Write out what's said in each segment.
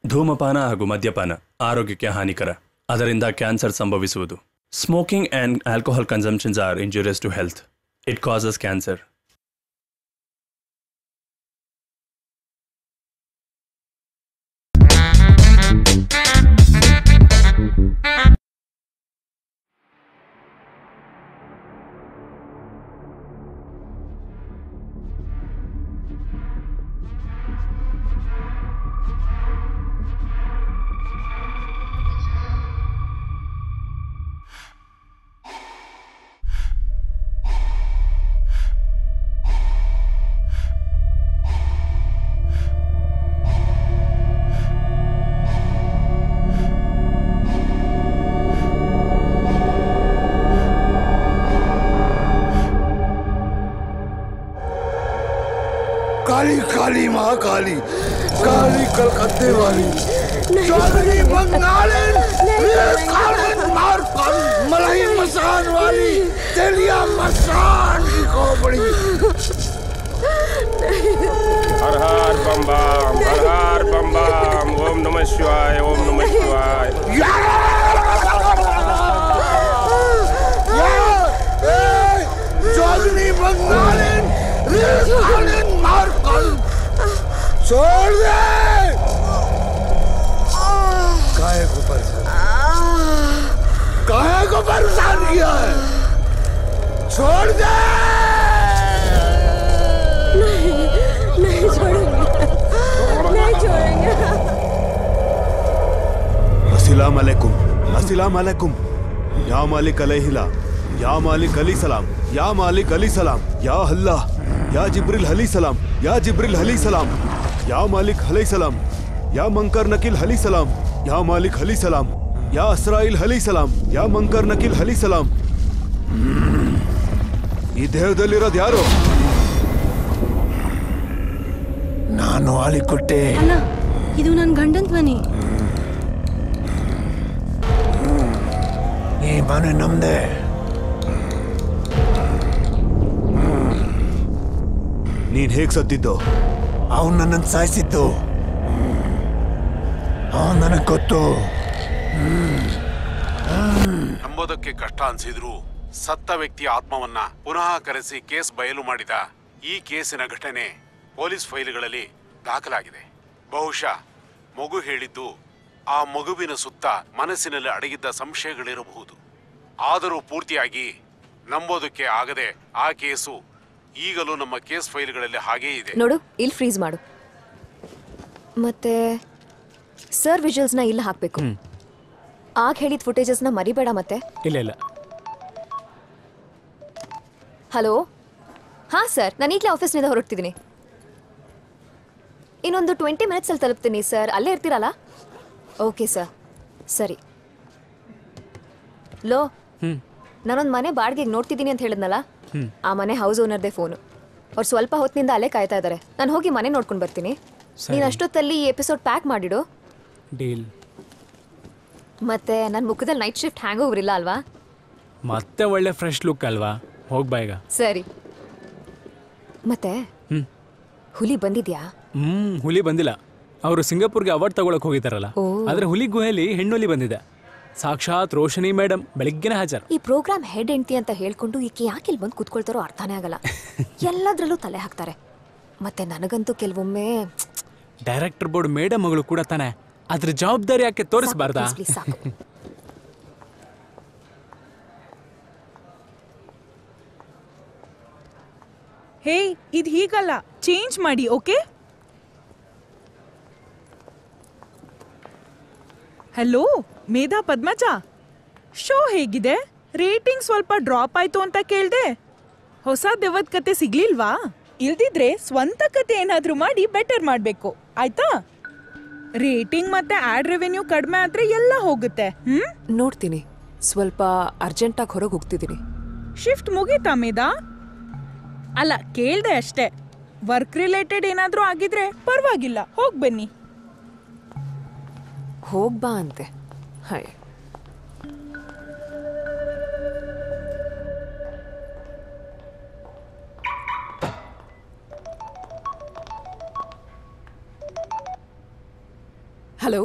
ಧೂಮಪಾನ ಹಾಗೂ ಮದ್ಯಪಾನ ಆರೋಗ್ಯಕ್ಕೆ ಹಾನಿಕರ. ಅದರಿಂದ ಕ್ಯಾನ್ಸರ್ ಸಂಭವಿಸುವುದು. Smoking and alcohol consumptions are injurious to health. It causes cancer. Kali Kali Mahakali, Kali कलकत्ते वाली, चौधरी बंगालन, मलाई मसान वाली, तेलिया मसान की खोपड़ी। हर हर बम बम, हर हर बम बम, ओम नमः शिवाय, ओम नमः शिवाय। चौधरी बंगालन, छोड़ दे। काहे को परेशान किया है? छोड़ दे। नहीं छोड़ेंगे, नहीं छोड़ेंगे। अस्सलाम अलैकुम, अस्सलाम अलैकुम। या मालिक अलैहिला, या मालिक अली सलाम, या मालिक अली सलाम, या अल्लाह, या जिब्रिल हली सलाम, या जिब्रिल हली सलाम, या मालिक हली सलाम, या मंकर नकील हली सलाम, या मालिक हली सलाम, या अस्राइल हली सलाम, या मंकर नकील हली सलाम। ಈ ದೇಹದಲ್ಲಿರೋದು ಯಾರು? ನಾನು ಆಲಿಕೊಟ್ಟೆ. ಅಣ್ಣ, ಇದು ನನ್ನ ಗಂಡನ ಧ್ವನಿ. ಈ ಮನೆ ನಮ್ದೆ. ನೀನ್ ಹೇಗ್ ಸತ್ತಿದ್ದು? ಅವನು ನನ್ನನ್ನು ಸಾಯಿಸಿದ್ದು. ಅವನು ನನಗೆ ಗೊತ್ತು. ನಂಬೋದಕ್ಕೆ ಕಷ್ಟ ಅನ್ಸಿದ್ರು ಸತ್ತ ವ್ಯಕ್ತಿಯ ಆತ್ಮವನ್ನ ಪುನಃ ಕರೆಸಿ ಕೇಸ್ ಬಯಲು ಮಾಡಿದ ಈ ಕೇಸಿನ ಘಟನೆ ಪೊಲೀಸ್ ಫೈಲ್ಗಳಲ್ಲಿ ದಾಖಲಾಗಿದೆ. ಬಹುಶಃ ಮಗು ಹೇಳಿದ್ದು ಆ ಮಗುವಿನ ಸುತ್ತ ಮನಸ್ಸಿನಲ್ಲಿ ಅಡಗಿದ್ದ ಸಂಶಯಗಳಿರಬಹುದು. ಆದರೂ ಪೂರ್ತಿಯಾಗಿ ನಂಬೋದಕ್ಕೆ ಆಗದೆ ಆ ಕೇಸು ಈಗಲೂ ನಮ್ಮ ಕೇಸ್ ಫೈಲ್ಗಳಲ್ಲಿ ಹಾಗೇ ಇದೆ. ನೋಡು, ಇಲ್ಲಿ ಫ್ರೀಸ್ ಮಾಡು. ಮತ್ತೆ ಸರ್ ವಿಜುವಲ್ಸ್ನ ಇಲ್ಲಿ ಹಾಕಬೇಕು. ಆಗ ಹೇಳಿದ ಫುಟೇಜಸ್ನ ಮರಿಬೇಡ ಮತ್ತೆ. ಇಲ್ಲ ಇಲ್ಲ. ಹಲೋ, ಹಾಂ ಸರ್, ನಾನು ಈಗಲೇ ಆಫೀಸ್ನಿಂದ ಹೊರಡ್ತಿದ್ದೀನಿ. ಇನ್ನೊಂದು 20 ಮಿನಿಟ್ಸಲ್ಲಿ ತಲುಪ್ತೀನಿ ಸರ್. ಅಲ್ಲೇ ಇರ್ತೀರಲ್ಲ? ಓಕೆ ಸರ್, ಸರಿ. ಲೋ, ನಾನೊಂದು ಮನೆ ಬಾಡಿಗೆಗೆ ನೋಡ್ತಿದ್ದೀನಿ ಅಂತ ಹೇಳಿದ್ನಲ್ಲ, ಆ ಮನೆ ಹೌಸ್ ಓನರ್ದೇ ಫೋನು. ಅವ್ರು ಸ್ವಲ್ಪ ಹೊತ್ತಿನಿಂದ ಅಲ್ಲೇ ಕಾಯ್ತಾ ಇದ್ದಾರೆ. ನಾನು ಹೋಗಿ ಮನೆ ನೋಡ್ಕೊಂಡು ಬರ್ತೀನಿ. ನೀನು ಅಷ್ಟೊತ್ತಲ್ಲಿ ಈ ಎಪಿಸೋಡ್ ಪ್ಯಾಕ್ ಮಾಡಿಡು. ಡೀಲ್. ಮತ್ತೆ ನನ್ನ ಮುಖದಲ್ಲಿ ನೈಟ್ ಶಿಫ್ಟ್ ಹ್ಯಾಂಗ್ ಓವರ್ ಇಲ್ಲ ಅಲ್ವಾ? ಮತ್ತೆ ಒಳ್ಳೆ ಫ್ರೆಶ್ ಲುಕ್ ಅಲ್ವಾ? ಹೋಗ್ಬಾ ಈಗ. ಸರಿ. ಮತ್ತೆ ಹುಲಿ ಬಂದಿದ್ಯಾ? ಹುಲಿ ಬಂದಿಲ್ಲ. ಅವರು ಸಿಂಗಾಪುರ್ಗೆ ಅವಾರ್ಡ್ ತಗೊಳಕ್ ಹೋಗಿದ್ದಾರಲ್ಲ, ಆದ್ರೆ ಹುಲಿ ಗುಹೆಯಲ್ಲಿ ಹೆಣ್ಣುಲಿ ಬಂದಿದೆ. ಸಾಕ್ಷಾತ್ ರೋಶನಿ ಮೇಡಮ್ ಬೆಳಿಗ್ಗೆನೆ ಹಾಜರ್. ಈ ಪ್ರೋಗ್ರಾಮ್ ಹೆಡ್ ಹೆಂಡ್ತಿ ಅಂತ ಹೇಳ್ಕೊಂಡು ಈಕೆ ಯಾಕೆ ಇಲ್ಲಿ ಬಂದು ಕೂತ್ಕೊಳ್ತಾರೋ ಅರ್ಥನೇ ಆಗಲ್ಲ. ಎಲ್ಲದ್ರಲ್ಲೂ ತಲೆ ಹಾಕ್ತಾರೆ. ಮತ್ತೆ ನನಗಂತೂ ಕೆಲವೊಮ್ಮೆ ಡೈರೆಕ್ಟರ್ ಬೋರ್ಡ್ ಮೇಡಮ್ ಮಗಳು ಕೂಡ ತಾನೆ, ಅದ್ರ ಜವಾಬ್ದಾರಿ ಯಾಕೆ ತೋರಿಸಬಾರ್ದಾ? ಹೇ, ಇದು ಹೀಗಲ್ಲ, ಚೇಂಜ್ ಮಾಡಿ. Okay? Hello Medha Padmaja, show ಹೇಗಿದೆ? ರೇಟಿಂಗ್ ಸ್ವಲ್ಪ ಡ್ರಾಪ್ ಆಯ್ತು ಅಂತ ಕೇಳ್ದೆ. ಹೊಸ ದೆವ್ವದ ಕತೆ ಸಿಗ್ಲಿಲ್ವಾ? ಇಲ್ದಿದ್ರೆ ಸ್ವಂತ ಕತೆ ಏನಾದ್ರೂ ಮಾಡಿ ಬೆಟರ್ ಮಾಡ್ಬೇಕು, ಆಯ್ತಾ? ರೇಟಿಂಗ್ ಮತ್ತೆ ಆಡ್ ರೆವೆನ್ಯೂ ಕಡಿಮೆ ಆದ್ರೆ ಎಲ್ಲ ಹೋಗುತ್ತೆ. ನೋಡ್ತೀನಿ, ಸ್ವಲ್ಪ ಅರ್ಜೆಂಟಾಗಿ ಹೊರಗೆ ಹೋಗ್ತಿದ್ದೀನಿ. ಶಿಫ್ಟ್ ಮುಗೀತಾ ಮೇಧಾ? ಅಲ್ಲ, ಕೇಳ್ದೆ ಅಷ್ಟೇ. ವರ್ಕ್ ರಿಲೇಟೆಡ್ ಏನಾದ್ರೂ ಆಗಿದ್ರೆ ಪರವಾಗಿಲ್ಲ, ಹೋಗ್ ಬನ್ನಿ. ಹೋಗ್ಬಾ ಅಂತೆ. ಹಾಯ್. ಹಲೋ,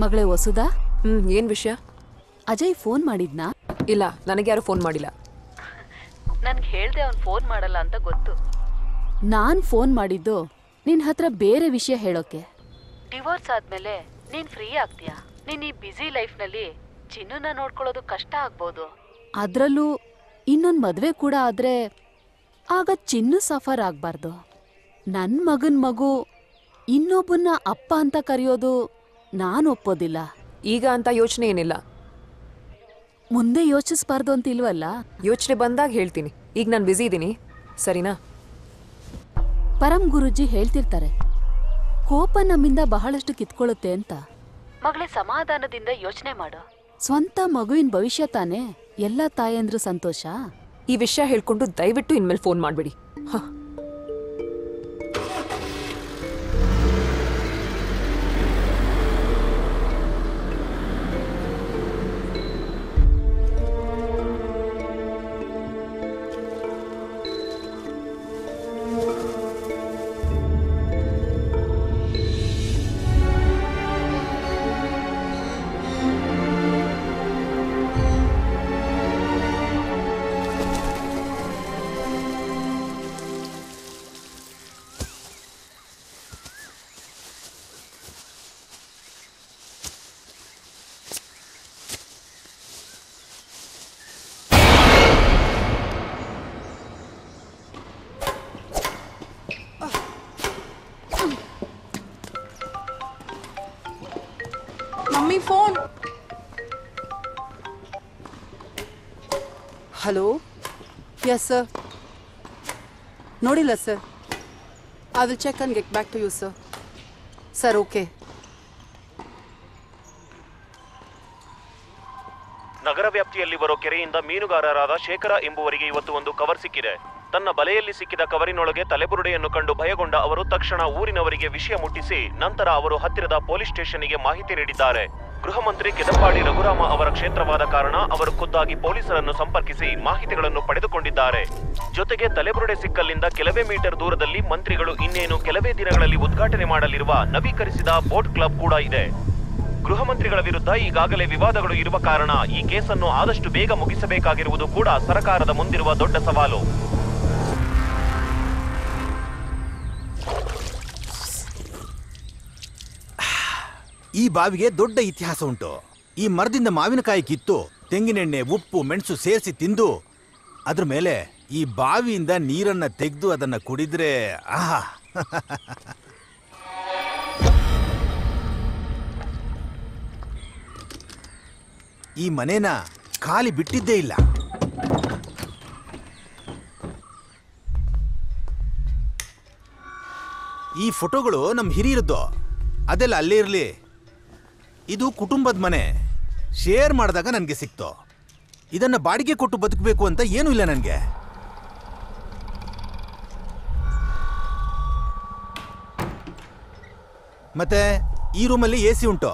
ಮಗಳೇ ವಸುದಾ, ಏನ್ ವಿಷಯ? ಅಜಯ್ ಫೋನ್ ಮಾಡಿದ್ನಾ? ಇಲ್ಲ, ನನಗೆ ಯಾರು ಫೋನ್ ಮಾಡಿಲ್ಲ. ನನ್ಗೆ ಹೇಳ್ದೆ ಅವ್ನು ಫೋನ್ ಮಾಡಲ್ಲ ಅಂತ ಗೊತ್ತು. ನಾನ್ ಫೋನ್ ಮಾಡಿದ್ದು ನಿನ್ ಹತ್ರ ಬೇರೆ ವಿಷಯ ಹೇಳೋಕೆ. ಡಿವೋರ್ಸ್ ಆದ್ಮೇಲೆ ನೀನ್ ಫ್ರೀ ಆಗ್ತೀಯಾ? ನೀನ್ ಈ ಬ್ಯುಸಿ ಲೈಫ್ನಲ್ಲಿ ಚಿನ್ನನ ನೋಡ್ಕೊಳ್ಳೋದು ಕಷ್ಟ ಆಗ್ಬೋದು. ಅದ್ರಲ್ಲೂ ಇನ್ನೊಂದ್ ಮದ್ವೆ ಕೂಡ ಆದ್ರೆ ಆಗ ಚಿನ್ನು ಸಫರ್ ಆಗ್ಬಾರ್ದು. ನನ್ ಮಗನ್ ಮಗು ಇನ್ನೊಬ್ಬನ್ನ ಅಪ್ಪ ಅಂತ ಕರೆಯೋದು ನಾನು ಒಪ್ಪೋದಿಲ್ಲ. ಈಗ ಅಂತ ಯೋಚನೆ ಏನಿಲ್ಲ. ಮುಂದೆ ಯೋಚಿಸ್ಬಾರ್ದು ಅಂತ ಇಲ್ವಲ್ಲ? ಯೋಚನೆ ಬಂದಾಗ ಹೇಳ್ತೀನಿ. ಈಗ ನಾನು ಬ್ಯುಸಿ ಇದ್ದೀನಿ, ಸರಿನಾ? ಪರಂ ಗುರುಜಿ ಹೇಳ್ತಿರ್ತಾರೆ, ಕೋಪ ನಮ್ಮಿಂದ ಬಹಳಷ್ಟು ಕಿತ್ಕೊಳ್ಳುತ್ತೆ ಅಂತ. ಮಗಳೇ, ಸಮಾಧಾನದಿಂದ ಯೋಚನೆ ಮಾಡು. ಸ್ವಂತ ಮಗುವಿನ ಭವಿಷ್ಯ ತಾನೇ ಎಲ್ಲ ತಾಯಂದ್ರು ಸಂತೋಷ. ಈ ವಿಷಯ ಹೇಳ್ಕೊಂಡು ದಯವಿಟ್ಟು ಇನ್ಮೇಲೆ ಫೋನ್ ಮಾಡ್ಬೇಡಿ. ಫೋನ್. Hello, yes sir. ನೋಡಿಲ್ಲ sir. I will check and get back to you sir. Sir, okay. ನಗರ ವ್ಯಾಪ್ತಿಯಲ್ಲಿ ಬರೋ ಕೆರೆಯಿಂದ ಮೀನುಗಾರರಾದ ಶೇಖರ ಎಂಬುವರಿಗೆ ಇವತ್ತು ಒಂದು ಕವರ್ ಸಿಕ್ಕಿದೆ. ತನ್ನ ಬಲೆಯಲ್ಲಿ ಸಿಕ್ಕಿದ ಕವರಿನೊಳಗೆ ತಲೆಬುರುಡೆಯನ್ನು ಕಂಡು ಭಯಗೊಂಡ ಅವರು ತಕ್ಷಣ ಊರಿನವರಿಗೆ ವಿಷಯ ಮುಟ್ಟಿಸಿ ನಂತರ ಅವರು ಹತ್ತಿರದ ಪೊಲೀಸ್ ಸ್ಟೇಷನ್ಗೆ ಮಾಹಿತಿ ನೀಡಿದ್ದಾರೆ. ಗೃಹ ಮಂತ್ರಿ ಕೆದಂಬಾಡಿ ರಘುರಾಮ ಅವರ ಕ್ಷೇತ್ರವಾದ ಕಾರಣ ಅವರು ಖುದ್ದಾಗಿ ಪೊಲೀಸರನ್ನು ಸಂಪರ್ಕಿಸಿ ಮಾಹಿತಿಗಳನ್ನು ಪಡೆದುಕೊಂಡಿದ್ದಾರೆ. ಜೊತೆಗೆ ತಲೆಬುರುಡೆ ಸಿಕ್ಕಲ್ಲಿಂದ ಕೆಲವೇ ಮೀಟರ್ ದೂರದಲ್ಲಿ ಮಂತ್ರಿಗಳು ಇನ್ನೇನು ಕೆಲವೇ ದಿನಗಳಲ್ಲಿ ಉದ್ಘಾಟನೆ ಮಾಡಲಿರುವ ನವೀಕರಿಸಿದ ಬೋಟ್ ಕ್ಲಬ್ ಕೂಡ ಇದೆ. ಗೃಹ ಮಂತ್ರಿಗಳ ವಿರುದ್ಧ ಈಗಾಗಲೇ ವಿವಾದಗಳು ಇರುವ ಕಾರಣ ಈ ಕೇಸನ್ನು ಆದಷ್ಟು ಬೇಗ ಮುಗಿಸಬೇಕಾಗಿರುವುದು ಕೂಡ ಸರ್ಕಾರದ ಮುಂದಿರುವ ದೊಡ್ಡ ಸವಾಲು. ಈ ಬಾವಿಗೆ ದೊಡ್ಡ ಇತಿಹಾಸ ಉಂಟು. ಈ ಮರದಿಂದ ಮಾವಿನಕಾಯಿ ಕಿತ್ತು ತೆಂಗಿನೆಣ್ಣೆ, ಉಪ್ಪು, ಮೆಣಸು ಸೇರಿಸಿ ತಿಂದು ಅದ್ರ ಮೇಲೆ ಈ ಬಾವಿಯಿಂದ ನೀರನ್ನ ತೆಗೆದು ಅದನ್ನ ಕುಡಿದ್ರೆ ಆಹಾ. ಈ ಮನೇನ ಖಾಲಿ ಬಿಟ್ಟಿದ್ದೇ ಇಲ್ಲ. ಈ ಫೋಟೋಗಳು ನಮ್ಮ ಹಿರಿಯರದ್ದು, ಅದೆಲ್ಲ ಅಲ್ಲೇ ಇರಲಿ. ಇದು ಕುಟುಂಬದ ಮನೆ. ಶೇರ್ ಮಾಡಿದಾಗ ನನಗೆ ಸಿಕ್ತು. ಇದನ್ನ ಬಾಡಿಗೆ ಕೊಟ್ಟು ಬದುಕಬೇಕು ಅಂತ ಏನೂ ಇಲ್ಲ ನನಗೆ. ಮತ್ತೆ ಈ ರೂಮಲ್ಲಿ AC ಉಂಟು.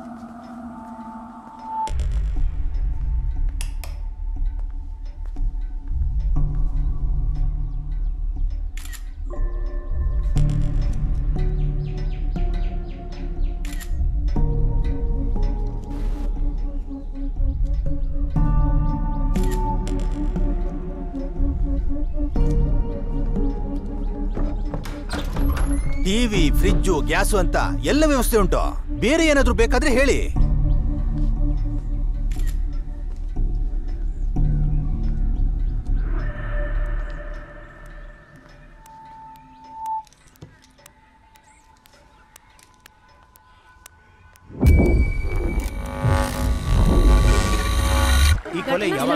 ಟಿವಿ, ಫ್ರಿಜ್ಜು, ಗ್ಯಾಸು ಅಂತ ಎಲ್ಲ ವ್ಯವಸ್ಥೆ ಉಂಟು. ಬೇರೆ ಏನಾದ್ರೂ ಬೇಕಾದ್ರೆ ಹೇಳಿ. ಈ ಕೊಲೆ ಯಾವಾಗ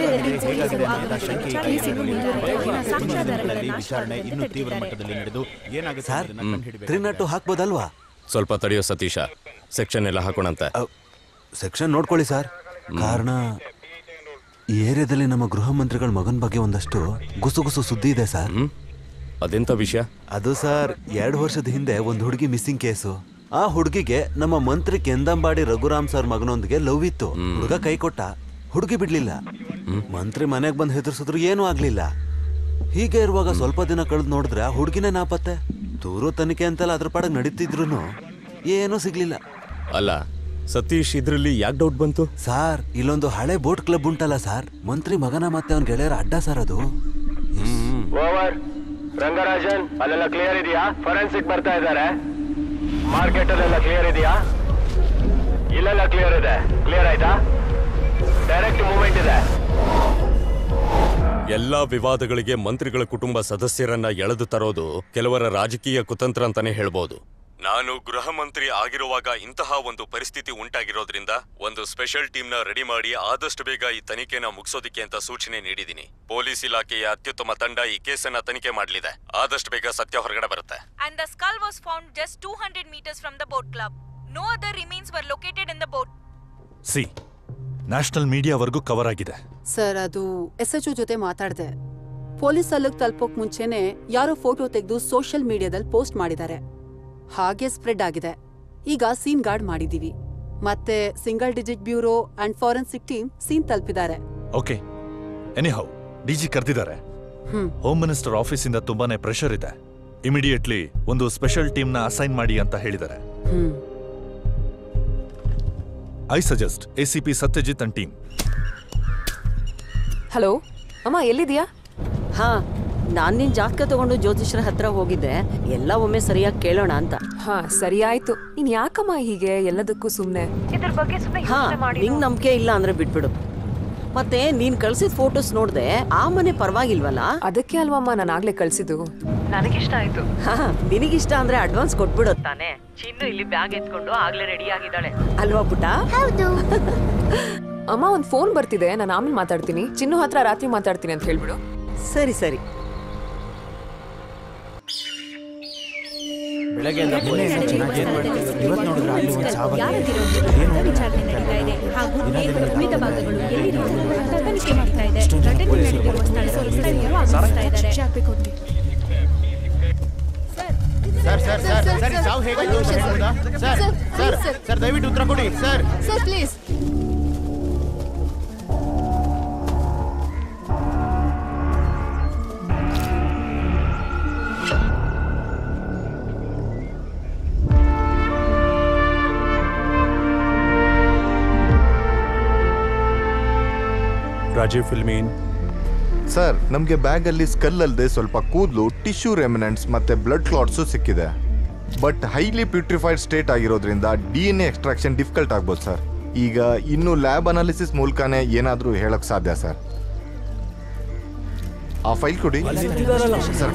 ವಿಚಾರಣೆ ಇನ್ನೂ ತೀವ್ರ ಮಟ್ಟದಲ್ಲಿ ನಡೆದು ಏನಾಗುತ್ತೆ 302 ಹಾಕ್ಬೋದಲ್ವಾ? ಸ್ವಲ್ಪ ತಡೆಯೋ ಸತೀಶ, ಸೆಕ್ಷನ್ ಎಲ್ಲ ಹಾಕೋಣಂತೆ. ಸೆಕ್ಷನ್ ನೋಡ್ಕೊಳ್ಳಿ ಸರ್. ಕಾರಣ ಈ ಏರಿಯಾದಲ್ಲಿ ನಮ್ಮ ಗೃಹ ಮಂತ್ರಿಗಳ ಮಗನ ಬಗ್ಗೆ ಒಂದಷ್ಟು ಗುಸುಗುಸು ಸುದ್ದಿ ಇದೆ ಸರ್. ಅದೆಂತ ವಿಷಯ? ಅದು ಸರ್, 2 ವರ್ಷದ ಹಿಂದೆ ಒಂದು ಹುಡುಗಿ ಮಿಸ್ಸಿಂಗ್ ಕೇಸು. ಆ ಹುಡುಗಿಗೆ ನಮ್ಮ ಮಂತ್ರಿ ಕೆಂದಂಬಾಡಿ ರಘುರಾಮ್ ಸರ್ ಮಗನೊಂದಿಗೆ ಲವ್ ಇತ್ತು. ಹುಡುಗ ಕೈ ಕೊಟ್ಟ, ಹುಡುಗಿ ಬಿಡ್ಲಿಲ್ಲ. ಮಂತ್ರಿ ಮನೆಗೆ ಬಂದು ಹೆದರ್ಸಿದ್ರು ಏನೂ ಆಗ್ಲಿಲ್ಲ. ಹೀಗೆ ಇರುವಾಗ ಸ್ವಲ್ಪ ದಿನ ಕಳೆದು ನೋಡಿದ್ರೆ ಹುಡುಗಿನೇ ನಾಪತ್ತೆ. ದೂರು ತನಿಖೆ ಅಂತೆಲ್ಲ ಅದ್ರ ಪಾಡಕ್ ನಡೀತಿದ್ರು ಏನೂ ಸಿಗ್ಲಿಲ್ಲ. ಅಲ್ಲ, ಸತೀಶ್ ಇದ್ರಲ್ಲಿ ಯಾಕೆ ಡೌಟ್ ಬಂತು? ಸಾರ್ ಇಲ್ಲೊಂದು ಹಳೆ ಬೋಟ್ ಕ್ಲಬ್ ಉಂಟಲ್ಲ ಸರ್, ಮಂತ್ರಿ ಮಗನ ಮತ್ತೆ ಅವನ ಗೆಳೆಯರ ಅಡ್ಡ ಸರ್ ಅದು. ಓವರ್. ರಂಗರಾಜನ್, ಅಲ್ಲೆಲ್ಲ ಕ್ಲಿಯರ್ ಇದೆಯಾ? ಫೊರೆನ್ಸಿಕ್ ಬರ್ತಾ ಇದ್ದಾರೆ. ಮಾರ್ಕೆಟ್ ಅಲ್ಲೆಲ್ಲ ಕ್ಲಿಯರ್ ಇದೆಯಾ? ಇಲ್ಲೆಲ್ಲ ಕ್ಲಿಯರ್ ಇದೆ. ಕ್ಲಿಯರ್ ಆಯ್ತಾ? ಡೈರೆಕ್ಟ್ ಮೂವ್ಮೆಂಟ್ ಇದೆ. ಎಲ್ಲಾ ವಿವಾದಗಳಿಗೆ ಮಂತ್ರಿಗಳ ಕುಟುಂಬ ಸದಸ್ಯರನ್ನ ಎಳೆದು ತರೋದು ಕೆಲವರ ರಾಜಕೀಯ ಕುತಂತ್ರ ಅಂತಾನೆ ಹೇಳ್ಬೋದು. ನಾನು ಗೃಹ ಮಂತ್ರಿ ಆಗಿರುವಾಗ ಇಂತಹ ಒಂದು ಪರಿಸ್ಥಿತಿ ಉಂಟಾಗಿರೋದ್ರಿಂದ ಒಂದು ಸ್ಪೆಷಲ್ ಟೀಮ್ ನ ರೆಡಿ ಮಾಡಿ ಆದಷ್ಟು ಬೇಗ ಈ ತನಿಖೆನ ಮುಗಿಸೋದಿಕ್ಕೆ ಅಂತ ಸೂಚನೆ ನೀಡಿದ್ದೀನಿ. ಪೊಲೀಸ್ ಇಲಾಖೆಯ ಅತ್ಯುತ್ತಮ ತಂಡ ಈ ಕೇಸನ್ನ ತನಿಖೆ ಮಾಡಲಿದೆ. ಆದಷ್ಟು ಬೇಗ ಸತ್ಯ ಹೊರಗಡೆ ಬರುತ್ತೆ. And the skull was found just 200 meters from the boat club. No other remains were located in the boat. ಸಿ ನ್ಯಾಷನಲ್ ಮೀಡಿಯಾವರೆಗೂ ಕವರ್ ಆಗಿದೆ. ಸರ್, ಅದು SHO ಜೊತೆ ಮಾತಾಡಿದೆ. ಪೊಲೀಸ್ ಅಲ್ಲಿಗೆ ತಲುಪೋಕ್ ಮುಂಚೆನೆ ಯಾರೋ ಫೋಟೋ ತೆಗೆದು ಸೋಷಿಯಲ್ ಮೀಡಿಯಾದಲ್ಲಿ ಪೋಸ್ಟ್ ಮಾಡಿದ್ದಾರೆ. ಹಾಗೆ ಸ್ಪ್ರೆಡ್ ಆಗಿದೆ. ಈಗ ಸೀನ್ ಗಾರ್ಡ್ ಮಾಡಿದೀವಿ. ಮತ್ತೆ single digit bureau and forensic team scene ತಲುಪಿದ್ದಾರೆ. ಓಕೆ, ಎನಿಹೌ ಡಿಜಿ ಕರೆದಿದ್ದಾರೆ. ಹೋಮ್ ಮಿನಿಸ್ಟರ್ ಆಫೀಸಿಂದ ತುಂಬಾನೇ ಪ್ರೆಷರ್ ಇದೆ. ಇಮಿಡಿಯೇಟ್ಲಿ ಒಂದು ಸ್ಪೆಷಲ್ ಟೀಮ್ ನ ಅಸೈನ್ ಮಾಡಿ ಅಂತ ಹೇಳಿದ್ದಾರೆ. I suggest ACP Sathyajith and team. Hello ಅಮ್ಮ, ಎಲ್ಲಿದ್ಯಾ? ಹಾ, ನಾನ್ ನಿನ್ ಜಾತಕ ತಗೊಂಡು ಜ್ಯೋತಿಷ್ಯರ ಹತ್ರ ಹೋಗಿದ್ದೆ. ಎಲ್ಲ ಒಮ್ಮೆ ಸರಿಯಾಗಿ ಕೇಳೋಣ ಅಂತ. ಹಾ, ಸರಿ ಆಯ್ತು. ನೀನ್ ಯಾಕಮ್ಮ ಹೀಗೆ ಎಲ್ಲದಕ್ಕೂ ಸುಮ್ನೆ ಇದ್ರ ಬಗ್ಗೆ ಯೋಚನೆ ಮಾಡಿ? ನಿಂಗ್ ನಂಬಿಕೆ ಇಲ್ಲ ಅಂದ್ರೆ ಬಿಟ್ಬಿಡು. ಮತ್ತೆ ನೀನ್ ಕಳ್ಸಿದ ಫೋಟೋಸ್ ನೋಡ್ದೆ, ಆ ಮನೆ ಪರವಾಗಿಲ್ವಲ್ಲ? ಅದಕ್ಕೆ ಅಲ್ವಮ್ಮ ನಾನು ಆಗ್ಲೇ ಕಳ್ಸಿದ್ದು. ನನಗಿಷ್ಟ ಆಯ್ತು. ನಿನಗಿಷ್ಟ ಅಂದ್ರೆ ಅಡ್ವಾನ್ಸ್ ಕೊಟ್ಬಿಡೋ ತಾನೆ. ಚಿನ್ನು ಇಲ್ಲಿ ಬ್ಯಾಗ್ ಎತ್ಕೊಂಡು ಆಗ್ಲೇ ರೆಡಿ ಆಗಿದ್ದಾಳೆ ಅಲ್ವಾ ಪುಟ್ಟ? ಹೌದು. ಅಮ್ಮ, ಒಂದ್ ಫೋನ್ ಬರ್ತಿದೆ, ನಾನು ಆಮೇಲೆ ಮಾತಾಡ್ತೀನಿ. ಚಿನ್ನು ಹತ್ರ ರಾತ್ರಿ ಮಾತಾಡ್ತೀನಿ ಅಂತ ಹೇಳ್ಬಿಡು. ಸರಿ ಸರಿ. ಸರ್ ದಯವಿಟ್ಟು ಉತ್ತರ ಕೊಡಿ ಸರ್. Sir please. ರಾಜೀವ್ ಫಿಲ್ಮೀನ್ ಸರ್, ನಮಗೆ ಬ್ಯಾಗಲ್ಲಿ ಸ್ಕಲ್ ಅಲ್ಲದೆ ಸ್ವಲ್ಪ ಕೂದಲು, ಟಿಶ್ಯೂ ರೆಮಿನೆಂಟ್ಸ್ ಮತ್ತೆ ಬ್ಲಡ್ ಕ್ಲಾಟ್ಸು ಸಿಕ್ಕಿದೆ. ಬಟ್ ಹೈಲಿ ಪ್ಯೂಟ್ರಿಫೈಡ್ ಸ್ಟೇಟ್ ಆಗಿರೋದ್ರಿಂದ DNA ಎಕ್ಸ್ಟ್ರಾಕ್ಷನ್ ಡಿಫಿಕಲ್ಟ್ ಆಗ್ಬೋದು ಸರ್. ಈಗ ಇನ್ನು ಲ್ಯಾಬ್ ಅನಾಲಿಸಿಸ್ ಮೂಲಕನೇ ಏನಾದರೂ ಹೇಳಕ್ ಸಾಧ್ಯ ಸರ್. ಆ ಫೈಲ್ ಕೊಡಿ ಸರ್.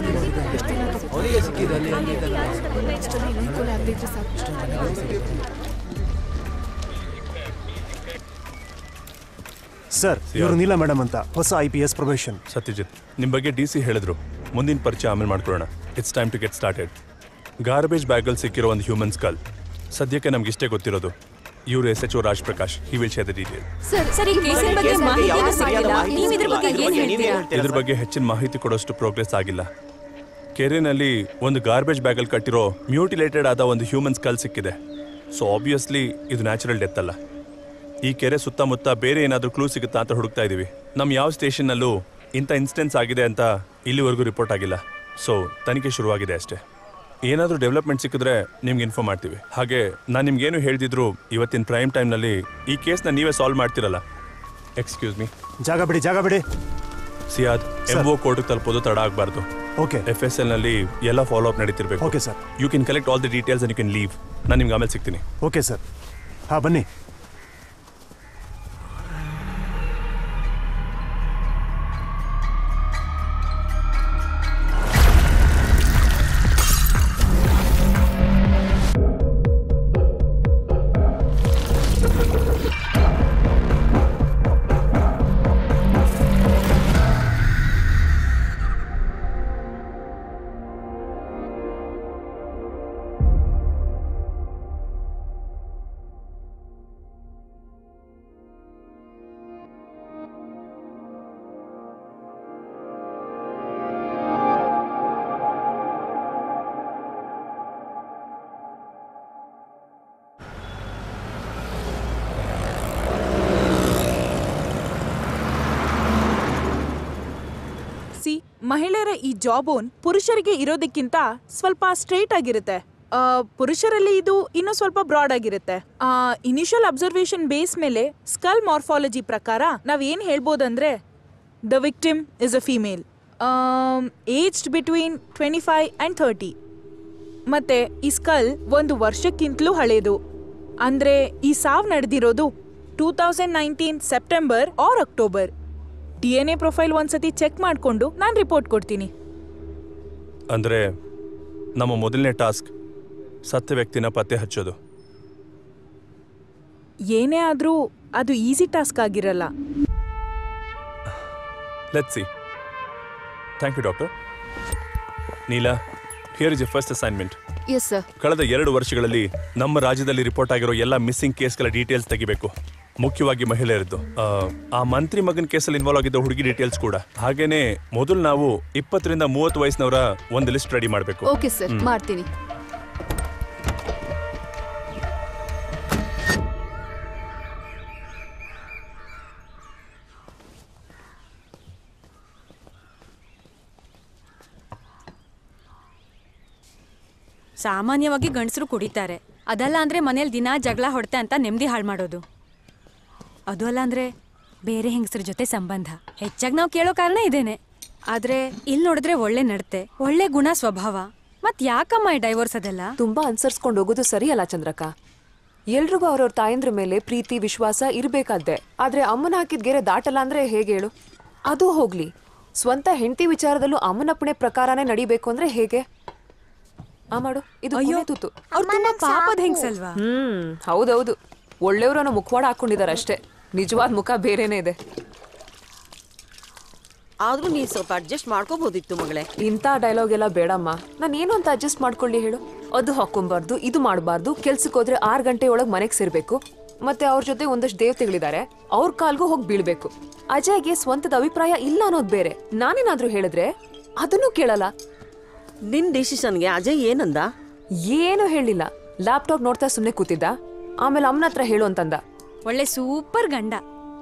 ಸರ್, ಇವರು ನೀಲಾ ಮೇಡಮ್ ಅಂತ, ಹೊಸ IPS ಪ್ರೊಬೇಷನ್. ಸತ್ಯಜಿತ್, ನಿಮ್ಮ ಬಗ್ಗೆ DC ಹೇಳಿದ್ರು. ಮುಂದಿನ ಪರಿಚಯ ಆಮೇಲೆ ಮಾಡ್ಕೊಳ್ಳೋಣ. It's time to get started. Garbage ಬ್ಯಾಗಲ್ಲಿ ಸಿಕ್ಕಿರೋ ಒಂದು ಹ್ಯೂಮನ್ ಸ್ಕಲ್. ಸದ್ಯಕ್ಕೆ ನಮ್ಗೆ ಇಷ್ಟೇ ಗೊತ್ತಿರೋದು. ಇವರು SHO Raj Prakash. He will share the detail. ಇದ್ರ ಬಗ್ಗೆ ಹೆಚ್ಚಿನ ಮಾಹಿತಿ ಕೊಡೋಷ್ಟು ಪ್ರೋಗ್ರೆಸ್ ಆಗಿಲ್ಲ. ಕೆರೆನಲ್ಲಿ ಒಂದು ಗಾರ್ಬೇಜ್ ಬ್ಯಾಗಲ್ಲಿ ಕಟ್ಟಿರೋ ಮ್ಯೂಟಿಲೇಟೆಡ್ ಆದ ಒಂದು ಹ್ಯೂಮನ್ ಸ್ಕಲ್ ಸಿಕ್ಕಿದೆ. ಸೊ ಆಬ್ವಿಯಸ್ಲಿ ಇದು ನ್ಯಾಚುರಲ್ ಡೆತ್ ಅಲ್ಲ. ಈ ಕೆರೆ ಸುತ್ತಮುತ್ತ ಬೇರೆ ಏನಾದರೂ ಕ್ಲೂ ಸಿಗುತ್ತಾ ಅಂತ ಹುಡುಕ್ತಾ ಇದ್ದೀವಿ. ನಮ್ಮ ಯಾವ ಸ್ಟೇಷನ್ನಲ್ಲೂ ಇಂಥ ಇನ್ಸಿಡೆನ್ಸ್ ಆಗಿದೆ ಅಂತ ಇಲ್ಲಿವರೆಗೂ ರಿಪೋರ್ಟ್ ಆಗಿಲ್ಲ. ಸೊ ತನಿಖೆ ಶುರುವಾಗಿದೆ ಅಷ್ಟೇ. ಏನಾದರೂ ಡೆವಲಪ್ಮೆಂಟ್ ಸಿಕ್ಕಿದ್ರೆ ನಿಮ್ಗೆ ಇನ್ಫಾರ್ಮ್ ಮಾಡ್ತೀವಿ. ಹಾಗೆ ನಾನು ನಿಮ್ಗೇನು ಹೇಳ್ದಿದ್ರು, ಇವತ್ತಿನ ಪ್ರೈಮ್ ಟೈಮ್ನಲ್ಲಿ ಈ ಕೇಸ್ನ ನೀವೇ ಸಾಲ್ವ್ ಮಾಡ್ತಿರಲ್ಲ. ಎಕ್ಸ್ಕ್ಯೂಸ್ ಮೀ, ಜಾಗ ಬಿಡಿ. ಸಿಯಾದ್, MO ಕೋರ್ಟ್ಗೆ ತಲುಪೋದು ತಡ ಆಗಬಾರ್ದು. ಓಕೆ. FSL ನಲ್ಲಿ ಎಲ್ಲ ಫಾಲೋ ಅಪ್ ನಡೀತಿರ್ಬೇಕು. Okay sir. You can collect all the details and you can leave. ನಾನು ನಿಮ್ಗೆ ಆಮೇಲೆ ಸಿಗ್ತೀನಿ. Okay sir. ಹಾಂ, ಬನ್ನಿ. ಮಹಿಳೆಯರ ಈ ಜಾಬೋನ್ ಪುರುಷರಿಗೆ ಇರೋದಕ್ಕಿಂತ ಸ್ವಲ್ಪ ಸ್ಟ್ರೈಟ್ ಆಗಿರುತ್ತೆ. ಪುರುಷರಲ್ಲಿ ಇದು ಇನ್ನೂ ಸ್ವಲ್ಪ ಬ್ರಾಡ್ ಆಗಿರುತ್ತೆ. ಇನಿಷಿಯಲ್ ಅಬ್ಸರ್ವೇಷನ್ ಬೇಸ್ ಮೇಲೆ ಸ್ಕಲ್ ಮಾರ್ಫಾಲಜಿ ಪ್ರಕಾರ ನಾವೇನು ಹೇಳ್ಬೋದಂದ್ರೆ the victim is a female, aged between 25 and 30. ಮತ್ತೆ ಈ ಸ್ಕಲ್ 1 ವರ್ಷಕ್ಕಿಂತಲೂ ಹಳೇದು. ಅಂದ್ರೆ ಈ ಸಾವು ನಡೆದಿರೋದು 2019 September or October. DNA profile ಒಂದ್ಸತಿ ಚೆಕ್ ಮಾಡಿಕೊಂಡು ನಾನು ರಿಪೋರ್ಟ್ ಕೊಡ್ತೀನಿ. ಅಂದ್ರೆ ನಮ್ಮ ಮೊದಲನೇ ಟಾಸ್ಕ್ ಸತ್ಯ ವ್ಯಕ್ತಿನ ಪತ್ತೆ ಹಚ್ಚೋದು. ಏನೇ ಆದ್ರೂ ಅದು ಈಸಿ ಟಾಸ್ಕ್ ಆಗಿರಲ್ಲ. Let's see. Thank you doctor. Neela, here is your first assignment. Yes sir. ಕಳೆದ 2 ವರ್ಷಗಳಲ್ಲಿ ನಮ್ಮ ರಾಜ್ಯದಲ್ಲಿ ರಿಪೋರ್ಟ್ ಆಗಿರೋ ಎಲ್ಲ ಮಿಸ್ಸಿಂಗ್ ಕೇಸ್ಗಳ ಡೀಟೇಲ್ಸ್ ತೆಗಿಬೇಕು, ಮುಖ್ಯವಾಗಿ ಮಹಿಳೆಯರದ್ದು. ಆ ಮಂತ್ರಿ ಮಗನ ಕೇಸಲ್ಲಿ ಇನ್ವಾಲ್ವ್ ಆಗಿದ್ದ ಹುಡುಗಿ ಡೀಟೇಲ್ಸ್ ಕೂಡ. ಹಾಗೇನೆ ಮೊದಲು ನಾವು 20 ರಿಂದ 30 ವಯಸ್ಸಿನವರ ಒಂದು ಲಿಸ್ಟ್ ರೆಡಿ ಮಾಡಬೇಕು. ಓಕೆ ಸರ್, ಮಾಡ್ತೀನಿ. ಸಾಮಾನ್ಯವಾಗಿ ಗಂಡಸರು ಕುಡಿತಾರೆ. ಅದಲ್ಲ ಅಂದ್ರೆ ಮನೇಲಿ ದಿನ ಜಗಳ ಹೊಡ್ತೆ ಅಂತ ನೆಮ್ಮದಿ ಹಾಳು ಮಾಡೋದು. ಅದು ಅಲ್ಲ ಅಂದ್ರೆ ಬೇರೆ ಹೆಂಗಸರ ಜೊತೆ ಸಂಬಂಧ. ಹೆಚ್ಚಾಗಿ ನಾವು ಕೇಳೋ ಕಾರಣ ಇದೇನೆ. ಆದ್ರೆ ಇಲ್ಲಿ ನೋಡಿದ್ರೆ ಒಳ್ಳೆ ನಡತೆ, ಒಳ್ಳೆ ಗುಣ, ಸ್ವಭಾವ. ಮತ್ ಯಾಕಮ್ಮ ಈ ಡೈವೋರ್ಸ್ ಅದೆಲ್ಲ? ತುಂಬಾ ಅನ್ಸರ್ಸ್ಕೊಂಡು ಹೋಗೋದು ಸರಿ ಅಲ್ಲ ಚಂದ್ರಕ್ಕ. ಎಲ್ರಿಗೂ ಅವ್ರವ್ರ ತಾಯಂದ್ರ ಮೇಲೆ ಪ್ರೀತಿ ವಿಶ್ವಾಸ ಇರ್ಬೇಕಾದ್ದೆ. ಆದ್ರೆ ಅಮ್ಮನ ಹಾಕಿದ ಗೆರೆ ದಾಟಲ್ಲ ಅಂದ್ರೆ ಹೇಗೆ ಹೇಳು? ಅದು ಹೋಗ್ಲಿ, ಸ್ವಂತ ಹೆಂಡತಿ ವಿಚಾರದಲ್ಲೂ ಅಮ್ಮನಪ್ಪಣೆ ಪ್ರಕಾರನೇ ನಡಿಬೇಕು ಅಂದ್ರೆ ಹೇಗೆ? ಮಾಡು, ಇದು ತುತ್ತು. ಪಾಪದ ಹೆಂಗ್ಸಲ್ವಾ? ಹೌದೌದು, ಒಳ್ಳೆಯವ್ರನ್ನ ಮುಖವಾಡ ಹಾಕೊಂಡಿದ್ದಾರೆ ಅಷ್ಟೇ. ನಿಜವಾದ ಮುಖ ಬೇರೆನೇ ಇದೆ. ಆದ್ರೂ ನೀನ್ ಸ್ವಲ್ಪ ಅಡ್ಜಸ್ಟ್ ಮಾಡ್ಕೋಬಹುದಿತ್ತು ಮಗಳೇ. ಇಂಥ ಡೈಲಾಗ್ ಎಲ್ಲ ಬೇಡಮ್ಮ. ನಾನು ಏನು ಅಂತ ಅಡ್ಜಸ್ಟ್ ಮಾಡ್ಕೊಳ್ಳಿ ಹೇಳು? ಅದು ಹಾಕೊಂಬಾರ್ದು, ಇದು ಮಾಡಬಾರ್ದು, ಕೆಲ್ಸಕ್ಕೆ ಹೋದ್ರೆ 6 ಗಂಟೆ ಒಳಗೆ ಮನೆಗೆ ಸೇರ್ಬೇಕು, ಮತ್ತೆ ಅವ್ರ ಜೊತೆ ಒಂದಷ್ಟು ದೇವತೆಗಳಿದ್ದಾರೆ, ಅವ್ರ ಕಾಲ್ಗೂ ಹೋಗಿ ಬೀಳ್ಬೇಕು. ಅಜಯ್ಗೆ ಸ್ವಂತದ ಅಭಿಪ್ರಾಯ ಇಲ್ಲ ಅನ್ನೋದು ಬೇರೆ. ನಾನೇನಾದ್ರೂ ಹೇಳಿದ್ರೆ ಅದನ್ನು ಕೇಳಲ್ಲ. ನಿನ್ ಡಿಸಿಷನ್ಗೆ ಅಜಯ್ ಏನಂದ? ಏನು ಹೇಳಿಲ್ಲ. ಲ್ಯಾಪ್ಟಾಪ್ ನೋಡ್ತಾ ಸುಮ್ಮನೆ ಕೂತಿದ್ದ. ಆಮೇಲೆ ಅಮ್ಮನ ಹತ್ರ ಹೇಳು ಅಂತಂದ. ಒಳ್ಳೆ ಸೂಪರ್ ಗಂಡ.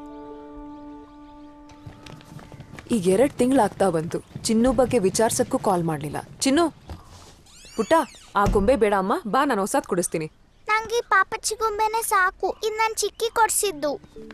ಈಗ 2 ತಿಂಗಳಾಗ್ತಾ ಬಂತು. ಚಿನ್ನು ಬಗ್ಗೆ ವಿಚಾರ್ಸಕ್ಕೂ ಕಾಲ್ ಮಾಡ್ಲಿಲ್ಲ. ಚಿನ್ನು ಪುಟ್ಟ, ಆ ಗೊಂಬೆ ಬೇಡ ಅಮ್ಮ, ಬಾ ನಾನು ಹೊಸದ್ ಕುಡಿಸ್ತೀನಿ. ನಂಗೆ ಪಾಪಚ್ಚಿ ಗೊಂಬೆನೆ ಸಾಕು. ಇದು ನಾನು ಚಿಕ್ಕಿ ಕೊಡ್ಸಿದ್ದು.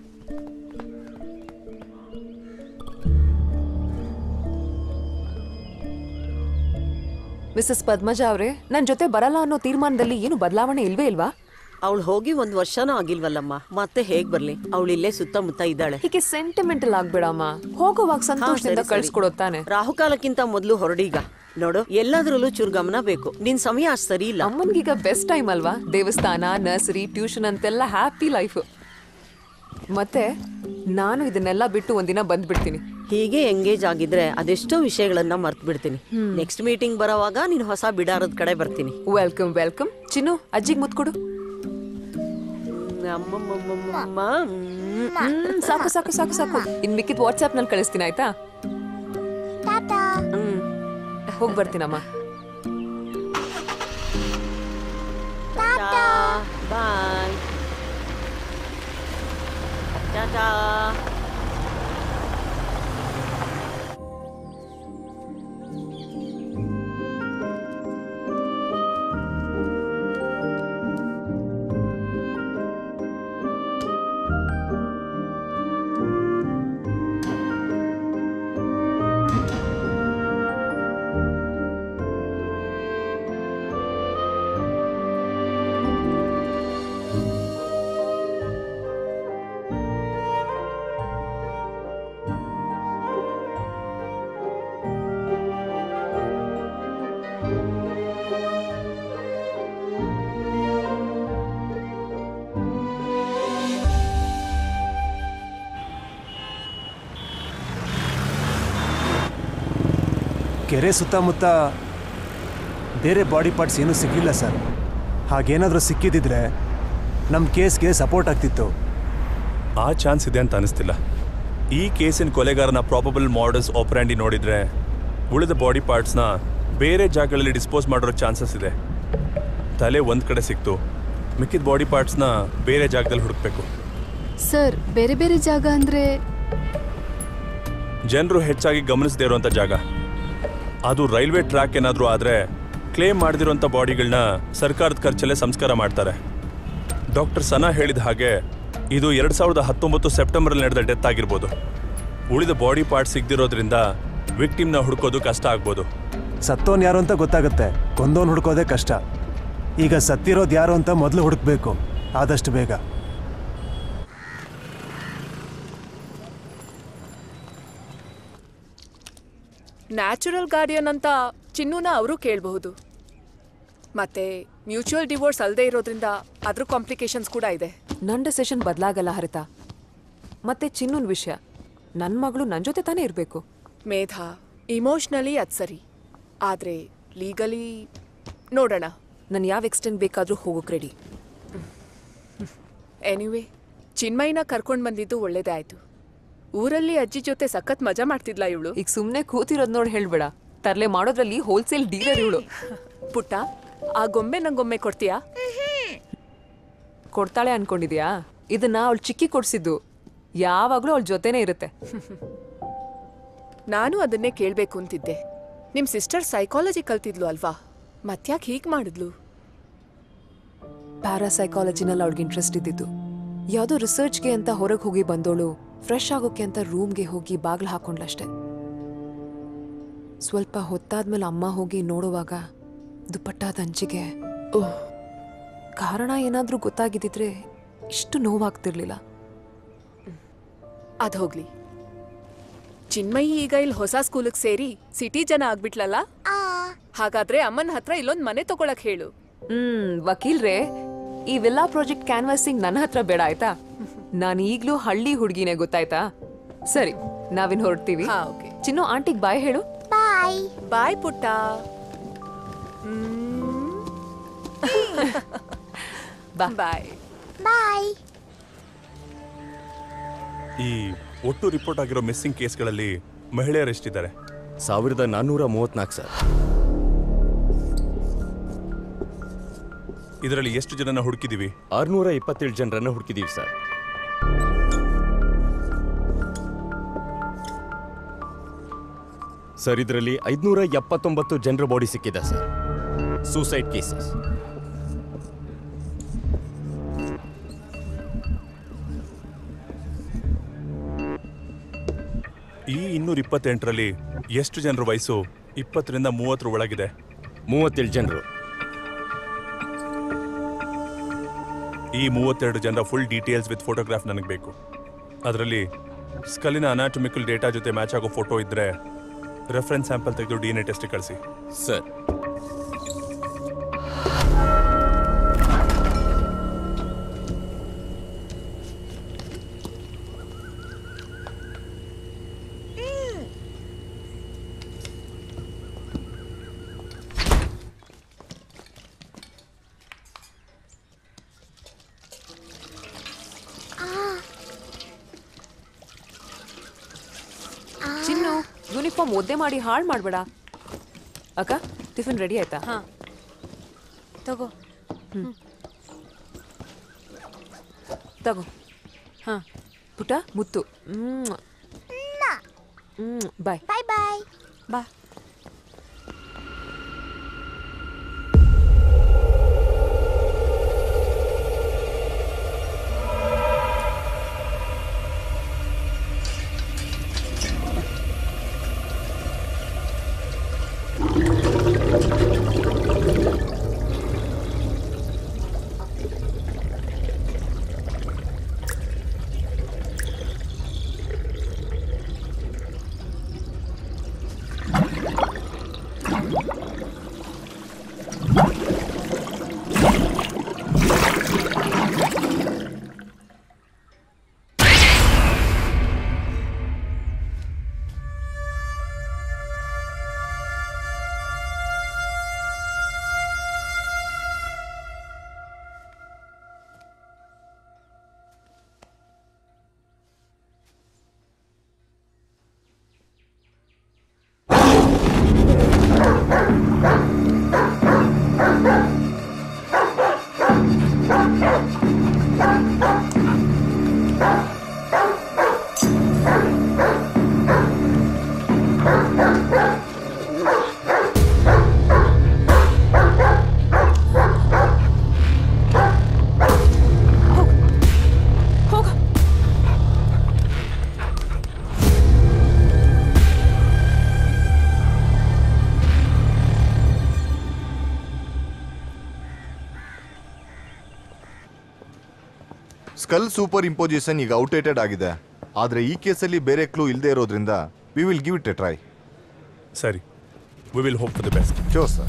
ಮಿಸಸ್ ಪದ್ಮಜಾ ಅವರೇ, ನನ್ ಜೊತೆ ಬರಲ್ಲ ಅನ್ನೋ ತೀರ್ಮಾನದಲ್ಲಿ ಏನು ಬದಲಾವಣೆ ಇಲ್ವೇ ಇಲ್ವಾ? ಅವಳು ಹೋಗಿ 1 ವರ್ಷನೂ ಆಗಿಲ್ವಲ್ಲಮ್ಮ, ಮತ್ತೆ ಹೇಗ್ ಬರ್ಲಿ? ಅವಳು ಇಲ್ಲೇ ಸುತ್ತಮುತ್ತ ಇದ್ದಾಳೆ. ಹೀಗೆ ಸೆಂಟಿಮೆಂಟಲ್ ಆಗ್ಬೇಡಮ್ಮ. ಹೋಗೋವಾಗ ಸಂತೋಷದಿಂದ ಕಳ್ಸ್ಕೊಡೋತಾನೆ. ರಾಹುಕಾಲಕ್ಕಿಂತ ಮೊದಲು ಹೊರಡೀಗ. ನೋಡು, ಎಲ್ಲಾದ್ರಲ್ಲೂ ಚೂರು ಗಮನ ಬೇಕು. ನಿನ್ ಸಮಯ ಅಷ್ಟು ಸರಿ ಇಲ್ಲ. ಅಮ್ಮನ್ಗೀಗ ಬೆಸ್ಟ್ ಟೈಮ್ ಅಲ್ವಾ? ದೇವಸ್ಥಾನ, ನರ್ಸರಿ, ಟ್ಯೂಷನ್ ಅಂತೆಲ್ಲ ಹ್ಯಾಪಿ ಲೈಫ್. ಮತ್ತೆ ನಾನು ಇದನ್ನೆಲ್ಲ ಬಿಟ್ಟು ಒಂದಿನ ಬಂದ್ಬಿಡ್ತೀನಿ. ಹೀಗೆ ಎಂಗೇಜ್ ಆಗಿದ್ರೆ ಅದೆಷ್ಟೋ ವಿಷಯಗಳನ್ನ ಮರ್ತು ಬಿಡ್ತೀನಿ. ನೆಕ್ಸ್ಟ್ ಮೀಟಿಂಗ್ ಬರೋವಾಗ ನೀನು ಹೊಸ ಬಿಡಾರದ ಕಡೆ ಬರ್ತೀನಿ. Welcome welcome. ಚಿನ್ನು, ಅಜ್ಜಿಗೆ ಮುತ್ಕೊಡು. ಸಾಕು ಸಾಕು ಸಾಕು ಸಾಕು. ಇನ್ ಮಿಕ್ಕಿದ್ ವಾಟ್ಸ್ಆಪ್ ನಲ್ಲಿ ಕಳಿಸ್ತೀನಿ, ಆಯ್ತಾ? ಹೋಗಿ ಬರ್ತೀನಮ್ಮ. ಬಾಯ್. ಟಾಟಾ. ಕೆರೆ ಸುತ್ತಮುತ್ತ ಬೇರೆ ಬಾಡಿ ಪಾರ್ಟ್ಸ್ ಏನೂ ಸಿಗಲಿಲ್ಲ ಸರ್. ಹಾಗೇನಾದರೂ ಸಿಕ್ಕಿದ್ದಿದ್ರೆ ನಮ್ಮ ಕೇಸ್ಗೆ ಸಪೋರ್ಟ್ ಆಗ್ತಿತ್ತು. ಆ ಚಾನ್ಸ್ ಇದೆ ಅಂತ ಅನಿಸ್ತಿಲ್ಲ. ಈ ಕೇಸಿನ ಕೊಲೆಗಾರನ ಪ್ರಾಬಬಲ್ ಮಾಡಸ್ ಆಪರೆಂಡಿ ನೋಡಿದ್ರೆ ಉಳಿದ ಬಾಡಿ ಪಾರ್ಟ್ಸ್ನ ಬೇರೆ ಜಾಗಗಳಲ್ಲಿ ಡಿಸ್ಪೋಸ್ ಮಾಡಿರೋ ಚಾನ್ಸಸ್ ಇದೆ. ತಲೆ ಒಂದು ಕಡೆ ಸಿಕ್ತು, ಮಿಕ್ಕಿದ ಬಾಡಿ ಪಾರ್ಟ್ಸ್ನ ಬೇರೆ ಜಾಗದಲ್ಲಿ ಹುಡುಕ್ಬೇಕು. ಸರ್, ಬೇರೆ ಬೇರೆ ಜಾಗ ಅಂದರೆ ಜನರು ಹೆಚ್ಚಾಗಿ ಗಮನಿಸದೇ ಇರುವಂಥ ಜಾಗ. ಅದು ರೈಲ್ವೆ ಟ್ರ್ಯಾಕ್ ಏನಾದರೂ ಆದರೆ ಕ್ಲೇಮ್ ಮಾಡದಿರುವಂಥ ಬಾಡಿಗಳನ್ನ ಸರ್ಕಾರದ ಖರ್ಚಲ್ಲೇ ಸಂಸ್ಕಾರ ಮಾಡ್ತಾರೆ. ಡಾಕ್ಟರ್ ಸನಾ ಹೇಳಿದ ಹಾಗೆ ಇದು 2019 ಸೆಪ್ಟೆಂಬರಲ್ಲಿ ನಡೆದ ಡೆತ್ ಆಗಿರ್ಬೋದು. ಉಳಿದ ಬಾಡಿ ಪಾರ್ಟ್ ಸಿಗದಿರೋದ್ರಿಂದ ವಿಕ್ಟಿಮ್ನ ಹುಡುಕೋದು ಕಷ್ಟ ಆಗ್ಬೋದು. ಸತ್ತೋನ್ ಯಾರು ಅಂತ ಗೊತ್ತಾಗುತ್ತೆ, ಕೊಂದೋನ್ ಹುಡ್ಕೋದೇ ಕಷ್ಟ. ಈಗ ಸತ್ತಿರೋದು ಯಾರು ಅಂತ ಮೊದಲು ಹುಡುಕ್ಬೇಕು, ಆದಷ್ಟು ಬೇಗ. ನ್ಯಾಚುರಲ್ ಗಾರ್ಡಿಯನ್ ಅಂತ ಚಿನ್ನೂನ ಅವರು ಕೇಳಬಹುದು. ಮತ್ತೆ ಮ್ಯೂಚುವಲ್ ಡಿವೋರ್ಸ್ ಅಲ್ಲದೆ ಇರೋದ್ರಿಂದ ಅದ್ರ ಕಾಂಪ್ಲಿಕೇಶನ್ಸ್ ಕೂಡ ಇದೆ. ನನ್ನ ಡಿಸಿಷನ್ ಬದಲಾಗಲ್ಲ ಹರಿತಾ. ಮತ್ತೆ ಚಿನ್ನೂನ್ ವಿಷಯ, ನನ್ನ ಮಗಳು ನನ್ನ ಜೊತೆ ತಾನೇ ಇರಬೇಕು. ಮೇಧಾ, ಇಮೋಷ್ನಲಿ ಅದು ಸರಿ, ಆದರೆ ಲೀಗಲಿ ನೋಡೋಣ. ನಾನು ಯಾವ ಎಕ್ಸ್ಟೆಂಟ್ ಬೇಕಾದರೂ ಹೋಗೋಕೆ ರೆಡಿ. ಎನಿವೇ, ಚಿನ್ಮಯ್ಯನ ಕರ್ಕೊಂಡು ಬಂದಿದ್ದು ಒಳ್ಳೇದೇ ಆಯ್ತು. ಊರಲ್ಲಿ ಅಜ್ಜಿ ಜೊತೆ ಸಖತ್ ಮಜಾ ಮಾಡ್ತಿದ್ಲ ಇವಳು. ಈಗ ಸುಮ್ಮನೆ ಕೂತಿರೋದು ನೋಡಿ ಹೇಳ್ಬೇಡ, ತರ್ಲೆ ಮಾಡೋದ್ರಲ್ಲಿ ಹೋಲ್ಸೇಲ್ ಡೀಲರ್ ಇವಳು. ಪುಟ್ಟ, ಆ ಗೊಂಬೆ ನಂಗೊಮ್ಮೆ ಕೊಡ್ತೀಯಾ? ಕೊಡ್ತಾಳೆ ಅನ್ಕೊಂಡಿದ್ಯಾ? ಇದನ್ನ ಅವಳು ಚಿಕ್ಕಿ ಕೊಡ್ಸಿದ್ದು, ಯಾವಾಗಲೂ ಅವಳ ಜೊತೆನೇ ಇರುತ್ತೆ. ನಾನು ಅದನ್ನೇ ಕೇಳಬೇಕು ಅಂತಿದ್ದೆ. ನಿಮ್ಮ ಸಿಸ್ಟರ್ ಸೈಕಾಲಜಿ ಕಲ್ತಿದ್ಲು ಅಲ್ವಾ, ಮತ್ತ್ಯಾಕೆ ಹೀಗೆ ಮಾಡಿದ್ಲು? ಪ್ಯಾರಾಸೈಕಾಲಜಿನಲ್ಲಿ ಅವಳಿಗೆ ಇಂಟ್ರೆಸ್ಟ್ ಇದ್ದಿದ್ದು. ಯಾವುದೋ ರಿಸರ್ಚ್ಗೆ ಅಂತ ಹೊರಗೆ ಹೋಗಿ ಬಂದೋಳು ಫ್ರೆಶ್ ಆಗೋಕೆ ಅಂತ ರೂಮ್ಗೆ ಹೋಗಿ ಬಾಗಿಲು ಹಾಕೊಂಡ್ಲಷ್ಟೆ. ಸ್ವಲ್ಪ ಹೊತ್ತಾದ್ಮೇಲೆ ಅಮ್ಮ ಹೋಗಿ ನೋಡುವಾಗ ದುಪ್ಪಟ್ಟಾದ ಅಂಚಿಗೆ ಕಾರಣ ಏನಾದರೂ ಗೊತ್ತಾಗಿದ್ದಿದ್ರೆ ಇಷ್ಟು ನೋವಾಗ್ತಿರ್ಲಿಲ್ಲ. ಅದು ಹೋಗ್ಲಿ, ಚಿನ್ಮಯಿ ಈಗ ಇಲ್ಲಿ ಹೊಸ ಸ್ಕೂಲಿಗೆ ಸೇರಿ ಸಿಟಿ ಜನ ಆಗ್ಬಿಟ್ಲಲ್ಲ, ಹಾಗಾದ್ರೆ ಅಮ್ಮನ ಹತ್ರ ಇಲ್ಲೊಂದು ಮನೆ ತಗೊಳಕ್ ಹೇಳು. ವಕೀಲ್ರೆ, ಈ ವಿಲ್ಲಾ ಪ್ರಾಜೆಕ್ಟ್ ಕ್ಯಾನ್ವಾಸಿಂಗ್ ನನ್ನ ಹತ್ರ ಬೇಡ ಆಯ್ತಾ? ನಾನು ಈಗ್ಲೂ ಹಳ್ಳಿ ಹುಡುಗಿನೇ, ಗೊತ್ತಾಯ್ತಾ? ಸರಿ, ನಾವಿನ್ ಹೊರಡ್ತೀವಿ. ಚಿನ್ನು, ಆಂಟಿಗ್ ಬಾಯ್ ಹೇಳು. ಬಾಯ್. ಬಾಯ್ ಪುಟ್ಟ. ಬಾಯ್ ಬಾಯ್. ಈ ಒಟ್ಟು ರಿಪೋರ್ಟ್ ಆಗಿರೋ ಮಿಸ್ಸಿಂಗ್ ಕೇಸ್ಗಳಲ್ಲಿ ಮಹಿಳೆಯರು ಎಷ್ಟಿದ್ದಾರೆ? 1434 ಸರ್. ಇದರಲ್ಲಿ ಎಷ್ಟು ಜನನ ಹುಡುಕಿದೀವಿ? 627 ಜನರನ್ನ ಹುಡುಕಿದೀವಿ ಸರ್. ಸರ್, ಇದರಲ್ಲಿ 579 ಜನರ ಬಾಡಿ ಸಿಕ್ಕಿದೆ ಸರ್. Suicide cases. ಈ 228ರಲ್ಲಿ ಎಷ್ಟು ಜನರ ವಯಸ್ಸು 20 ರಿಂದ 30 ಒಳಗಿದೆ? 37 ಜನರು. ಈ 32 ಜನರ ಫುಲ್ ಡೀಟೇಲ್ಸ್ ವಿತ್ ಫೋಟೋಗ್ರಾಫ್ ನನಗೆ ಬೇಕು. ಅದರಲ್ಲಿ ಸ್ಕಲ್ಲಿನ ಅನಾಟಮಿಕಲ್ ಡೇಟಾ ಜೊತೆ ಮ್ಯಾಚ್ ಆಗೋ ಫೋಟೋ ಇದ್ರೆ ರೆಫರೆನ್ಸ್ ಸ್ಯಾಂಪಲ್ ತೆಗೆದು DNA ಟೆಸ್ಟ್ ಕಳಿಸಿ. ಸರ್. ಚಿನ್ನು, ಯೂನಿಫಾರ್ಮ್ ಒದ್ದೆ ಮಾಡಿ ಹಾಳು ಮಾಡಬೇಡ. ಅಕ್ಕ, ಟಿಫಿನ್ ರೆಡಿ ಆಯ್ತಾ? ಹಾ, ತಗೋ. ತಗೋ. ಹಾ, ಪುಟ್ಟ ಮುತ್ತು. ಬಾಯ್. Bye bye. ಬಾ. ಸ್ಕಲ್ ಸೂಪರ್ ಇಂಪೋಸಿಷನ್ ಈಗ ಔಟ್ಡೇಟೆಡ್ ಆಗಿದೆ. ಆದರೆ ಈ ಕೇಸಲ್ಲಿ ಬೇರೆ ಕ್ಲೂ ಇಲ್ಲದೆ ಇರೋದ್ರಿಂದ we will give it a try. ಸರಿ, we will hope for the best. Sure sir.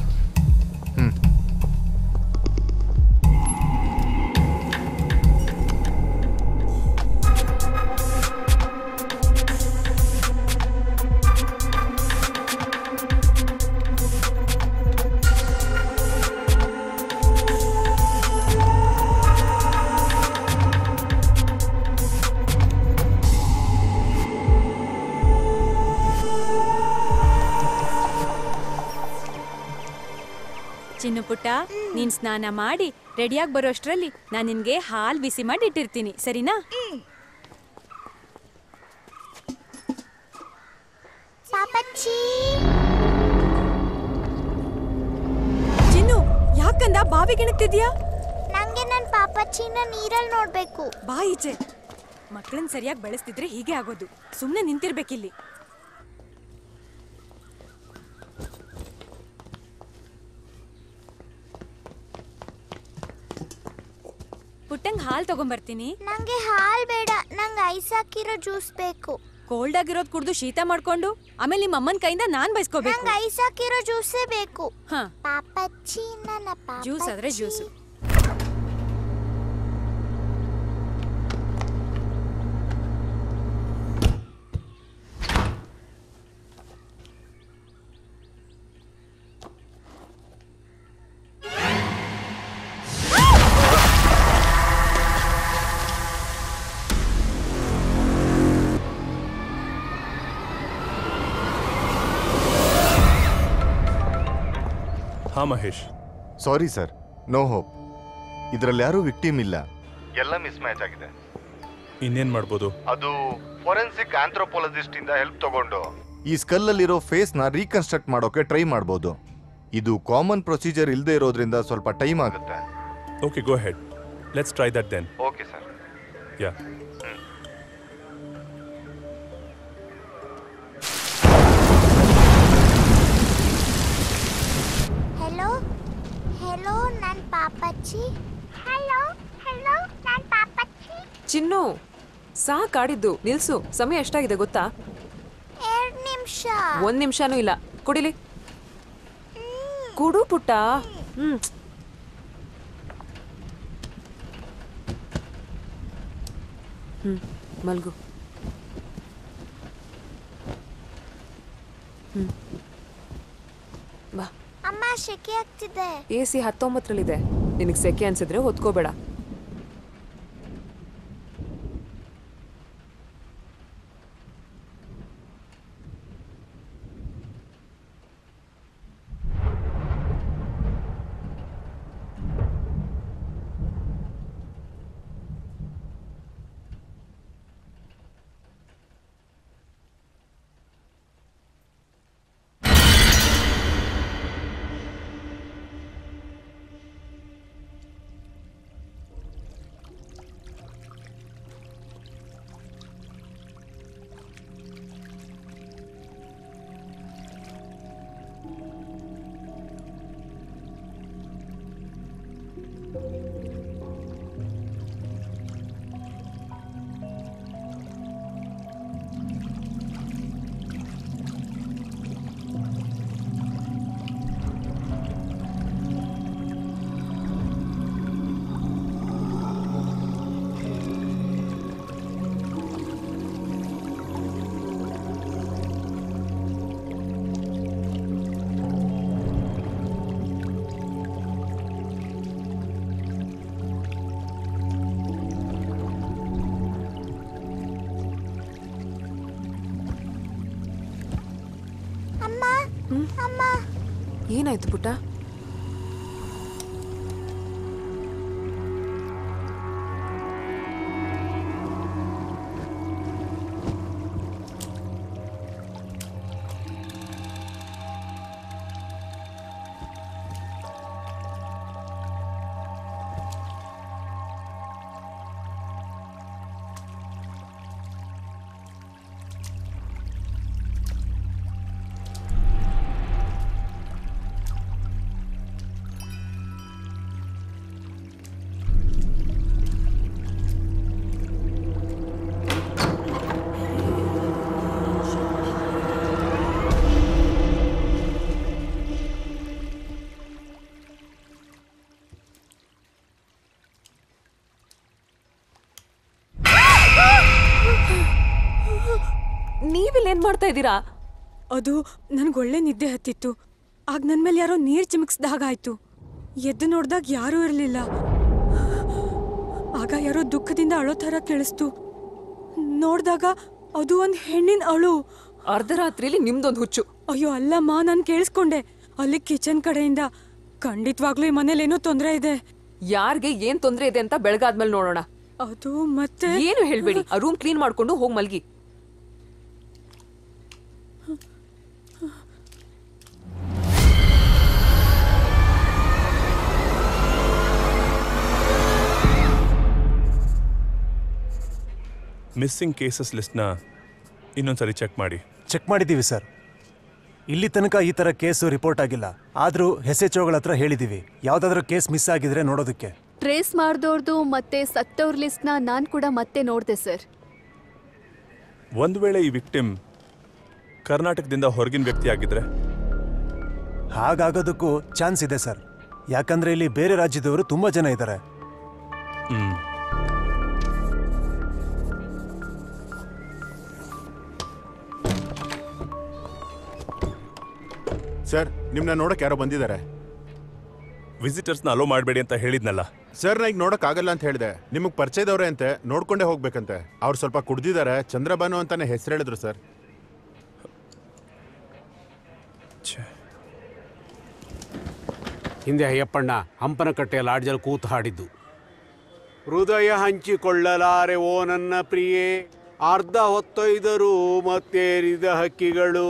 Chinnu ಪುಟ್ಟ, ನೀನ್ ಸ್ನಾನ ಮಾಡಿ ರೆಡಿಯಾಗಿ ಬರೋಷ್ಟ್ರಲ್ಲಿ ನಾನು ನಿನ್ಗೆ ಹಾಲ್ ಬಿಸಿ ಮಾಡಿ ಇಟ್ಟಿರ್ತೀನಿ, ಸರಿನಾ? ಚಿನ್ನು, ಯಾಕಂದ ಬಾವಿಗೆ ಇಣಕ್ತಿದ್ಯಾ? ನಂಗೆ ನನ್ ಪಾಪಚ್ಚಿನ ನೀರಲ್ಲಿ ನೋಡ್ಬೇಕು. ಬಾ ಈಚೆ. ಮಕ್ಕಳನ್ನ ಸರಿಯಾಗಿ ಬೆಳೆಸ್ತಿದ್ರೆ ಹೀಗೆ ಆಗೋದು. ಸುಮ್ನೆ ನಿಂತಿರ್ಬೇಕಿಲ್ಲಿ. ಪುಟ್ಟಂಗ್ ಹಾಲ್ ತಗೊಂಬರ್ತೀನಿ. ನಂಗೆ ಹಾಲ್ ಬೇಡ, ನಂಗೆ ಐಸ್ ಹಾಕಿರೋ ಜ್ಯೂಸ್ ಬೇಕು. ಕೋಲ್ಡ್ ಆಗಿರೋದ್ ಕುಡ್ದು ಶೀತ ಮಾಡ್ಕೊಂಡು ಆಮೇಲೆ ನಿಮ್ಮ ಅಮ್ಮನ ಕೈಯಿಂದ ನಾನ್ ಬೈಸ್ಕೋಬೇಕು. ನಂಗೆ ಐಸ್ ಹಾಕಿರೋ ಜ್ಯೂಸೇ ಬೇಕು. ಹಾ, ಪಾಪಚ್ಚಿ ನನ್ನ ಪಾಪಚ್ಚಿ. ಜ್ಯೂಸ್ ಆದ್ರೆ ಜ್ಯೂಸು. ಹಾ Mahesh. Sorry sir, no hope. ಇದರಲ್ಲಿ ಯಾರೂ ವಿಕ್ಟಿಮ್ ಇಲ್ಲ, ಎಲ್ಲ ಮಿಸ್ ಮ್ಯಾಚ್ ಆಗಿದೆ. ಇನ್ನೇನ್ ಮಾಡ್ಬೋದು? ಅದು ಫೋರೆನ್ಸಿಕ್ ಆಂಥ್ರೋಪಾಲಜಿಸ್ಟ್ ಇಂದ ಹೆಲ್ಪ್ ತಗೊಂಡು ಈ ಸ್ಕಲ್ ಅಲ್ಲಿರೋ ಫೇಸ್ ನ ರೀಕನ್ಸ್ಟ್ರಕ್ಟ್ ಮಾಡೋಕೆ ಟ್ರೈ ಮಾಡಬಹುದು. ಇದು ಕಾಮನ್ ಪ್ರೊಸೀಜರ್ ಇಲ್ಲದೆ ಇರೋದ್ರಿಂದ ಸ್ವಲ್ಪ ಟೈಮ್ ಆಗುತ್ತೆ. Okay, go ahead. Let's try that then. Okay sir. Yeah. Hello hello, ನನ್ ಪಾಪಚ್ಚಿ. ಹೆಲೋ ಹೆಲೋ, ನನ್ ಪಾಪಚ್ಚಿ. ಚಿನ್ನು, ಸಾಕಾಡಿದ್ದು ನಿಲ್ಸು. ಸಮಯ ಎಷ್ಟಾಗಿದೆ ಗೊತ್ತಾ? 2 ನಿಮಿಷ. 1 ನಿಮಿಷನೂ ಇಲ್ಲ. ಕುಡಿಲಿ. ಕುಡು ಪುಟ್ಟ. ಮಲ್ಗು. ಬಾ. ಅಮ್ಮ, ಸೆಕೆ ಆಗ್ತಿದೆ. AC 19ರಲ್ಲಿದೆ. ನಿನಗೆ ಸೆಕೆ ಅನ್ಸಿದ್ರೆ ಹೊತ್ಕೋಬೇಡ. ಏನಾಯ್ತು ಪುಟ್ಟ? ಏನ್ ಮಾಡ್ತಾ ಇದ್ದೀರಾ? ಅದು ನನ್ಗೊಳ್ಳೆ ನಿದ್ದೆ ಹತ್ತಿತ್ತು. ಆಗ ನನ್ ಮೇಲೆ ಯಾರೋ ನೀರ್ ಚಿಮುಕ್ಸ್ದಾಗ ಆಯ್ತು. ಎದ್ದು ನೋಡ್ದಾಗ ಯಾರೂ ಇರ್ಲಿಲ್ಲ. ಆಗ ಯಾರೋ ದುಃಖದಿಂದ ಅಳೋ ತರ ಕೇಳಿಸ್ತು. ನೋಡ್ದಾಗ ಅದು ಒಂದ್ ಹೆಣ್ಣಿನ ಅಳು. ಅರ್ಧರಾತ್ರಿಲಿ ನಿಮ್ದೊಂದು ಹುಚ್ಚು. ಅಯ್ಯೋ ಅಲ್ಲಮ್ಮ, ನಾನ್ ಕೇಳಿಸ್ಕೊಂಡೆ. ಅಲ್ಲಿ ಕಿಚನ್ ಕಡೆಯಿಂದ. ಖಂಡಿತವಾಗ್ಲೂ ಈ ಮನೇಲಿ ಏನೋ ತೊಂದ್ರೆ ಇದೆ. ಯಾರ್ಗೆ ಏನ್ ತೊಂದ್ರೆ ಇದೆ ಅಂತ ಬೆಳಗಾದ್ಮೇಲೆ ನೋಡೋಣ. ಅದು ಮತ್ತೆ ಏನು ಹೇಳ್ಬೇಡಿ. ಆ ರೂಮ್ ಕ್ಲೀನ್ ಮಾಡ್ಕೊಂಡು ಹೋಗ್ ಮಲ್ಗಿ. ಮಿಸ್ಸಿಂಗ್ ಕೇಸಸ್ ಲಿಸ್ಟ್ನ ಇನ್ನೊಂದ್ಸರಿ ಚೆಕ್ ಮಾಡಿ. ಚೆಕ್ ಮಾಡಿದ್ದೀವಿ ಸರ್. ಇಲ್ಲಿ ತನಕ ಈ ಥರ ಕೇಸು ರಿಪೋರ್ಟ್ ಆಗಿಲ್ಲ. ಆದರೂ SHOಗಳ ಹತ್ರ ಹೇಳಿದ್ದೀವಿ, ಯಾವುದಾದ್ರೂ ಕೇಸ್ ಮಿಸ್ ಆಗಿದ್ರೆ ನೋಡೋದಕ್ಕೆ. ಟ್ರೇಸ್ ಮಾಡಿದವ್ರದು ಮತ್ತೆ ಸತ್ತವ್ರ ಲಿಸ್ಟ್ನ ನಾನು ಕೂಡ ಮತ್ತೆ ನೋಡಿದೆ ಸರ್. ಒಂದು ವೇಳೆ ಈ ವಿಕ್ಟಿಮ್ ಕರ್ನಾಟಕದಿಂದ ಹೊರಗಿನ ವ್ಯಕ್ತಿ ಆಗಿದ್ರೆ? ಹಾಗಾಗೋದಕ್ಕೂ ಚಾನ್ಸ್ ಇದೆ ಸರ್. ಯಾಕಂದ್ರೆ ಇಲ್ಲಿ ಬೇರೆ ರಾಜ್ಯದವರು ತುಂಬ ಜನ ಇದ್ದಾರೆ. ಸರ್, ನಿಮ್ಮನ್ನ ನೋಡಕ್ಕೆ ಯಾರೋ ಬಂದಿದ್ದಾರೆ. ವಿಸಿಟರ್ಸ್ನ ಅಲೋ ಮಾಡಬೇಡಿ ಅಂತ ಹೇಳಿದ್ನಲ್ಲ ಸರ್. ನಾ ಈಗ ನೋಡೋಕ್ಕಾಗಲ್ಲ ಅಂತ ಹೇಳಿದೆ. ನಿಮಗೆ ಪರಿಚಯದವ್ರೆ ಅಂತೆ, ನೋಡ್ಕೊಂಡೇ ಹೋಗ್ಬೇಕಂತೆ. ಅವ್ರು ಸ್ವಲ್ಪ ಕುಡ್ದಿದ್ದಾರೆ. ಚಂದ್ರಬಾನು ಅಂತಾನೆ ಹೆಸರು ಹೇಳಿದ್ರು ಸರ್. ಹಿಂದೆ ಅಯ್ಯಪ್ಪಣ್ಣ ಹಂಪನಕಟ್ಟೆಯ ಲಾಡ್ಜಲ್ಲಿ ಕೂತು ಹಾಡಿದ್ದು. ಹೃದಯ ಹಂಚಿಕೊಳ್ಳಲಾರೆ ಓ ನನ್ನ ಪ್ರಿಯೆ, ಅರ್ಧ ಹೊತ್ತೊಯ್ದರು ಮತ್ತೇರಿದ ಹಕ್ಕಿಗಳು.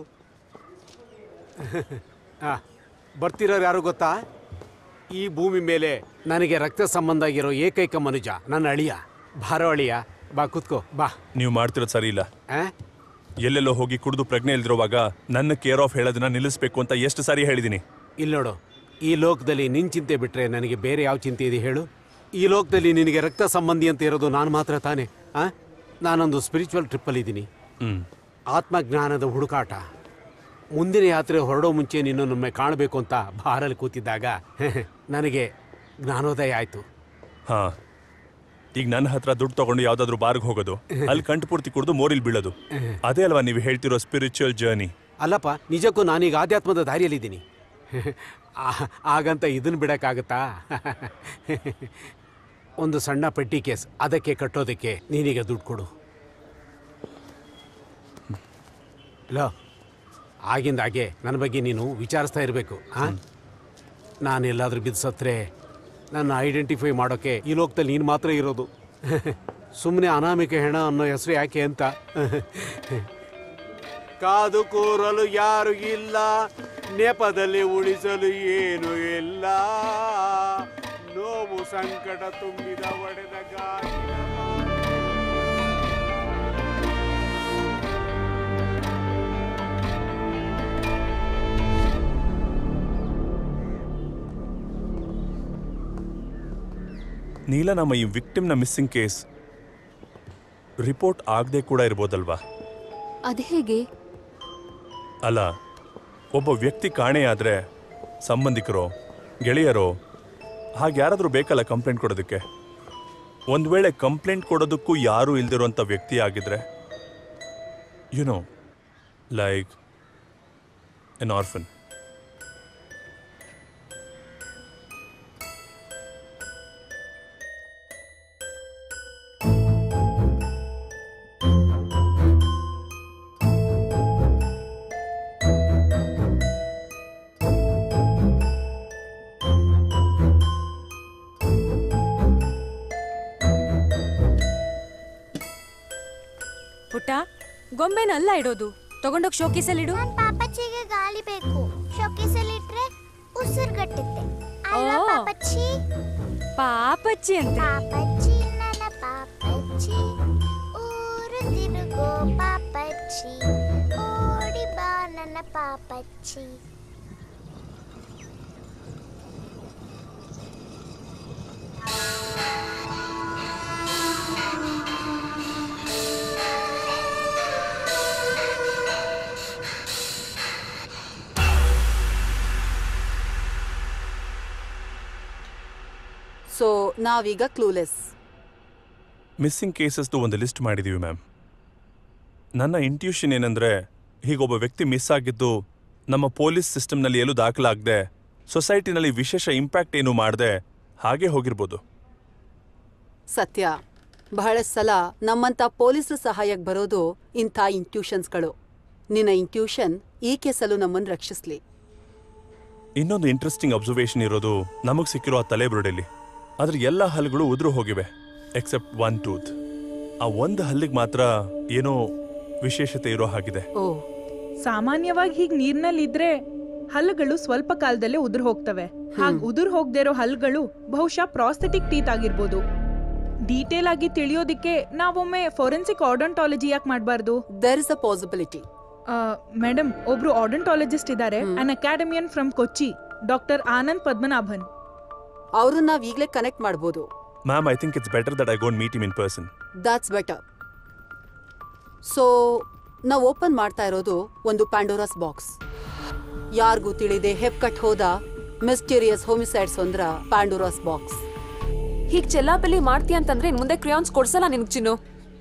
ಬರ್ತಿರೋರು ಯಾರು ಗೊತ್ತಾ? ಈ ಭೂಮಿ ಮೇಲೆ ನನಗೆ ರಕ್ತ ಸಂಬಂಧ ಆಗಿರೋ ಏಕೈಕ ಮನುಜ ನನ್ನ ಅಳಿಯ. ಬಾರೋ ಅಳಿಯ, ಬಾ ಕೂತ್ಕೋ ಬಾ. ನೀವು ಮಾಡ್ತಿರೋದು ಸರಿ ಇಲ್ಲ. ಎಲ್ಲೆಲ್ಲೋ ಹೋಗಿ ಕುಡಿದು ಪ್ರಜ್ಞೆ ಇಲ್ದಿರುವಾಗ ನನ್ನ ಕೇರ್ ಆಫ್ ಹೇಳೋದನ್ನ ನಿಲ್ಲಿಸ್ಬೇಕು ಅಂತ ಎಷ್ಟು ಸಾರಿ ಹೇಳಿದ್ದೀನಿ. ಇಲ್ಲಿ ನೋಡು, ಈ ಲೋಕದಲ್ಲಿ ನಿನ್ನ ಚಿಂತೆ ಬಿಟ್ಟರೆ ನನಗೆ ಬೇರೆ ಯಾವ ಚಿಂತೆ ಇದೆ ಹೇಳು? ಈ ಲೋಕದಲ್ಲಿ ನಿನಗೆ ರಕ್ತ ಸಂಬಂಧಿ ಅಂತ ಇರೋದು ನಾನು ಮಾತ್ರ ತಾನೆ. ನಾನೊಂದು ಸ್ಪಿರಿಚುವಲ್ ಟ್ರಿಪ್ಪಲ್ಲಿದ್ದೀನಿ. ಆತ್ಮಜ್ಞಾನದ ಹುಡುಕಾಟ. ಮುಂದಿನ ಯಾತ್ರೆ ಹೊರಡೋ ಮುಂಚೆ ನಿನ್ನೊಮ್ಮೆ ಕಾಣಬೇಕು ಅಂತ ಬಾರಲ್ಲಿ ಕೂತಿದ್ದಾಗ ನನಗೆ ಜ್ಞಾನೋದಯ ಆಯಿತು. ಹಾಂ, ಈಗ ನನ್ನ ಹತ್ರ ದುಡ್ಡು ತಗೊಂಡು ಯಾವುದಾದ್ರೂ ಬಾರ್ಗೆ ಹೋಗೋದು, ಅಲ್ಲಿ ಕಂಠ ಪೂರ್ತಿ ಕುಡಿದು ಮೋರಿಲ್ ಬೀಳೋದು, ಅದೇ ಅಲ್ವಾ ನೀವು ಹೇಳ್ತಿರೋ ಸ್ಪಿರಿಚುವಲ್ ಜರ್ನಿ? ಅಲ್ಲಪ್ಪ, ನಿಜಕ್ಕೂ ನಾನೀಗ ಆಧ್ಯಾತ್ಮದ ದಾರಿಯಲ್ಲಿದ್ದೀನಿ. ಆಗಂತ ಇದನ್ನು ಬಿಡೋಕ್ಕಾಗತ್ತಾ? ಒಂದು ಸಣ್ಣ ಪೆಟ್ಟಿ ಕೇಸ್, ಅದಕ್ಕೆ ಕಟ್ಟೋದಕ್ಕೆ ನೀನೀಗ ದುಡ್ಡು ಕೊಡು. ಲೋ, ಆಗಿಂದಾಗೆ ನನ್ನ ಬಗ್ಗೆ ನೀನು ವಿಚಾರಿಸ್ತಾ ಇರಬೇಕು. ನಾನೆಲ್ಲಾದ್ರೂ ಬಿದ್ದು ಸತ್ರೆ ನನ್ನ ಐಡೆಂಟಿಫೈ ಮಾಡೋಕ್ಕೆ ಈ ಲೋಕದಲ್ಲಿ ನೀನು ಮಾತ್ರ ಇರೋದು. ಸುಮ್ಮನೆ ಅನಾಮಿಕ ಹೆಣ ಅನ್ನೋ ಹೆಸರು ಯಾಕೆ ಅಂತ. ಕಾದು ಕೂರಲು ಯಾರು ಇಲ್ಲ, ನೆಪದಲ್ಲಿ ಉಳಿಸಲು ಏನು ಇಲ್ಲ, ನೋವು ಸಂಕಟ ತುಂಬಿದ ಒಡೆದ ಗಾಳಿ. ನೀಲ, ನಮ್ಮ ಈ ವಿಕ್ಟಿಮ್ನ ಮಿಸ್ಸಿಂಗ್ ಕೇಸ್ ರಿಪೋರ್ಟ್ ಆಗದೆ ಕೂಡ ಇರ್ಬೋದಲ್ವಾ? ಅದು ಹೇಗೆ? ಅಲ್ಲ, ಒಬ್ಬ ವ್ಯಕ್ತಿ ಕಾಣೆಯಾದರೆ ಸಂಬಂಧಿಕರೋ ಗೆಳೆಯರೋ ಹಾಗೆ ಯಾರಾದರೂ ಬೇಕಲ್ಲ ಕಂಪ್ಲೇಂಟ್ ಕೊಡೋದಕ್ಕೆ. ಒಂದು ವೇಳೆ ಕಂಪ್ಲೇಂಟ್ ಕೊಡೋದಕ್ಕೂ ಯಾರೂ ಇಲ್ದಿರೋಂಥ ವ್ಯಕ್ತಿ ಆಗಿದ್ರೆ, ಯುನೋ ಲೈಕ್ ಎನ್ ಆರ್ಫನ್. ಪುಟ್ಟ, ಗೊಂಬೆನಲ್ಲ ಇಡೋದು, ತಗೊಂಡೋಗಿ ಶೋಕೀಸಲ್ಲಿಡು. ಪಾಪಚ್ಚಿಗೆ ಗಾಳಿ ಬೇಕು, ಶೋಕೀಸಲ್ಲಿ ಇಟ್ರೆ ಉಸಿರುಗಟ್ಟುತ್ತೆ. ಅಲ್ವಾ ಪಾಪಚ್ಚಿ? ಪಾಪಚ್ಚಿ ಅಂತ. ಪಾಪಚ್ಚಿ ನನ್ನ ಪಾಪಚ್ಚಿ, ಊರು ತಿರುಗೋ ಪಾಪಚ್ಚಿ, ಓಡಿ ಬಾ ನನ್ನ ಪಾಪಚ್ಚಿ. ಸೊ ನಾವೀಗ ಕ್ಲೂಲೆಸ್. ಮಿಸ್ಸಿಂಗ್ ಕೇಸಸ್ದು ಒಂದು ಲಿಸ್ಟ್ ಮಾಡಿದ್ದೀವಿ ಮ್ಯಾಮ್. ನನ್ನ ಇಂಟ್ಯೂಷನ್ ಏನಂದ್ರೆ ಹೀಗೊಬ್ಬ ವ್ಯಕ್ತಿ ಮಿಸ್ ಆಗಿದ್ದು ನಮ್ಮ ಪೊಲೀಸ್ ಸಿಸ್ಟಮ್ನಲ್ಲಿ ಎಲ್ಲೂ ದಾಖಲಾಗದೆ ಸೊಸೈಟಿನಲ್ಲಿ ವಿಶೇಷ ಇಂಪ್ಯಾಕ್ಟ್ ಏನು ಮಾಡದೆ ಹಾಗೆ ಹೋಗಿರ್ಬೋದು. ಸತ್ಯ, ಬಹಳಷ್ಟು ಸಲ ನಮ್ಮಂತ ಪೊಲೀಸರ ಸಹಾಯಕ್ಕೆ ಬರೋದು ಇಂಥ ಇಂಟ್ಯೂಷನ್ಸ್ಗಳು. ನಿನ್ನ ಇಂಟ್ಯೂಷನ್ ಈ ಕೇಸಲ್ಲೂ ನಮ್ಮನ್ನು ರಕ್ಷಿಸ್ಲಿ. ಇನ್ನೊಂದು ಇಂಟ್ರೆಸ್ಟಿಂಗ್ ಅಬ್ಸರ್ವೇಷನ್ ಇರೋದು ನಮಗೆ ಸಿಕ್ಕಿರೋ ಆ ತಲೆಬುರುಡೆಯಲ್ಲಿ. ಅದ್ರ ಎಲ್ಲ ಹಲ್ಲುಗಳು ಉದುರು ಹೋಗಿವೆ ಎಕ್ಸೆಪ್ಟ್ ಒನ್ ಟೂತ್. ಆ ಒಂದು ಹಲ್ಲಿಗೆ ಮಾತ್ರ ಏನೋ ವಿಶೇಷತೆ ಇರೋ ಹಾಗಿದೆ. ಸಾಮಾನ್ಯವಾಗಿ ಹೀಗೆ ನೀರ್ನಲ್ಲಿದ್ರೆ ಹಲ್ಲುಗಳು ಸ್ವಲ್ಪ ಕಾಲದಲ್ಲೇ ಉದುರು ಹೋಗ್ತವೆ. ಹಾಗೆ ಉದುರು ಹೋಗದೇ ಇರೋ ಹಲ್ಲುಗಳು ಬಹುಶಃ ಪ್ರಾಸ್ಥೆಟಿಕ್ ಟೀತ್ ಆಗಿರ್ಬೋದು. ಡೀಟೇಲ್ ಆಗಿ ತಿಳಿಯೋದಿಕ್ಕೆ ನಾವೊಮ್ಮೆ ಫೋರೆನ್ಸಿಕ್ ಆಡಂಟಾಲಜಿ ಯಾಕೆ ಮಾಡಬಾರ್ದು? There is a possibility. Madam, ಒಬ್ರು ಆಡಂಟಾಲಜಿಸ್ಟ್ ಇದ್ದಾರೆ, an academician from Kochi, doctor Anand Padmanabhan. ಅವ್ರನ್ನ ನಾವ್ ಈಗಲೇ ಕನೆಕ್ಟ್ ಮಾಡಬಹುದು. Ma'am, I think it's better that I gonna meet him in person. That's better. So ನಾವು ಓಪನ್ ಮಾಡ್ತಾ ಇರೋದು ಒಂದು ಪ್ಯಾಂಡೋರಾಸ್ ಬಾಕ್ಸ್. ಯಾರಿಗೂ ತಿಳಿದೆ ಹೆಪ್ಕಟ್ ಹೋದ ಮಿಸ್ಟೀರಿಯಸ್ ಹೋಮಿಸೈಡ್ಸ್ ಅಂದ್ರ ಪ್ಯಾಂಡೋರಾಸ್ ಬಾಕ್ಸ್. ಹೀಗ್ ಚೆಲ್ಲಾಪಲ್ಲಿ ಮಾಡ್ತೀಯ ಅಂತಂದ್ರೆ ಇನ್ ಮುಂದೆ ಕ್ರಿಯಾನ್ಸ್ ಕೊಡ್ಸಲ್ಲ ನಿನ್ಗೆ ಚಿನ್ನು.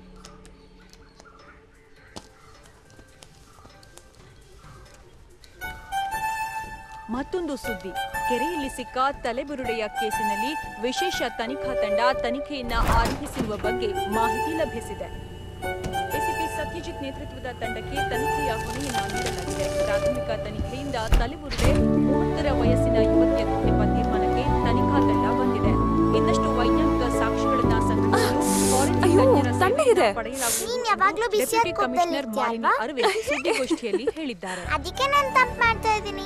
ಮತ್ತೊಂದು ಸುದ್ದಿ. ಕೆರೆಯಲ್ಲಿ ಸಿಕ್ಕ ತಲೆಬುರುಡೆಯ ಕೇಸಿನಲ್ಲಿ ವಿಶೇಷ ತನಿಖಾ ತಂಡ ತನಿಖೆಯನ್ನ ಆರಂಭಿಸಿರುವ ಬಗ್ಗೆ ಮಾಹಿತಿ ಲಭಿಸಿದೆ. ಎಸಿಪಿ ಸತ್ಯಜಿತ್ ನೇತೃತ್ವದ ತಂಡಕ್ಕೆ ತನಿಖೆಯ ಹೊಣೆಯನ್ನ ನೀಡಲಾಗಿದೆ. ಪ್ರಾಥಮಿಕ ತನಿಖೆಯಿಂದ ತಲೆಬುರುಡೆ 30ರ ವಯಸ್ಸಿನ ಯುವತಿಯದು ಎಂಬ ತೀರ್ಮಾನಕ್ಕೆ ತನಿಖಾ ತಂಡ ಬಂದಿದೆ. ಇನ್ನಷ್ಟು ವೈಜ್ಞಾನಿಕ ಸಾಕ್ಷ್ಯಗಳನ್ನ ಸಂಗ್ರಹಿಸಲು ಡೆಪ್ಯೂಟಿ ಕಮಿಷನರ್ ಮಾಲಿನಿ ಅರವಿಂದ್ ಸುದ್ದಿಗೋಷ್ಠಿಯಲ್ಲಿ ಹೇಳಿದ್ದಾರೆ. ಅದಕ್ಕೆ ನಾನು ತಪ್ಪು ಮಾಡ್ತಾ ಇದ್ದೀನಿ.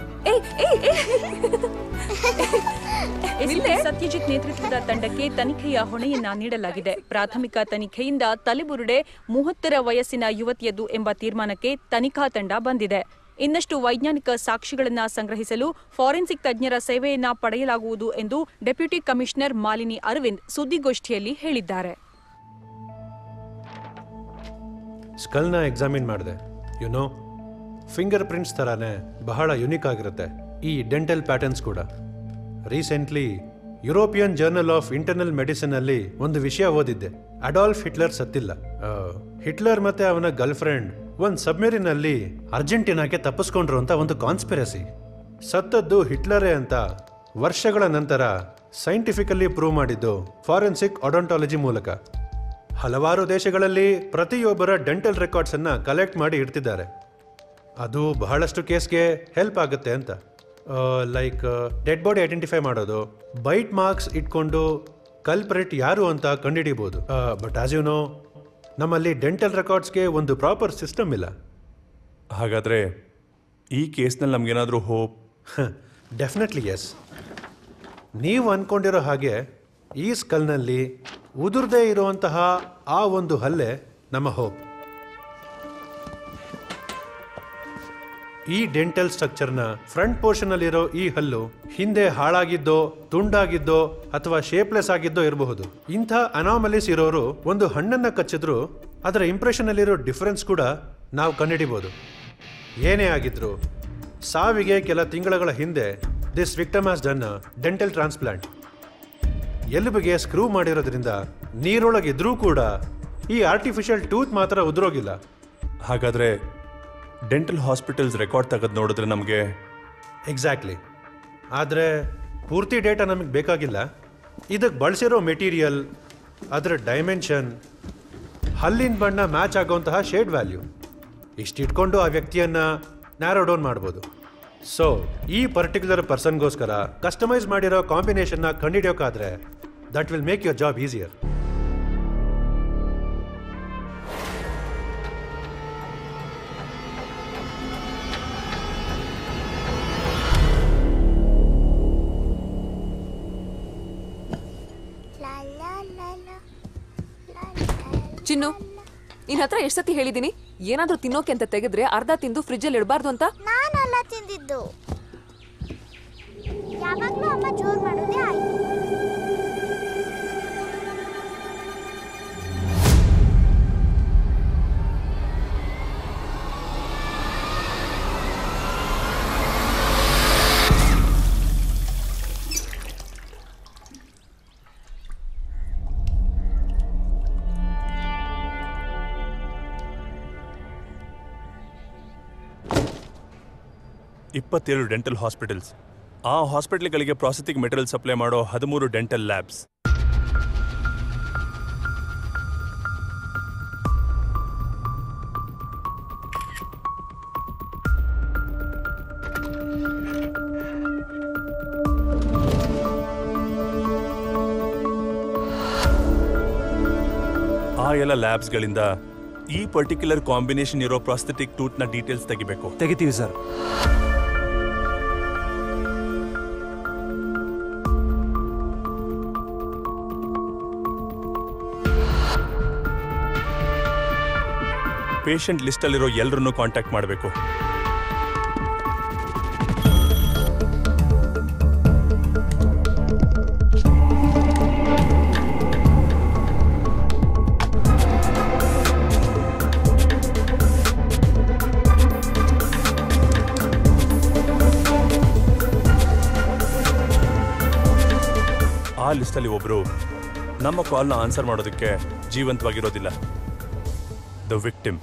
ಎಸಿಪಿ ಸತ್ಯಜಿತ್ ನೇತೃತ್ವದ ತಂಡಕ್ಕೆ ತನಿಖೆಯ ಹೊಣೆಯನ್ನ ನೀಡಲಾಗಿದೆ. ಪ್ರಾಥಮಿಕ ತನಿಖೆಯಿಂದ ತಲೆಬುರುಡೆ 30ರ ವಯಸ್ಸಿನ ಯುವತಿಯದು ಎಂಬ ತೀರ್ಮಾನಕ್ಕೆ ತನಿಖಾ ತಂಡ ಬಂದಿದೆ. ಇನ್ನಷ್ಟು ವೈಜ್ಞಾನಿಕ ಸಾಕ್ಷಿಗಳನ್ನ ಸಂಗ್ರಹಿಸಲು ಫಾರೆನ್ಸಿಕ್ ತಜ್ಞರ ಸೇವೆಯನ್ನ ಪಡೆಯಲಾಗುವುದು ಎಂದು ಡೆಪ್ಯೂಟಿ ಕಮಿಷನರ್ ಮಾಲಿನಿ ಅರವಿಂದ್ ಸುದ್ದಿಗೋಷ್ಠಿಯಲ್ಲಿ ಹೇಳಿದ್ದಾರೆ. ಸ್ಕಲ್ನ ಎಕ್ಸಾಮಿನ್ ಮಾಡಿದೆ. ಯುನೋ, ಫಿಂಗರ್ ಪ್ರಿಂಟ್ಸ್ ಥರಾನೇ ಬಹಳ ಯುನಿಕ್ ಆಗಿರುತ್ತೆ ಈ ಡೆಂಟಲ್ ಪ್ಯಾಟರ್ನ್ಸ್ ಕೂಡ. Recently European journal of internal medicine ಅಲ್ಲಿ ಒಂದು ವಿಷಯ ಓದಿದ್ದೆ. Adolf Hitler ಸತ್ತಿಲ್ಲ. ಹಿಟ್ಲರ್ ಮತ್ತೆ ಅವನ ಗರ್ಲ್ ಫ್ರೆಂಡ್ ಒಂದು ಸಬ್ಮೆರಿನ್ ಅಲ್ಲಿ ಅರ್ಜೆಂಟೀನಾಕ್ಕೆ ತಪ್ಪಿಸ್ಕೊಂಡ್ರು ಅಂತ ಒಂದು ಕಾನ್ಸ್ಪಿರಸಿ. ಸತ್ತದ್ದು ಹಿಟ್ಲರೇ ಅಂತ ವರ್ಷಗಳ ನಂತರ ಸೈಂಟಿಫಿಕಲಿ ಪ್ರೂವ್ ಮಾಡಿದ್ದು ಫಾರೆನ್ಸಿಕ್ ಆಡಂಟಾಲಜಿ ಮೂಲಕ. ಹಲವಾರು ದೇಶಗಳಲ್ಲಿ ಪ್ರತಿಯೊಬ್ಬರ ಡೆಂಟಲ್ ರೆಕಾರ್ಡ್ಸ್ ಅನ್ನ ಕಲೆಕ್ಟ್ ಮಾಡಿ ಇಡ್ತಿದ್ದಾರೆ. ಅದು ಬಹಳಷ್ಟು ಕೇಸ್ಗೆ ಹೆಲ್ಪ್ ಆಗುತ್ತೆ ಅಂತ. ಲೈಕ್ ಡೆಡ್ ಬಾಡಿ ಐಡೆಂಟಿಫೈ ಮಾಡೋದು, ಬೈಟ್ ಮಾರ್ಕ್ಸ್ ಇಟ್ಕೊಂಡು ಕಲ್ಪ್ರೇಟ್ ಯಾರು ಅಂತ ಕಂಡುಹಿಡಿಯಬಹುದು. ಬಟ್ ಆಸ್ ಯು ನೋ, ನಮ್ಮಲ್ಲಿ ಡೆಂಟಲ್ ರೆಕಾರ್ಡ್ಸ್ಗೆ ಒಂದು ಪ್ರಾಪರ್ ಸಿಸ್ಟಮ್ ಇಲ್ಲ. ಹಾಗಾದ್ರೆ ಈ ಕೇಸ್ನಲ್ಲಿ ನಮಗೇನಾದರೂ ಹೋಪ್? Definitely yes. ನೀವು ಅಂದ್ಕೊಂಡಿರೋ ಹಾಗೆ ಈ ಸ್ಕಲ್ನಲ್ಲಿ ಉದುರದೇ ಇರುವಂತಹ ಆ ಒಂದು ಹಲ್ಲೆ ನಮ್ಮ ಹೋಪ್. ಈ ಡೆಂಟಲ್ ಸ್ಟ್ರಕ್ಚರ್ನ ಫ್ರಂಟ್ ಪೋರ್ಷನ್ ಅಲ್ಲಿರೋ ಈ ಹಲ್ಲು ಹಿಂದೆ ಹಾಳಾಗಿದ್ದೋ, ತುಂಡಾಗಿದ್ದೋ ಅಥವಾ ಶೇಪ್ಲೆಸ್ ಆಗಿದ್ದೋ ಇರಬಹುದು. ಇಂಥ ಅನಾಮಲೀಸ್ ಇರೋರು ಒಂದು ಹಣ್ಣನ್ನ ಕಚ್ಚಿದ್ರು ಅದರ ಇಂಪ್ರೆಷನ್ ಅಲ್ಲಿರೋ ಡಿಫರೆನ್ಸ್ ಕೂಡ ನಾವು ಕಂಡುಹಿಡಿಬಹುದು. ಏನೇ ಆಗಿದ್ರು, ಸಾವಿಗೆ ಕೆಲ ತಿಂಗಳ ಹಿಂದೆ this victim has done dental transplant. ಎಲುಬಿಗೆ ಸ್ಕ್ರೂ ಮಾಡಿರೋದ್ರಿಂದ ನೀರೊಳಗಿದ್ರೂ ಕೂಡ ಈ ಆರ್ಟಿಫಿಷಿಯಲ್ ಟೂತ್ ಮಾತ್ರ ಉದುರೋಗಿಲ್ಲ. ಹಾಗಾದ್ರೆ ಡೆಂಟಲ್ ಹಾಸ್ಪಿಟಲ್ಸ್ ರೆಕಾರ್ಡ್ ತೆಗೆದು ನೋಡಿದ್ರೆ ನಮಗೆ ಎಕ್ಸಾಕ್ಟ್ಲಿ. ಆದರೆ ಪೂರ್ತಿ ಡೇಟಾ ನಮಗೆ ಬೇಕಾಗಿಲ್ಲ. ಇದಕ್ಕೆ ಬಳಸಿರೋ ಮೆಟೀರಿಯಲ್, ಅದರ ಡೈಮೆನ್ಷನ್, ಹಲ್ಲಿನ ಬಣ್ಣ ಮ್ಯಾಚ್ ಆಗೋಂತಹ ಶೇಡ್ ವ್ಯಾಲ್ಯೂ ಇಷ್ಟಿಟ್ಕೊಂಡು ಆ ವ್ಯಕ್ತಿಯನ್ನು ನ್ಯಾರೋ ಡೌನ್ ಮಾಡ್ಬೋದು. ಸೊ ಈ ಪರ್ಟಿಕ್ಯುಲರ್ ಪರ್ಸನ್ಗೋಸ್ಕರ ಕಸ್ಟಮೈಸ್ ಮಾಡಿರೋ ಕಾಂಬಿನೇಷನ್ನ ಕಂಡುಹಿಡಿಯೋಕ್ಕಾದ್ರೆ that will make your job easier. Chinnu, ನಿನ್ ಹತ್ರ ಎಷ್ಟು ಸತಿ ಹೇಳಿದೀನಿ ಏನಾದ್ರೂ ತಿನ್ನೋಕೆ ಅಂತ ತೆಗೆದ್ರೆ ಅರ್ಧ ತಿಂದು ಫ್ರಿಜ್ಜಲ್ಲಿ ಇಡಬಾರ್ದು ಅಂತ? ನಾನಲ್ಲ ತಿಂದಿದ್ದು, ಯಾವಾಗ್ಲೂ ಅಮ್ಮ ಜೋರ್ ಮಾಡೋದೇ ಆಯ್ತು. 27 ಡೆಂಟಲ್ ಹಾಸ್ಪಿಟಲ್ಸ್, ಆ ಹಾಸ್ಪಿಟಲ್ಗಳಿಗೆ ಪ್ರಾಸೆಟಿಕ್ ಮೆಟೀರಿಯಲ್ ಸಪ್ಲೈ ಮಾಡೋ 13 ಡೆಂಟಲ್ ಲ್ಯಾಬ್ಸ್. ಆ ಎಲ್ಲ ಲ್ಯಾಬ್ಸ್ಗಳಿಂದ ಈ ಪರ್ಟಿಕ್ಯುಲರ್ ಕಾಂಬಿನೇಷನ್ ಇರೋ ಪ್ರಾಸ್ಥೆಟಿಕ್ ಟೂತ್ನ ಡೀಟೇಲ್ಸ್ ತೆಗಿಬೇಕು. ತೆಗಿತೀವಿ ಸರ್. ಪೇಷಂಟ್ ಲಿಸ್ಟಲ್ಲಿರೋ ಎಲ್ಲರನ್ನೂ ಕಾಂಟ್ಯಾಕ್ಟ್ ಮಾಡಬೇಕು. ಆ ಲಿಸ್ಟಲ್ಲಿ ಒಬ್ರು ನಮ್ಮ ಕಾಲ್ನ ಆನ್ಸರ್ ಮಾಡೋದಕ್ಕೆ ಜೀವಂತವಾಗಿರೋದಿಲ್ಲ. The victim.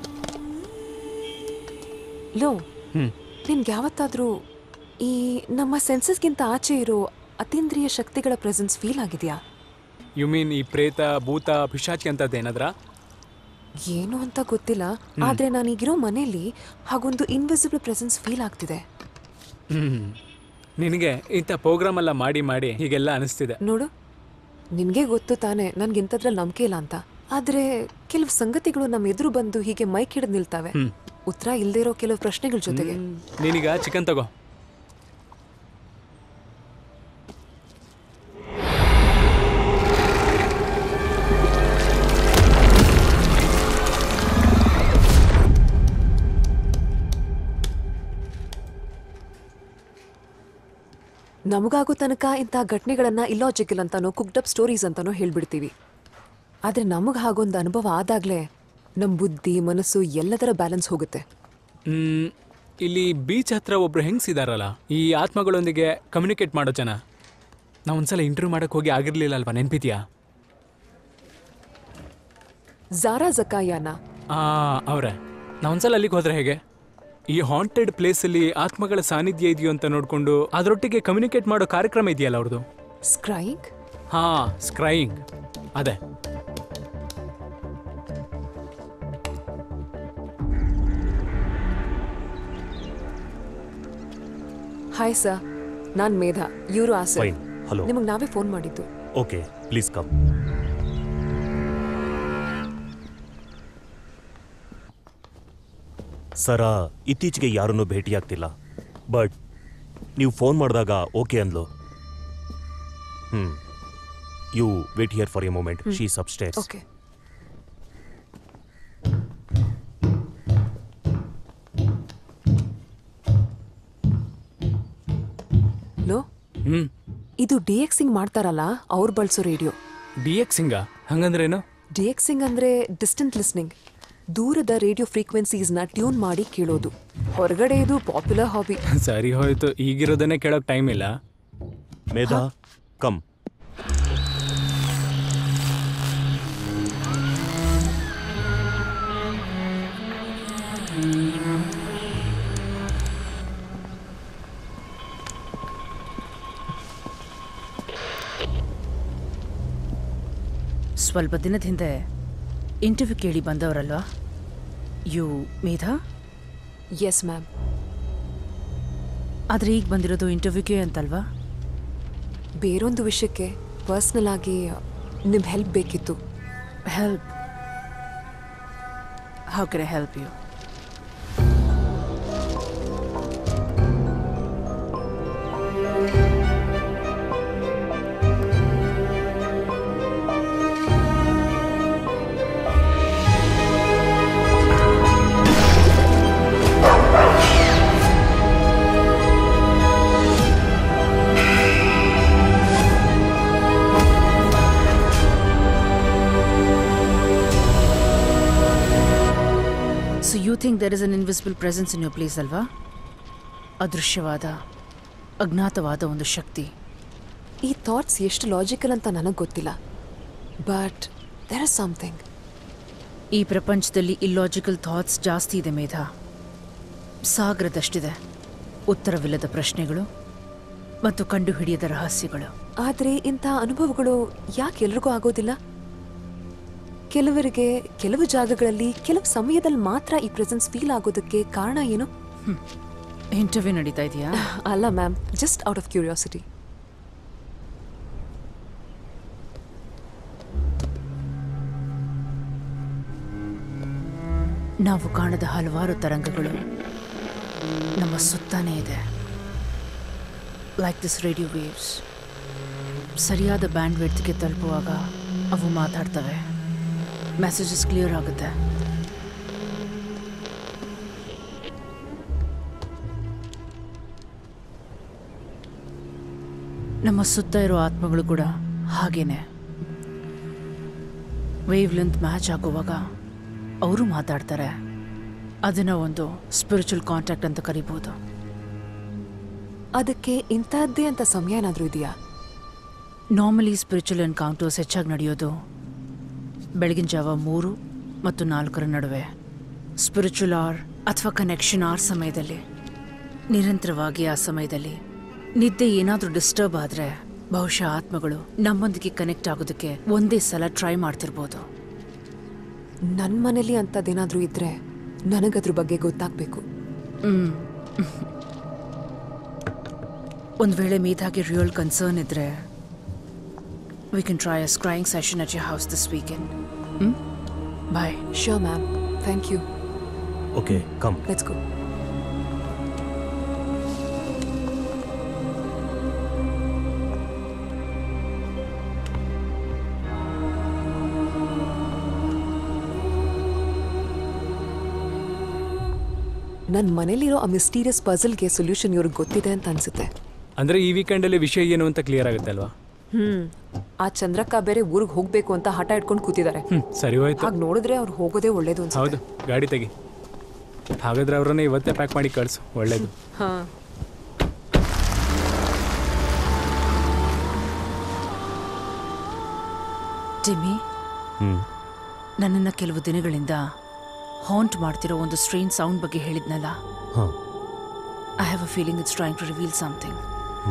ಲೋ, ನಿನ್ಗೆ ಯಾವತ್ತಾದ್ರೂ ಈ ನಮ್ಮ ಸೆನ್ಸಸ್ಗಿಂತ ಆಚೆ ಇರೋ ಅತೀಂದ್ರಿಯ ಶಕ್ತಿಗಳ ಪ್ರೆಸೆನ್ಸ್ ಫೀಲ್ ಆಗಿದೆಯಾ? ಯು ಮೀನ್ ಈ ಪ್ರೇತ, ಭೂತ, ಪಿಶಾಚಿ ಅಂತದ್ದೇನಾದ್ರ? ಏನು ಅಂತ ಗೊತ್ತಿಲ್ಲ, ಆದ್ರೆ ನಾನೀಗಿರೋ ಮನೇಲಿ ಹಾಗೊಂದು ಇನ್ವಿಸಿಬಲ್ ಪ್ರೆಸೆನ್ಸ್ ಫೀಲ್ ಆಗ್ತಿದೆ. ನಿನಗೆ ಇಂಥ ಪ್ರೋಗ್ರಾಮ್ ಎಲ್ಲ ಮಾಡಿ ಮಾಡಿ ಹೀಗೆಲ್ಲ ಅನಿಸ್ತಿದೆ ನೋಡು. ನಿನ್ಗೆ ಗೊತ್ತು ತಾನೆ ನನ್ಗಿಂತದ್ರಲ್ಲಿ ನಂಬಿಕೆ ಇಲ್ಲ ಅಂತ. ಆದ್ರೆ ಕೆಲವು ಸಂಗತಿಗಳು ನಮ್ಮ ಎದುರು ಬಂದು ಹೀಗೆ ಮೈಕ್ ಹಿಡಿದು ನಿಲ್ತವೆ, ಉತ್ತರ ಇಲ್ದೇ ಇರೋ ಕೆಲವು ಪ್ರಶ್ನೆಗಳ ಜೊತೆಗೆ. ನೀನೀಗ ಚಿಕನ್ ತಗೋ. ನಮಗಾಗೋ ತನಕ ಇಂಥ ಘಟನೆಗಳನ್ನ ಇಲ್ಲಾಜಿಕಲ್ ಅಂತಾನೋ ಕುಕ್ಡಪ್ ಸ್ಟೋರೀಸ್ ಅಂತಾನೋ ಹೇಳ್ಬಿಡ್ತೀವಿ. ಆದ್ರೆ ನಮಗೆ ಹಾಗೊಂದು ಅನುಭವ ಆದಾಗ್ಲೇ ನಮ್ಮ ಬುದ್ಧಿ, ಮನಸ್ಸು ಎಲ್ಲದರ ಬ್ಯಾಲೆನ್ಸ್ ಹೋಗುತ್ತೆ. ಇಲ್ಲಿ ಬೀಚ್ ಹತ್ರ ಒಬ್ರು ಹೆಂಗ್ಸಿದಾರಲ್ಲ, ಈ ಆತ್ಮಗಳೊಂದಿಗೆ ಕಮ್ಯುನಿಕೇಟ್ ಮಾಡೋ ಜನ. ನಾವು ಒಂದ್ಸಲ ಇಂಟರ್ವ್ಯೂ ಮಾಡಕ್ ಹೋಗಿ ಆಗಿರ್ಲಿಲ್ಲ ಅಲ್ವಾ, ನೆನ್ಪಿದ್ಯಾ? ಝಾರಾ ಜಕಾಯಾನ ಅವ್ರೆ, ನಾವೊಂದ್ಸಲ ಅಲ್ಲಿಗೆ ಹೋದ್ರೆ ಹೇಗೆ? ಈ ಹಾಂಟೆಡ್ ಪ್ಲೇಸಲ್ಲಿ ಆತ್ಮಗಳ ಸಾನ್ನಿಧ್ಯ ಇದೆಯೋ ಅಂತ ನೋಡ್ಕೊಂಡು ಅದರೊಟ್ಟಿಗೆ ಕಮ್ಯುನಿಕೇಟ್ ಮಾಡೋ ಕಾರ್ಯಕ್ರಮ ಇದೆಯಲ್ಲ ಅವ್ರದ್ದು. ಸ್ಕ್ರೈಯಿಂಗ್? ಹಾ, ಸ್ಕ್ರೈಯಿಂಗ್. ಅದೇ. ಹಾಯ್ ಸರ್, ನಾನ್ ಮೇಧಾ, ಇವರು ಆಸೆ. ಹಲೋ. ನಿಮಗೆ ನಾವೇ ಫೋನ್ ಮಾಡಿದ್ದು. Okay, please come. ಸರ, ಇತ್ತೀಚೆಗೆ ಯಾರನ್ನೂ ಭೇಟಿಯಾಗ್ತಿಲ್ಲ, ಬಟ್ ನೀವು ಫೋನ್ ಮಾಡಿದಾಗ ಓಕೆ ಅಂದ್ಲು. You wait here for a moment, she is upstairs. Okay. ಲೋ, ಇದು ಡಿಎಕ್ಸಿಂಗ್ ಮಾಡ್ತಾರಲ್ಲ, ಅವ್ರು ಬಳಸೋ ರೇಡಿಯೋ. ಡಿಎಕ್ಸಿಂಗ ಹಂಗಂದ್ರೇನು? ಡಿಎಕ್ಸಿಂಗ್ ಅಂದ್ರೆ ಡಿಸ್ಟೆಂಟ್ ಲಿಸ್ನಿಂಗ್. ದೂರದ ರೇಡಿಯೋ ಫ್ರೀಕ್ವೆನ್ಸೀಸ್ನ ಟ್ಯೂನ್ ಮಾಡಿ ಕೇಳೋದು. ಹೊರಗಡೆ ಇದು ಪಾಪ್ಯುಲರ್ ಹಾಬಿ. ಸರಿ ಹೋಯ್ತು, ಈಗಿರೋದನ್ನೇ ಕೇಳೋಕ್ ಟೈಮ್ ಇಲ್ಲ. ಮೇಧಾ, ಕಮ್. ಸ್ವಲ್ಪ ದಿನದ ಹಿಂದೆ ಇಂಟರ್ವ್ಯೂ ಕೇಳಿ ಬಂದವರಲ್ವಾ ಯು ಮೇಧಾ? Yes ma'am. ಆದರೆ ಈಗ ಬಂದಿರೋದು ಇಂಟರ್ವ್ಯೂಗೆ ಅಂತಲ್ವಾ? ಬೇರೊಂದು ವಿಷಯಕ್ಕೆ ಪರ್ಸ್ನಲ್ ಆಗಿ ನಿಮ್ಮ ಹೆಲ್ಪ್ ಬೇಕಿತ್ತು. Help? How can I help you? You think there is an invisible presence in your place, ಅಲ್ವಾ? ಅದೃಶ್ಯವಾದ, ಅಜ್ಞಾತವಾದ ಒಂದು ಶಕ್ತಿ. ಈ ಥಾಟ್ಸ್ ಎಷ್ಟು ಲಾಜಿಕಲ್ ಅಂತ ನನಗೆ ಗೊತ್ತಿಲ್ಲ, ಬಟ್ ದೇರ್ ಇಸ್ ಸಮಥಿಂಗ್. ಈ ಪ್ರಪಂಚದಲ್ಲಿ ಇಲ್ಲಾಜಿಕಲ್ ಥಾಟ್ಸ್ ಜಾಸ್ತಿ ಇದೆ ಮೇಧಾ, ಸಾಗರದಷ್ಟಿದೆ. ಉತ್ತರವಿಲ್ಲದ ಪ್ರಶ್ನೆಗಳು ಮತ್ತು ಕಂಡುಹಿಡಿಯದ ರಹಸ್ಯಗಳು. ಆದ್ರೆ ಇಂಥ ಅನುಭವಗಳು ಯಾಕೆ ಎಲ್ರಿಗೂ ಆಗೋದಿಲ್ಲ? ಕೆಲವರಿಗೆ ಕೆಲವು ಜಾಗಗಳಲ್ಲಿ ಕೆಲವು ಸಮಯದಲ್ಲಿ ಮಾತ್ರ ಈ ಪ್ರೆಸೆನ್ಸ್ ಫೀಲ್ ಆಗೋದಕ್ಕೆ ಕಾರಣ ಏನು? ಇಂಟರ್ವ್ಯೂ ನಡೀತಾ ಇದೆಯಾ? ಅಲ್ಲ ma'am, just out of curiosity. ನಾವು ಕಾಣದ ಹಲವಾರು ತರಂಗಗಳು ನಮ್ಮ ಸುತ್ತಾನೇ ಇದೆ. Like this radio waves. ಸರಿಯಾದ ಬ್ಯಾಂಡ್ ವಿಡ್ತ್ಗೆ ತಲುಪುವಾಗ ಅವು ಮಾತಾಡ್ತವೆ, ಮೆಸೇಜಸ್ ಕ್ಲಿಯರ್ ಆಗುತ್ತೆ. ನಮ್ಮ ಸುತ್ತ ಇರೋ ಆತ್ಮಗಳು ಕೂಡ ಹಾಗೇನೆ. ವೇವ್ ಲೆಂತ್ ಮ್ಯಾಚ್ ಆಗುವಾಗ ಅವರು ಮಾತಾಡ್ತಾರೆ. ಅದನ್ನ ಒಂದು ಸ್ಪಿರಿಚುವಲ್ ಕಾಂಟ್ಯಾಕ್ಟ್ ಅಂತ ಕರಿಬಹುದು. ಅದಕ್ಕೆ ಇಂಥದ್ದೇ ಅಂತ ಸಮಯ ಏನಾದರೂ ಇದೆಯಾ? ನಾರ್ಮಲಿ ಸ್ಪಿರಿಚುವಲ್ ಎನ್ಕೌಂಟರ್ಸ್ ಹೆಚ್ಚಾಗಿ ನಡೆಯೋದು ಬೆಳಗಿನ ಜಾವ 3 ಮತ್ತು 4 ನಡುವೆ. ಸ್ಪಿರಿಚುವಲ್ ಆರ್ ಅಥವಾ ಕನೆಕ್ಷನ್ ಆರ್ ಸಮಯದಲ್ಲಿ, ನಿರಂತರವಾಗಿ ಆ ಸಮಯದಲ್ಲಿ ನಿದ್ದೆ ಏನಾದರೂ ಡಿಸ್ಟರ್ಬ್ ಆದರೆ ಬಹುಶಃ ಆತ್ಮಗಳು ನಮ್ಮೊಂದಿಗೆ ಕನೆಕ್ಟ್ ಆಗೋದಕ್ಕೆ ಒಂದೇ ಸಲ ಟ್ರೈ ಮಾಡ್ತಿರ್ಬೋದು. ನನ್ನ ಮನೇಲಿ ಅಂಥದ್ದೇನಾದರೂ ಇದ್ರೆ ನನಗದ್ರ ಬಗ್ಗೆ ಗೊತ್ತಾಗಬೇಕು. ಒಂದು ವೇಳೆ ಮೀದಾಗೆ ರಿಯಲ್ ಕನ್ಸರ್ನ್ ಇದ್ರೆ we can try a scrying session at your house this weekend. Bye. Sure, ma'am. Thank you. Okay, come. Let's go. ನನ್ನ ಮನೇಲಿರೋ ಆ ಮಿಸ್ಟೀರಿಯಸ್ ಪಜಲ್ಗೆ ಸೊಲ್ಯೂಷನ್ ಇವ್ರಿಗೆ ಗೊತ್ತಿದೆ ಅಂತ ಅನ್ಸುತ್ತೆ. ಅಂದ್ರೆ ಈ ವೀಕೆಂಡಲ್ಲಿ ವಿಷಯ ಏನು ಅಂತ ಕ್ಲಿಯರ್ ಆಗುತ್ತೆ ಅಲ್ವಾ? ಆ ಚಂದ್ರಕ್ಕ ಬೇರೆ ಊರಿಗೆ ಹೋಗ್ಬೇಕು ಅಂತ ಹಠ ಇಟ್ಕೊಂಡು ಕೂತಿದ್ದಾರೆ. ಸರಿ ಹೋಯ್ತು. ಹಾಗೆ ನೋಡಿದ್ರೆ ಅವ್ರು ಹೋಗೋದೇ ಒಳ್ಳೇದು ಅನ್ಸುತ್ತೆ. ಹೌದು, ಗಾಡಿ ತೆಗಿ. ಹಾಗಾದ್ರೆ ಅವ್ರನ್ನ ಇವತ್ತೇ ಪ್ಯಾಕ್ ಮಾಡಿ ಕಳಿಸು, ಒಳ್ಳೇದು. ಟಿಮ್ಮಿ, ನನ್ನನ್ನು ಕೆಲವು ದಿನಗಳಿಂದ ಹಾಂಟ್ ಮಾಡ್ತಿರೋ ಒಂದು ಸ್ಟ್ರೇನ್ ಸೌಂಡ್ ಬಗ್ಗೆ ಹೇಳಿದ್ನಲ್ಲ. I have a feeling it's trying to reveal something.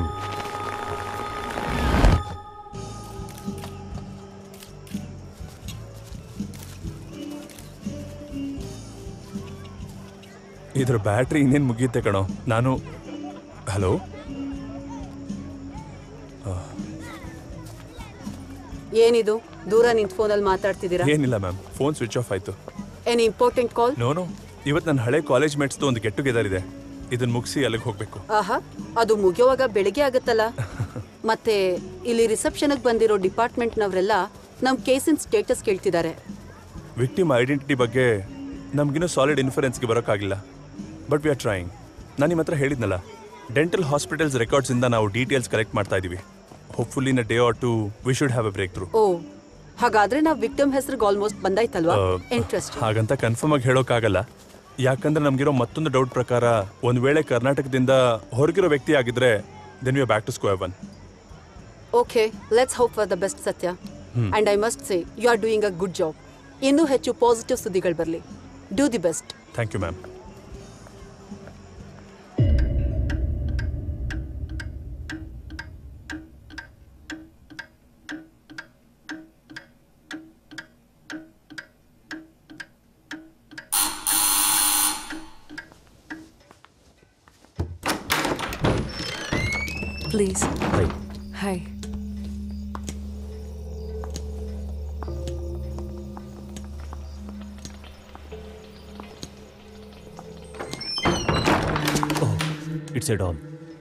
ಇದ್ರ ಬ್ಯಾಟ್ರಿ ಇನ್ನೇನು ಮುಗಿಯುತ್ತೆ ಕಣೋ. ನಾನು ಹಲೋ, ಏನಿದು ದೂರ ನಿಂತು ಫೋನಲ್ಲಿ ಮಾತಾಡ್ತಿದ್ದೀರಾ? ಏನಿಲ್ಲ ಮ್ಯಾಮ್, ಫೋನ್ ಸ್ವಿಚ್ ಆಫ್ ಆಯ್ತು. Any important call? ನೋ, ಇವತ್ತು ನನ್ನ ಹಳೆ ಕಾಲೇಜ್ ಮೇಟ್ಸ್ದು ಒಂದು ಗೆಟ್ ಟುಗೆದರ್ ಇದೆ. ಇದನ್ನ ಮುಗಿಸಿ ಅಲ್ಲಿಗೆ ಹೋಗ್ಬೇಕು. ಆಹಾ, ಅದು ಮುಗಿಯೋವಾಗ ಬೆಳಿಗ್ಗೆ ಆಗುತ್ತಲ್ಲ. ಮತ್ತೆ ಇಲ್ಲಿ ರಿಸೆಪ್ಷನ್ಗೆ ಬಂದಿರೋ ಡಿಪಾರ್ಟ್ಮೆಂಟ್ನವರೆಲ್ಲ ನಮ್ಮ ಕೇಸಿನ ಸ್ಟೇಟಸ್ ಕೇಳ್ತಿದ್ದಾರೆ. ವಿಕ್ಟಿಮ್ ಐಡೆಂಟಿಟಿ ಬಗ್ಗೆ ನಮಗಿನ್ನೂ ಸಾಲಿಡ್ ಇನ್ಫರೆನ್ಸ್ಗೆ ಬರೋಕ್ಕಾಗಿಲ್ಲ, ಬಟ್ ವಿ ಆರ್ ಟ್ರೈಯಿಂಗ್. ನಾನು ನಿಮ್ಮ ಹತ್ರ ಹೇಳಿದ್ನಲ್ಲ, ಡೆಂಟಲ್ ಹಾಸ್ಪಿಟಲ್ಸ್ ರೆಕಾರ್ಡ್ಸಿಂದ ನಾವು ಡೀಟೇಲ್ಸ್ ಕಲೆಕ್ಟ್ ಮಾಡ್ತಾ ಇದ್ದೀವಿ. Hopefully in a day or two we should have a breakthrough. Oh, ಹಾಗಾದ್ರೆ ನಾವು ವಿಕ್ಟಿಮ್ ಹೆಸರಿಗೆ ಆಲ್ಮೋಸ್ಟ್ ಬಂದಾಯ್ತಲ್ವಾ? ಇಂಟ್ರೆಸ್ಟ್. ಹಾಗಂತ ಕನ್ಫರ್ಮ್ ಆಗಿ ಹೇಳೋಕ್ಕಾಗಲ್ಲ, ಯಾಕಂದ್ರೆ ನಮಗಿರೋ ಮತ್ತೊಂದು ಡೌಟ್ ಪ್ರಕಾರ ಒಂದು ವೇಳೆ ಕರ್ನಾಟಕದಿಂದ ಹೊರಗಿರೋ ವ್ಯಕ್ತಿ ಆಗಿದ್ರೆ then we are back to square one. Okay, let's hope for the best Satya. And I must say you are doing a good job. ಇನ್ನೂ ಹೆಚ್ಚು ಪಾಸಿಟಿವ್ ಸುದ್ದಿಗಳು ಬರಲಿ. Do the best. Thank you ma'am. Please. Hi. Hi. Oh, it's a doll.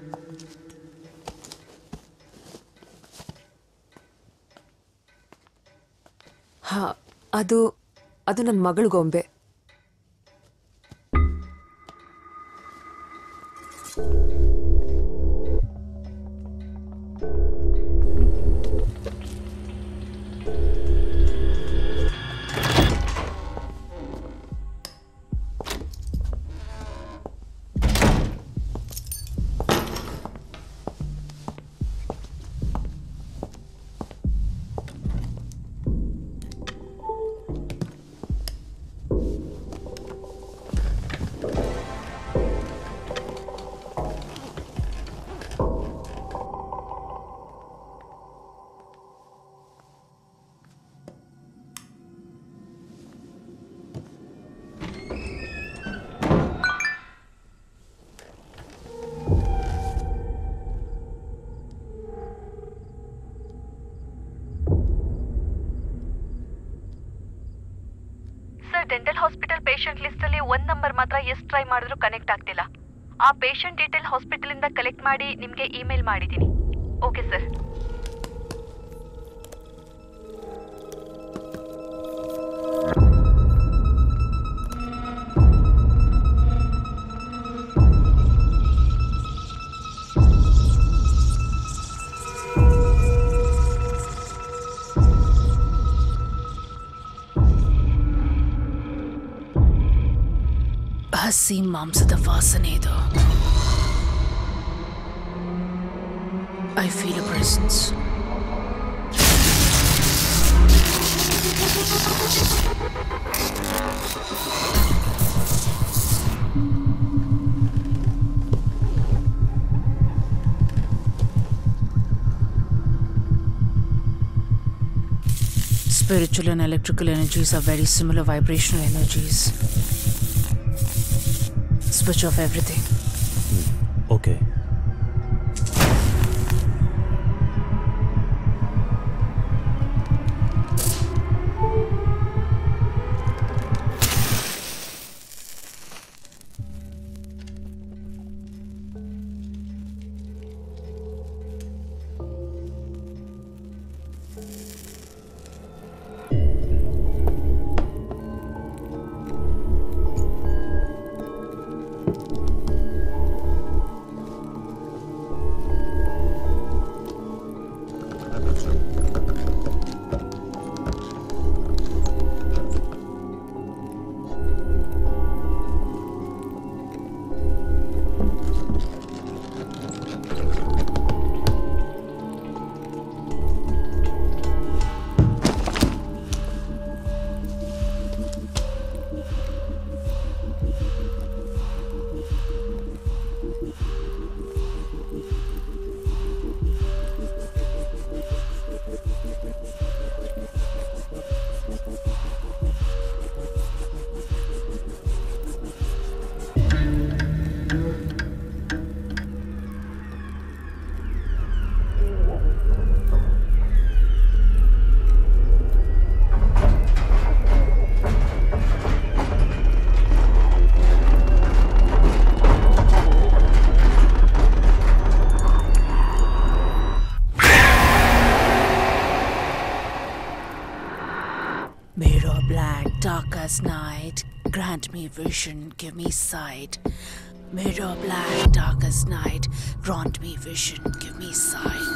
ಹಾ, ಅದು ನನ್ನ ಮಗಳ ಗೊಂಬೆ. Sir dental hospital patient list ಅಲ್ಲಿ 1 ನಂಬರ್ ಮಾತ್ರ ಎಷ್ಟು ಟ್ರೈ ಮಾಡಿದ್ರು ಕನೆಕ್ಟ್ ಆಗ್ತಿಲ್ಲ. ಆ ಪೇಷಂಟ್ ಡೀಟೇಲ್ ಹಾಸ್ಪಿಟಲ್ ಇಂದ ಕಲೆಕ್ಟ್ ಮಾಡಿ ನಿಮ್ಗೆ ಇಮೇಲ್ ಮಾಡಿದ್ದೀನಿ. Okay sir. ಹಸಿ ಮಾಂಸದ ವಾಸನೆ ಇದು. I feel a presence. Spiritual and electrical energies are very similar vibrational energies. Switch off everything. Okay. Dark as night, grant me vision, give me sight. Mirror black, dark as night, grant me vision, give me sight.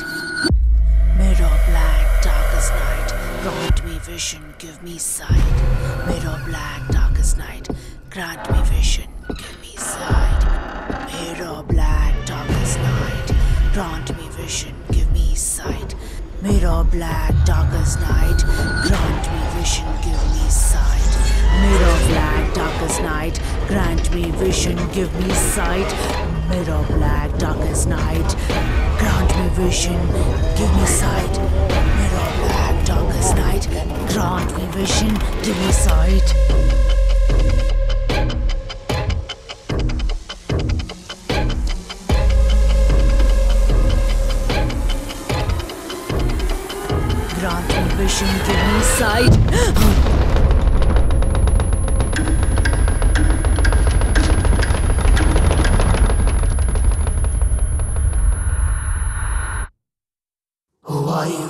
Mirror black, dark as night, grant me vision, give me sight. Mirror black, dark as night, grant me vision, give me sight. Mirror black, dark as night, grant me vision, give me sight. Mirror black, dark as night, grant me vision, give me sight. Mirror black, dark as night, grant me vision, give me sight. Mirror black, dark as night, grant me vision, give me sight. Mirror black, dark as night, grant me vision, give me sight. Grant me vision, give me sight. Who are you?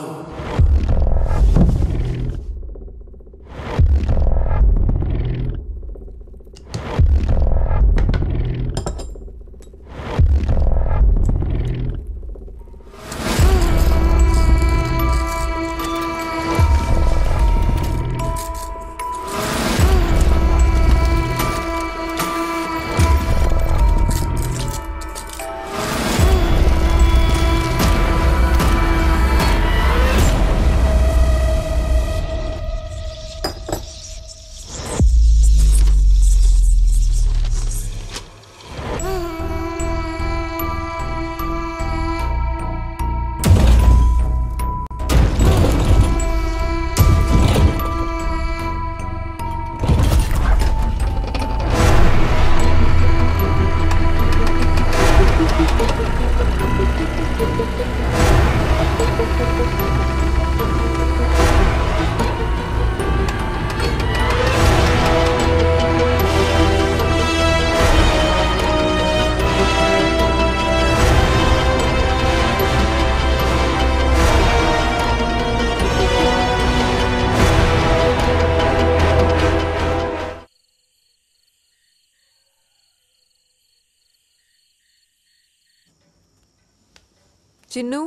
Chinnu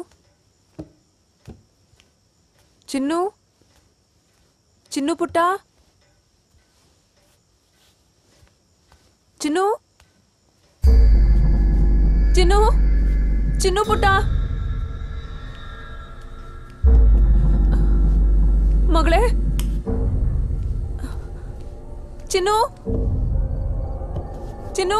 Chinnu Chinnu ಪುಟ್ಟ ಚಿನ್ನು ಚಿನ್ನು ಚಿನ್ನು ಪುಟ್ಟ ಮಗಳೇ ಚಿನ್ನು ಚಿನ್ನು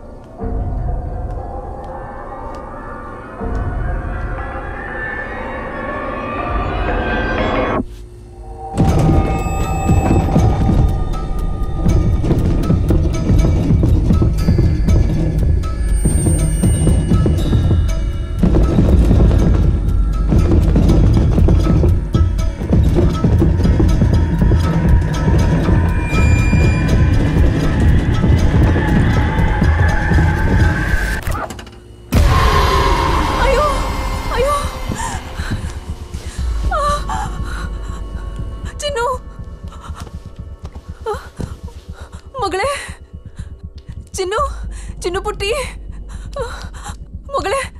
ಚಿನ್ನು ಪುಟ್ಟಿ ಮಗಳೇ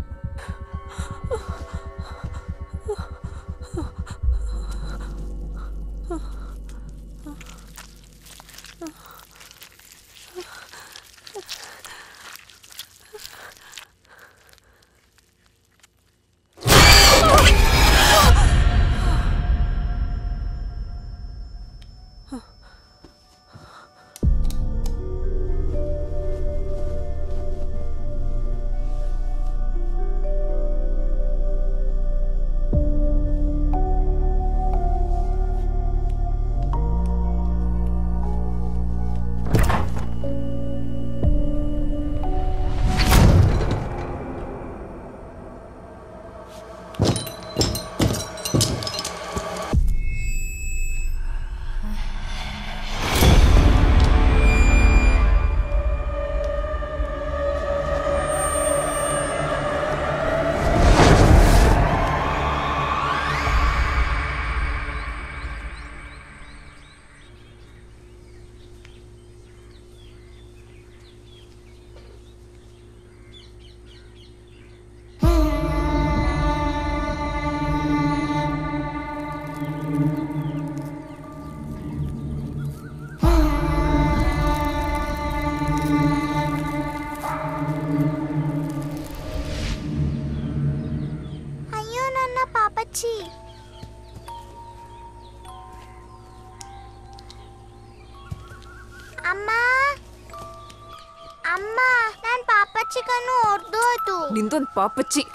ನಿಂದೊಂದು ಪಾಪಚ್ಚಿ.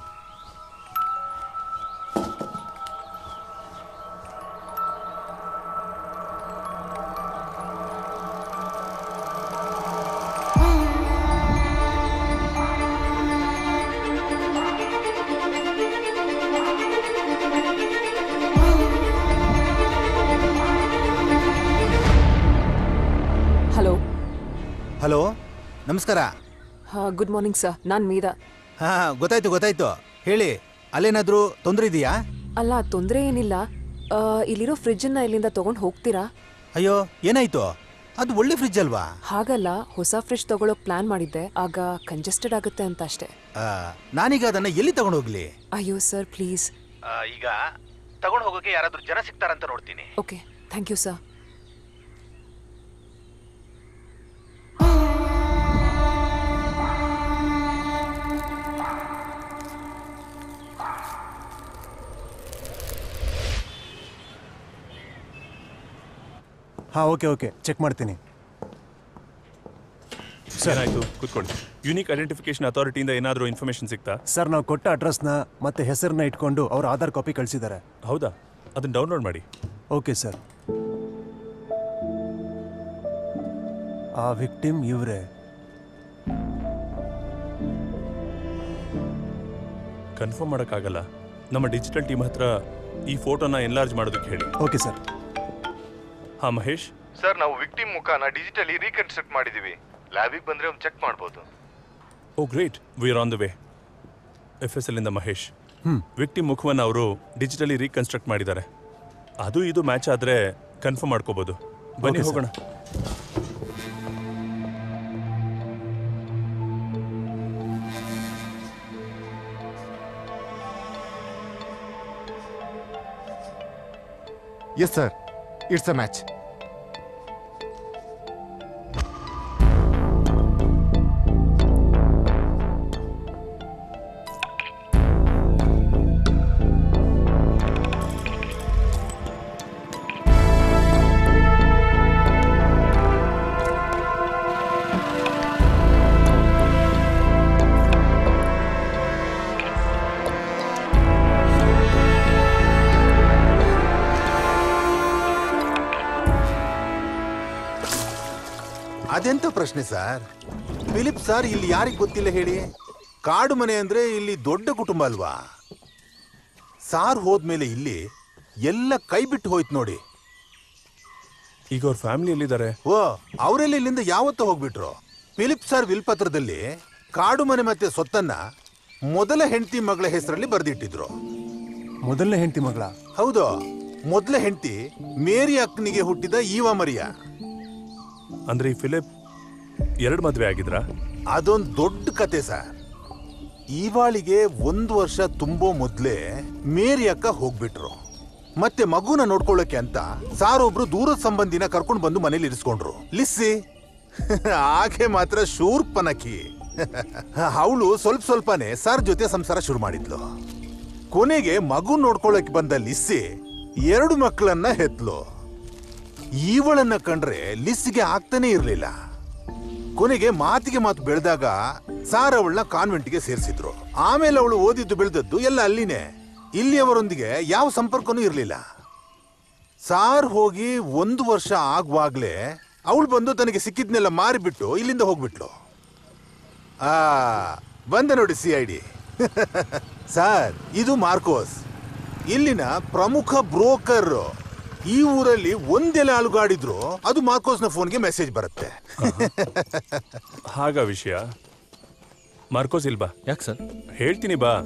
Hello hello, ನಮಸ್ಕಾರ. Good morning sir, ನಾನು ಮೀರಾ. ಗೊತ್ತಾಯ್ತು. ಹೇಳಿ, ಅಲ್ಲೇನಾದ್ರೂ ತೊಂದರೆ ಇದೆಯಾ? ಅಲ್ಲ, ತೊಂದರೆ ಏನಿಲ್ಲ. ಇಲ್ಲಿರೋ ಫ್ರಿಡ್ಜನ್ನ ಇಲ್ಲಿಂದ ತಗೊಂಡು ಹೋಗ್ತೀರಾ? ಅಯ್ಯೋ, ಏನಾಯ್ತು? ಅದು ಒಳ್ಳೆ ಫ್ರಿಡ್ಜ್ ಅಲ್ವಾ? ಹಾಗಲ್ಲ, ಹೊಸ ಫ್ರಿಡ್ಜ್ ತಗೊಳಕ್ ಪ್ಲಾನ್ ಮಾಡಿದ್ದೆ. ಆಗ ಕಂಜೆಸ್ಟೆಡ್ ಆಗುತ್ತೆ ಅಂತ ಅಷ್ಟೇ. ನಾನೀಗ ಅದನ್ನ ಎಲ್ಲಿ ತಗೊಂಡು ಹೋಗ್ಲಿ? ಅಯ್ಯೋ ಸರ್, ಪ್ಲೀಸ್. ಈಗ ತಗೊಂಡು ಹೋಗೋಕೆ ಯಾರಾದ್ರೂ ಜನ ಸಿಗ್ತಾರಂತ ನೋಡ್ತೀನಿ. Okay, thank you sir. ಹಾಂ, ಓಕೆ, ಚೆಕ್ ಮಾಡ್ತೀನಿ. ಸರ್ ಆಯಿತು, ಕೂತ್ಕೊಳ್ಳಿ. ಯೂನಿಕ್ ಐಡೆಂಟಿಫಿಕೇಶನ್ ಅಥಾರಿಟಿಯಿಂದ ಏನಾದರೂ ಇನ್ಫಾರ್ಮೇಷನ್ ಸಿಗ್ತಾ? ಸರ್, ನಾವು ಕೊಟ್ಟ ಅಡ್ರೆಸ್ನ ಮತ್ತೆ ಹೆಸರನ್ನ ಇಟ್ಕೊಂಡು ಅವ್ರ ಆಧಾರ್ ಕಾಪಿ ಕಳಿಸಿದ್ದಾರೆ. ಹೌದಾ? ಅದನ್ನು ಡೌನ್ಲೋಡ್ ಮಾಡಿ. Okay sir. ಆ ವಿಕ್ಟಿಮ್ ಇವರೇ. ಕನ್ಫರ್ಮ್ ಮಾಡೋಕ್ಕಾಗಲ್ಲ. ನಮ್ಮ ಡಿಜಿಟಲ್ ಟೀಮ್ ಹತ್ರ ಈ ಫೋಟೋನ ಎನ್ಲಾರ್ಜ್ ಮಾಡೋದಕ್ಕೆ ಹೇಳಿ. Okay sir. ಹಾಂ ಮಹೇಶ್ ಸರ್, ನಾವು ವಿಕ್ಟಿಮ್ ಮುಖಾನ ಡಿಜಿಟಲಿ ರೀಕನ್ಸ್ಟ್ರಕ್ಟ್ ಮಾಡಿದ್ದೀವಿ. ಲ್ಯಾಬಿಗೆ ಬಂದರೆ ಒಂದು ಚೆಕ್ ಮಾಡ್ಬೋದು. Oh great, we are on the way. FSL ಇಂದ ಮಹೇಶ್. ವಿಕ್ಟಿಮ್ ಮುಖವನ್ನು ಅವರು ಡಿಜಿಟಲಿ ರೀಕನ್ಸ್ಟ್ರಕ್ಟ್ ಮಾಡಿದ್ದಾರೆ. ಅದು ಇದು ಮ್ಯಾಚ್ ಆದರೆ ಕನ್ಫರ್ಮ್ ಮಾಡ್ಕೋಬೋದು. ಬನ್ನಿ ಹೋಗೋಣ. Yes sir, it's a match. ಅದೆಂತ ಪ್ರಶ್ನೆ ಸರ್? ಫಿಲಿಪ್ ಸರ್ ಇಲ್ಲಿ ಯಾರಿಗೆ ಗೊತ್ತಿಲ್ಲ ಹೇಳಿ? ಕಾಡು ಮನೆ ಅಂದ್ರೆ ಇಲ್ಲಿ ದೊಡ್ಡ ಕುಟುಂಬ ಅಲ್ವಾ? ಸಾರ್ ಹೋದ್ಮೇಲೆ ಇಲ್ಲಿ ಎಲ್ಲ ಕೈ ಬಿಟ್ಟು ಹೋಯ್ತು ನೋಡಿ. ಈಗ ಅವ್ರ ಫ್ಯಾಮಿಲಿ ಎಲ್ಲಿದ್ದಾರೆ? ಓ, ಅವರೆಲ್ಲ ಇಲ್ಲಿಂದ ಯಾವತ್ತೂ ಹೋಗ್ಬಿಟ್ರು. ಫಿಲಿಪ್ ಸರ್ ವಿಲ್ಪತ್ರದಲ್ಲಿ ಕಾಡು ಮನೆ ಮತ್ತೆ ಸೊತ್ತನ್ನ ಮೊದಲ ಹೆಂಡತಿ ಮಗಳ ಹೆಸರಲ್ಲಿ ಬರೆದಿಟ್ಟಿದ್ರು. ಮೊದಲನೇ ಹೆಂಡತಿ ಮಗಳ? ಹೌದು, ಮೊದಲ ಹೆಂಡತಿ ಮೇರಿ ಅಕ್ಕನಿಗೆ ಹುಟ್ಟಿದ ಈವಾ ಮರಿಯಾ. ಅಂದ್ರೆ ಈ ಫಿಲಿಪ್ 2 ಮದುವೆ ಆಗಿದ್ರಾ? ಅದೊಂದು ದೊಡ್ಡ ಕತೆ ಸರ್. ಈವಾಳಿಗೆ 1 ವರ್ಷ ತುಂಬೋ ಮೊದ್ಲೇ ಮೇರಿ ಅಕ್ಕ ಹೋಗ್ಬಿಟ್ರು. ಮತ್ತೆ ಮಗುನ ನೋಡ್ಕೊಳ್ಳೋಕೆ ಅಂತ ಸಾರೊಬ್ರು ದೂರದ ಸಂಬಂಧಿನ ಕರ್ಕೊಂಡು ಬಂದು ಮನೇಲಿ ಇರಿಸ್ಕೊಂಡ್ರು. ಲಿಸ್ಸಿ ಆಕೆ ಮಾತ್ರ ಶೂರ್ಪನಕಿ. ಅವಳು ಸ್ವಲ್ಪನೇ ಸರ್ ಜೊತೆ ಸಂಸಾರ ಶುರು ಮಾಡಿದ್ಲು. ಕೊನೆಗೆ ಮಗು ನೋಡ್ಕೊಳ್ಳೋಕೆ ಬಂದ ಲಿಸ್ಸಿ 2 ಮಕ್ಕಳನ್ನ ಹೆತ್ಲು. ಇವಳನ್ನ ಕಂಡ್ರೆ ಲಿಸ್ಸಿಗೆ ಆಗ್ತಾನೆ ಇರ್ಲಿಲ್ಲ. ಕೊನೆಗೆ ಮಾತಿಗೆ ಮಾತು ಬೆಳೆದಾಗ ಸಾರ್ ಅವಳನ್ನ ಕಾನ್ವೆಂಟ್ಗೆ ಸೇರಿಸಿದ್ರು. ಆಮೇಲೆ ಅವಳು ಓದಿದ್ದು ಬೆಳೆದದ್ದು ಎಲ್ಲ ಅಲ್ಲಿನೇ. ಇಲ್ಲಿಯವರೊಂದಿಗೆ ಯಾವ ಸಂಪರ್ಕನೂ ಇರಲಿಲ್ಲ. ಸಾರ್ ಹೋಗಿ 1 ವರ್ಷ ಆಗುವಾಗ್ಲೇ ಅವಳು ಬಂದು ತನಗೆ ಸಿಕ್ಕಿದ್ನೆಲ್ಲ ಮಾರಿಬಿಟ್ಟು ಇಲ್ಲಿಂದ ಹೋಗ್ಬಿಟ್ಲು. ಬಂದ ನೋಡಿ CID. ಸರ್, ಇದು ಮಾರ್ಕೋಸ್, ಇಲ್ಲಿನ ಪ್ರಮುಖ ಬ್ರೋಕರ್. ಈ ಊರಲ್ಲಿ ಒಂದೆಲ್ಲ ಅಲುಗಾಡಿದ್ರು ಅದು ಮಾರ್ಕೋಸ್ನ ಫೋನ್ಗೆ ಮೆಸೇಜ್ ಬರುತ್ತೆ. ಹಾಗ ವಿಷಯ. ಮಾರ್ಕೋಸ್ ಇಲ್ಬಾ? ಯಾಕೆ ಸರ್? ಹೇಳ್ತೀನಿ ಬಾ.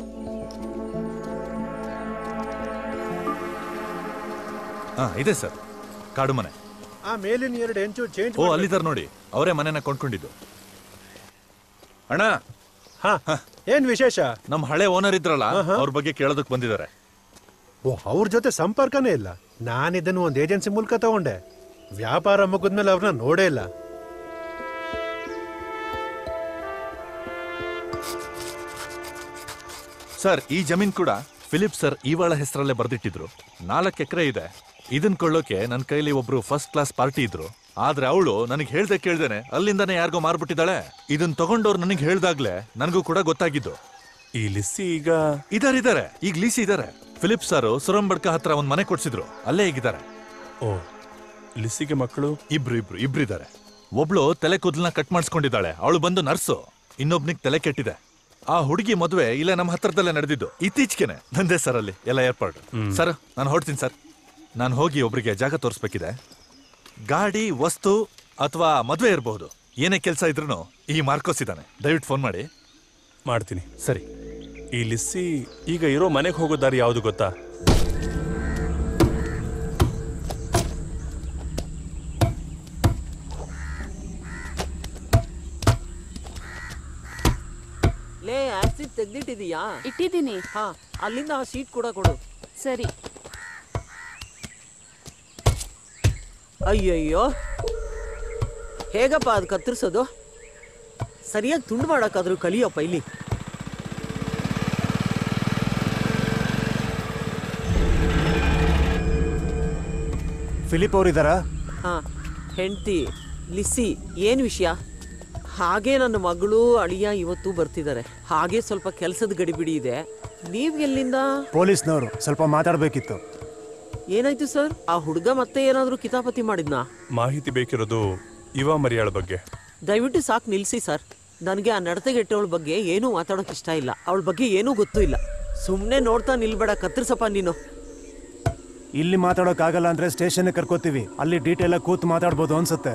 ಇದೆ ಸರ್, ಕಾಡು ಮನೆ. ಆ ಮೇಲಿನ 2 ಹೆಂಚು ಚೇಂಜ್. ಓ, ಅಲ್ಲಿದ್ದಾರೆ ನೋಡಿ, ಅವರೇ ಮನೆನ ಕೊಂಡ್ಕೊಂಡಿದ್ದು. ಅಣ್ಣ, ಏನ್ ವಿಶೇಷ? ನಮ್ಮ ಹಳೆ ಓನರ್ ಇದ್ರಲ್ಲ, ಅವ್ರ ಬಗ್ಗೆ ಕೇಳೋದಕ್ಕೆ ಬಂದಿದ್ದಾರೆ. ಓ, ಅವ್ರ ಜೊತೆ ಸಂಪರ್ಕನೇ ಇಲ್ಲ. ನಾನಿದನ್ನು ಒಂದು ಏಜೆನ್ಸಿ ಮೂಲಕ ತಗೊಂಡೆ. ವ್ಯಾಪಾರ ಮುಗಿದ್ಮೇಲೆ ಅವ್ರನ್ನ ನೋಡೇ ಇಲ್ಲ. ಸರ್, ಈ ಜಮೀನ್ ಕೂಡ ಫಿಲಿಪ್ ಸರ್ ಈವಾಳ ಹೆಸರಲ್ಲೇ ಬರೆದಿಟ್ಟಿದ್ರು. 4 ಎಕರೆ ಇದೆ. ಇದನ್ ಕೊಳ್ಳೋಕೆ ನನ್ನ ಕೈಲಿ ಒಬ್ರು ಫಸ್ಟ್ ಕ್ಲಾಸ್ ಪಾರ್ಟಿ ಇದ್ರು. ಆದ್ರೆ ಅವಳು ನನಗೆ ಹೇಳ್ದೆ ಕೇಳ್ದೇನೆ ಅಲ್ಲಿಂದಾನೆ ಯಾರಿಗೋ ಮಾರ್ಬಿಟ್ಟಿದ್ದಾಳೆ. ಇದನ್ ತಗೊಂಡವ್ರು ನನಗೆ ಹೇಳ್ದಾಗ್ಲೇ ನನಗೂ ಕೂಡ ಗೊತ್ತಾಗಿದ್ದು. ಈ ಲಿಸ್ಸಿ ಈಗ ಇದಾರೆ. ಈಗ ಲೀಸಿ ಇದಾರೆ. ಫಿಲಿಪ್ ಸರ್ ಸುರಂಬಡ್ಕ ಹತ್ರ ಒಂದ್ ಮನೆ ಕೊಡ್ಸಿದ್ರು, ಅಲ್ಲೇ ಈಗಿದ್ದಾರೆ. ಓ, ಲಿಸ್ಸಿಗೆ ಮಕ್ಕಳು? ಇಬ್ರು ಇದ್ದಾರೆ. ಒಬ್ಳು ತಲೆ ಕೂದಲನ್ನ ಕಟ್ ಮಾಡಿಸ್ಕೊಂಡಿದ್ದಾಳೆ, ಅವಳು ಬಂದು ನರ್ಸು. ಇನ್ನೊಬ್ನಿಗೆ ತಲೆ ಕೆಟ್ಟಿದೆ. ಆ ಹುಡುಗಿ ಮದುವೆ ಇಲ್ಲ ನಮ್ಮ ಹತ್ರದಲ್ಲೇ ನಡೆದಿದ್ದು, ಇತ್ತೀಚೆಗೆನೆ. ನಂದೇ ಸರ್ ಅಲ್ಲಿ ಎಲ್ಲ ಏರ್ಪಾಡು. ಸರ್, ನಾನು ಹೊರಡ್ತೀನಿ ಸರ್. ನಾನು ಹೋಗಿ ಒಬ್ರಿಗೆ ಜಾಗ ತೋರಿಸ್ಬೇಕಿದೆ. ಗಾಡಿ, ವಸ್ತು ಅಥವಾ ಮದುವೆ ಇರಬಹುದು. ಏನೇ ಕೆಲಸ ಇದ್ರೂ ಈ ಮಾರ್ಕೋಸ್ ಇದ್ದಾನೆ, ದಯವಿಟ್ಟು ಫೋನ್ ಮಾಡಿ. ಮಾಡ್ತೀನಿ. ಸರಿ. ಈ ಲಿಸ್ಸಿ ಈಗ ಇರೋ ಮನೆಗೆ ಹೋಗೋ ದಾರಿ ಯಾವುದು ಗೊತ್ತಾ? ಲೇ, ಆಕ್ಸಿಡ್ ತೆಗ್ದಿಟ್ಟಿದೀಯಾ? ಇಟ್ಟಿದ್ದೀನಿ. ಹಾ, ಅಲ್ಲಿಂದ ಆ ಶೀಟ್ ಕೂಡ ಕೊಡು. ಸರಿ. ಅಯ್ಯಯ್ಯೋ, ಹೇಗಪ್ಪ ಅದು ಕತ್ತರಿಸೋದು? ಸರಿಯಾಗಿ ತುಂಡು ಮಾಡೋಕ್ಕಾದ್ರೂ ಕಲಿಯಪ್ಪ ಇಲ್ಲಿ. ಫಿಲಿಪ್ ಅವರಿದ್ದಾರಾ? ಹಾ, ಹೆಂಡ್ತಿ ಲಿಸ್ಸಿ, ಏನು ವಿಷಯ? ಹಾಗೆ ನನ್ನ ಮಗಳು ಅಳಿಯ ಇವತ್ತು ಬರ್ತಿದ್ದಾರೆ. ಹಾಗೆ ಸ್ವಲ್ಪ ಕೆಲಸದ ಗಡಿಬಿಡಿ ಇದೆ. ನೀವು ಎಲ್ಲಿಂದ? ಪೊಲೀಸ್ನವರು, ಸ್ವಲ್ಪ ಮಾತಾಡಬೇಕಿತ್ತು. ಏನಾಯ್ತು ಸರ್? ಆ ಹುಡುಗ ಮತ್ತೆ ಏನಾದರೂ ಕಿತಾಪತಿ ಮಾಡಿದ್ನಾ? ಮಾಹಿತಿ ಬೇಕಿರೋದು ಇವಾ ಮರಿಯಾಳ ಬಗ್ಗೆ. ದಯವಿಟ್ಟು ಸಾಕು ನಿಲ್ಲಿಸಿ ಸರ್. ನನಗೆ ಆ ನಡತೆಗೆಟ್ಟವಳ ಬಗ್ಗೆ ಏನೂ ಮಾತಾಡೋಕೆ ಇಷ್ಟ ಇಲ್ಲ. ಅವಳ ಬಗ್ಗೆ ಏನೂ ಗೊತ್ತೂ ಇಲ್ಲ. ಸುಮ್ಮನೆ ನೋಡ್ತಾ ನಿಲ್ಬೇಡ, ಕತ್ತರಿಸಪ್ಪ ನೀನು. ಇಲ್ಲಿ ಮಾತಾಡೋಕ್ಕಾಗಲ್ಲ ಅಂದ್ರೆ ಸ್ಟೇಷನ್ಗೆ ಕರ್ಕೋತೀವಿ, ಅಲ್ಲಿ ಡೀಟೇಲ್ ಆಗಿ ಕೂತು ಮಾತಾಡ್ಬೋದು ಅನ್ಸುತ್ತೆ.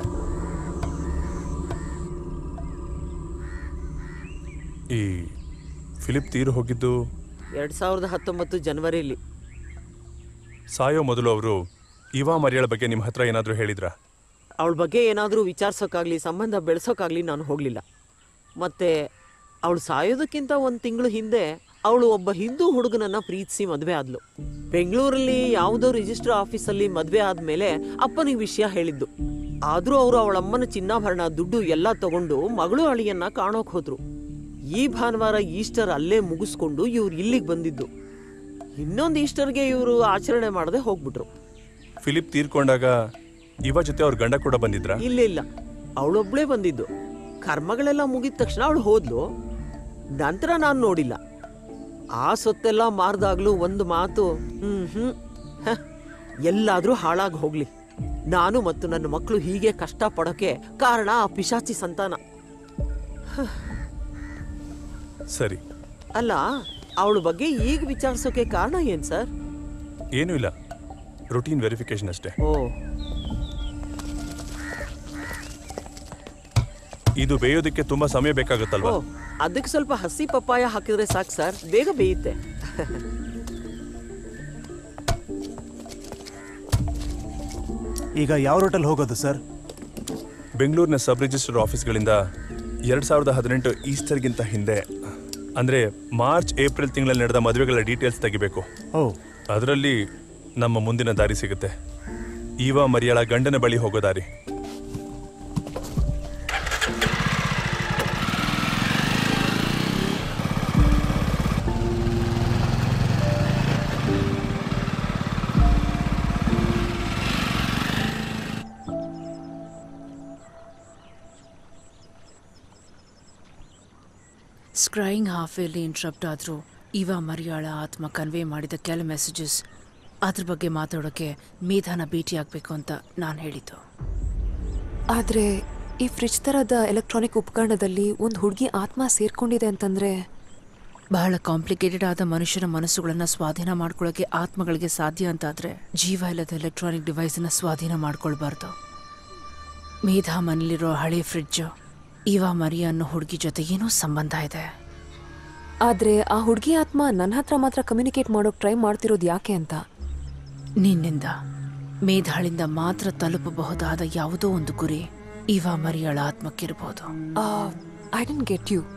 ಈ ಫಿಲಿಪ್ ತೀರು ಹೋಗಿದ್ದು 2019 ಜನವರಿಯಲ್ಲಿ. ಸಾಯೋ ಮೊದಲು ಅವರು ಇವಾ ಮರಿಯಾಳ ಬಗ್ಗೆ ನಿಮ್ಮ ಹತ್ರ ಏನಾದರೂ ಹೇಳಿದ್ರಾ? ಅವಳ ಬಗ್ಗೆ ಏನಾದರೂ ವಿಚಾರಿಸೋಕ್ಕಾಗಲಿ ಸಂಬಂಧ ಬೆಳೆಸೋಕ್ಕಾಗಲಿ ನಾನು ಹೋಗಲಿಲ್ಲ. ಮತ್ತು ಅವಳು ಸಾಯೋದಕ್ಕಿಂತ 1 ತಿಂಗಳು ಹಿಂದೆ ಅವಳು ಒಬ್ಬ ಹಿಂದೂ ಹುಡುಗನನ್ನ ಪ್ರೀತಿಸಿ ಮದುವೆ ಆದ್ಲು. ಬೆಂಗಳೂರಲ್ಲಿ ಯಾವುದೋ ರಿಜಿಸ್ಟರ್ ಆಫೀಸಲ್ಲಿ ಮದುವೆ ಆದ್ಮೇಲೆ ಅಪ್ಪನಿಗೆ ವಿಷಯ ಹೇಳಿದ್ದು. ಆದ್ರೂ ಅವರು ಅವಳಮ್ಮನ ಚಿನ್ನಾಭರಣ ದುಡ್ಡು ಎಲ್ಲ ತಗೊಂಡು ಮಗಳು ಅಳಿಯನ್ನ ಕಾಣೋಕ್ ಹೋದ್ರು. ಈ ಭಾನುವಾರ ಈಸ್ಟರ್ ಅಲ್ಲೇ ಮುಗಿಸ್ಕೊಂಡು ಇವ್ರು ಇಲ್ಲಿಗೆ ಬಂದಿದ್ದು. ಇನ್ನೊಂದು ಈಸ್ಟರ್ಗೆ ಇವರು ಆಚರಣೆ ಮಾಡದೆ ಹೋಗ್ಬಿಟ್ರು. ಫಿಲಿಪ್ ತೀರ್ಕೊಂಡಾಗ ಇವ ಜೊತೆ ಅವ್ರ ಗಂಡ ಕೂಡ ಬಂದಿದ್ರ? ಇಲ್ಲ, ಅವಳೊಬ್ಳೇ ಬಂದಿದ್ದು. ಕರ್ಮಗಳೆಲ್ಲ ಮುಗಿದ ತಕ್ಷಣ ಅವಳು ಹೋದ್ಲು. ನಂತರ ನಾನು ನೋಡಿಲ್ಲ. ಆ ಸೊತ್ತೆಲ್ಲ ಮಾರ್ದಾಗ್ಲೂ ಒಂದು ಮಾತು, ಎಲ್ಲಾದ್ರೂ ಹಾಳಾಗಿ ಹೋಗ್ಲಿ, ನಾನು ಮತ್ತು ನನ್ನ ಮಕ್ಕಳು ಹೀಗೆ ಕಷ್ಟ ಪಡೋಕೆ ಕಾರಣ ಆ ಪಿಶಾಚಿ ಸಂತಾನ. ಸರಿ. ಅಲ್ಲ, ಅವಳ ಬಗ್ಗೆ ಈಗ ವಿಚಾರಿಸೋಕೆ ಕಾರಣ ಏನ್ ಸರ್? ಏನೂ ಇಲ್ಲ, ರೂಟೀನ್ ವೆರಿಫಿಕೇಶನ್ ಅಷ್ಟೇ. ಓ, ಇದು ಬೇಯೋದಕ್ಕೆ ತುಂಬಾ ಸಮಯ ಬೇಕಾಗುತ್ತಲ್ವಾ? ಅದಕ್ಕೆ ಸ್ವಲ್ಪ ಹಸಿ ಪಪ್ಪಾಯ ಹಾಕಿದ್ರೆ ಸಾಕು ಸರ್, ಬೇಗ ಬೇಯುತ್ತೆ. ಈಗ ಯಾವ ರೂಟಲ್ಲಿ ಹೋಗೋದು ಸರ್? ಬೆಂಗಳೂರಿನ ಸಬ್ ರಿಜಿಸ್ಟರ್ ಆಫೀಸ್ಗಳಿಂದ 2018 ಈಸ್ಟರ್ಗಿಂತ ಹಿಂದೆ, ಅಂದ್ರೆ ಮಾರ್ಚ್ ಏಪ್ರಿಲ್ ತಿಂಗಳಲ್ಲಿ ನಡೆದ ಮದುವೆಗಳ ಡೀಟೇಲ್ಸ್ ತೆಗಿಬೇಕು. ಅದರಲ್ಲಿ ನಮ್ಮ ಮುಂದಿನ ದಾರಿ ಸಿಗುತ್ತೆ. ಈವಾ ಮರಿಯಾಳ ಗಂಡನ ಬಳಿ ಹೋಗೋ ದಾರಿ. ಸ್ಕ್ರೈಯಿಂಗ್ ಹಾಫೇಲಿ ಇಂಟ್ರಪ್ಟ್ ಆದರೂ ಈವಾ ಮರಿಯಾಳ ಆತ್ಮ ಕನ್ವೆ ಮಾಡಿದ ಕೆಲ ಮೆಸೇಜಸ್, ಅದ್ರ ಬಗ್ಗೆ ಮಾತಾಡೋಕ್ಕೆ ಮೇಧಾನ ಭೇಟಿಯಾಗಬೇಕು ಅಂತ ನಾನು ಹೇಳಿದ್ದು. ಆದರೆ ಈ ಫ್ರಿಡ್ಜ್ ಥರದ ಎಲೆಕ್ಟ್ರಾನಿಕ್ ಉಪಕರಣದಲ್ಲಿ ಒಂದು ಹುಡುಗಿ ಆತ್ಮ ಸೇರ್ಕೊಂಡಿದೆ ಅಂತಂದರೆ, ಬಹಳ ಕಾಂಪ್ಲಿಕೇಟೆಡ್ ಆದ ಮನುಷ್ಯರ ಮನಸ್ಸುಗಳನ್ನು ಸ್ವಾಧೀನ ಮಾಡ್ಕೊಳ್ಳೋಕ್ಕೆ ಆತ್ಮಗಳಿಗೆ ಸಾಧ್ಯ ಅಂತಾದರೆ ಜೀವ ಇಲ್ಲದ ಎಲೆಕ್ಟ್ರಾನಿಕ್ ಡಿವೈಸನ್ನು ಸ್ವಾಧೀನ ಮಾಡ್ಕೊಳ್ಬಾರ್ದು. ಮೇಧಾ ಮನೇಲಿರೋ ಹಳೆ ಫ್ರಿಡ್ಜು ಈವಾ ಮರಿಯಾ ಅನ್ನೋ ಹುಡುಗಿ ಜೊತೆ ಏನೋ ಸಂಬಂಧ ಇದೆ. ಆದರೆ ಆ ಹುಡುಗಿ ಆತ್ಮ ನನ್ನ ಹತ್ರ ಮಾತ್ರ ಕಮ್ಯುನಿಕೇಟ್ ಮಾಡೋಕೆ ಟ್ರೈ ಮಾಡ್ತಿರೋದು ಯಾಕೆ ಅಂತ? ನಿನ್ನಿಂದ ಮೇಧಾಳಿಂದ ಮಾತ್ರ ತಲುಪಬಹುದಾದ ಯಾವುದೋ ಒಂದು ಗುರಿ ಈವಾ ಮರಿಯಾಳ ಆತ್ಮಕ್ಕಿರ್ಬೋದು. I don't get you.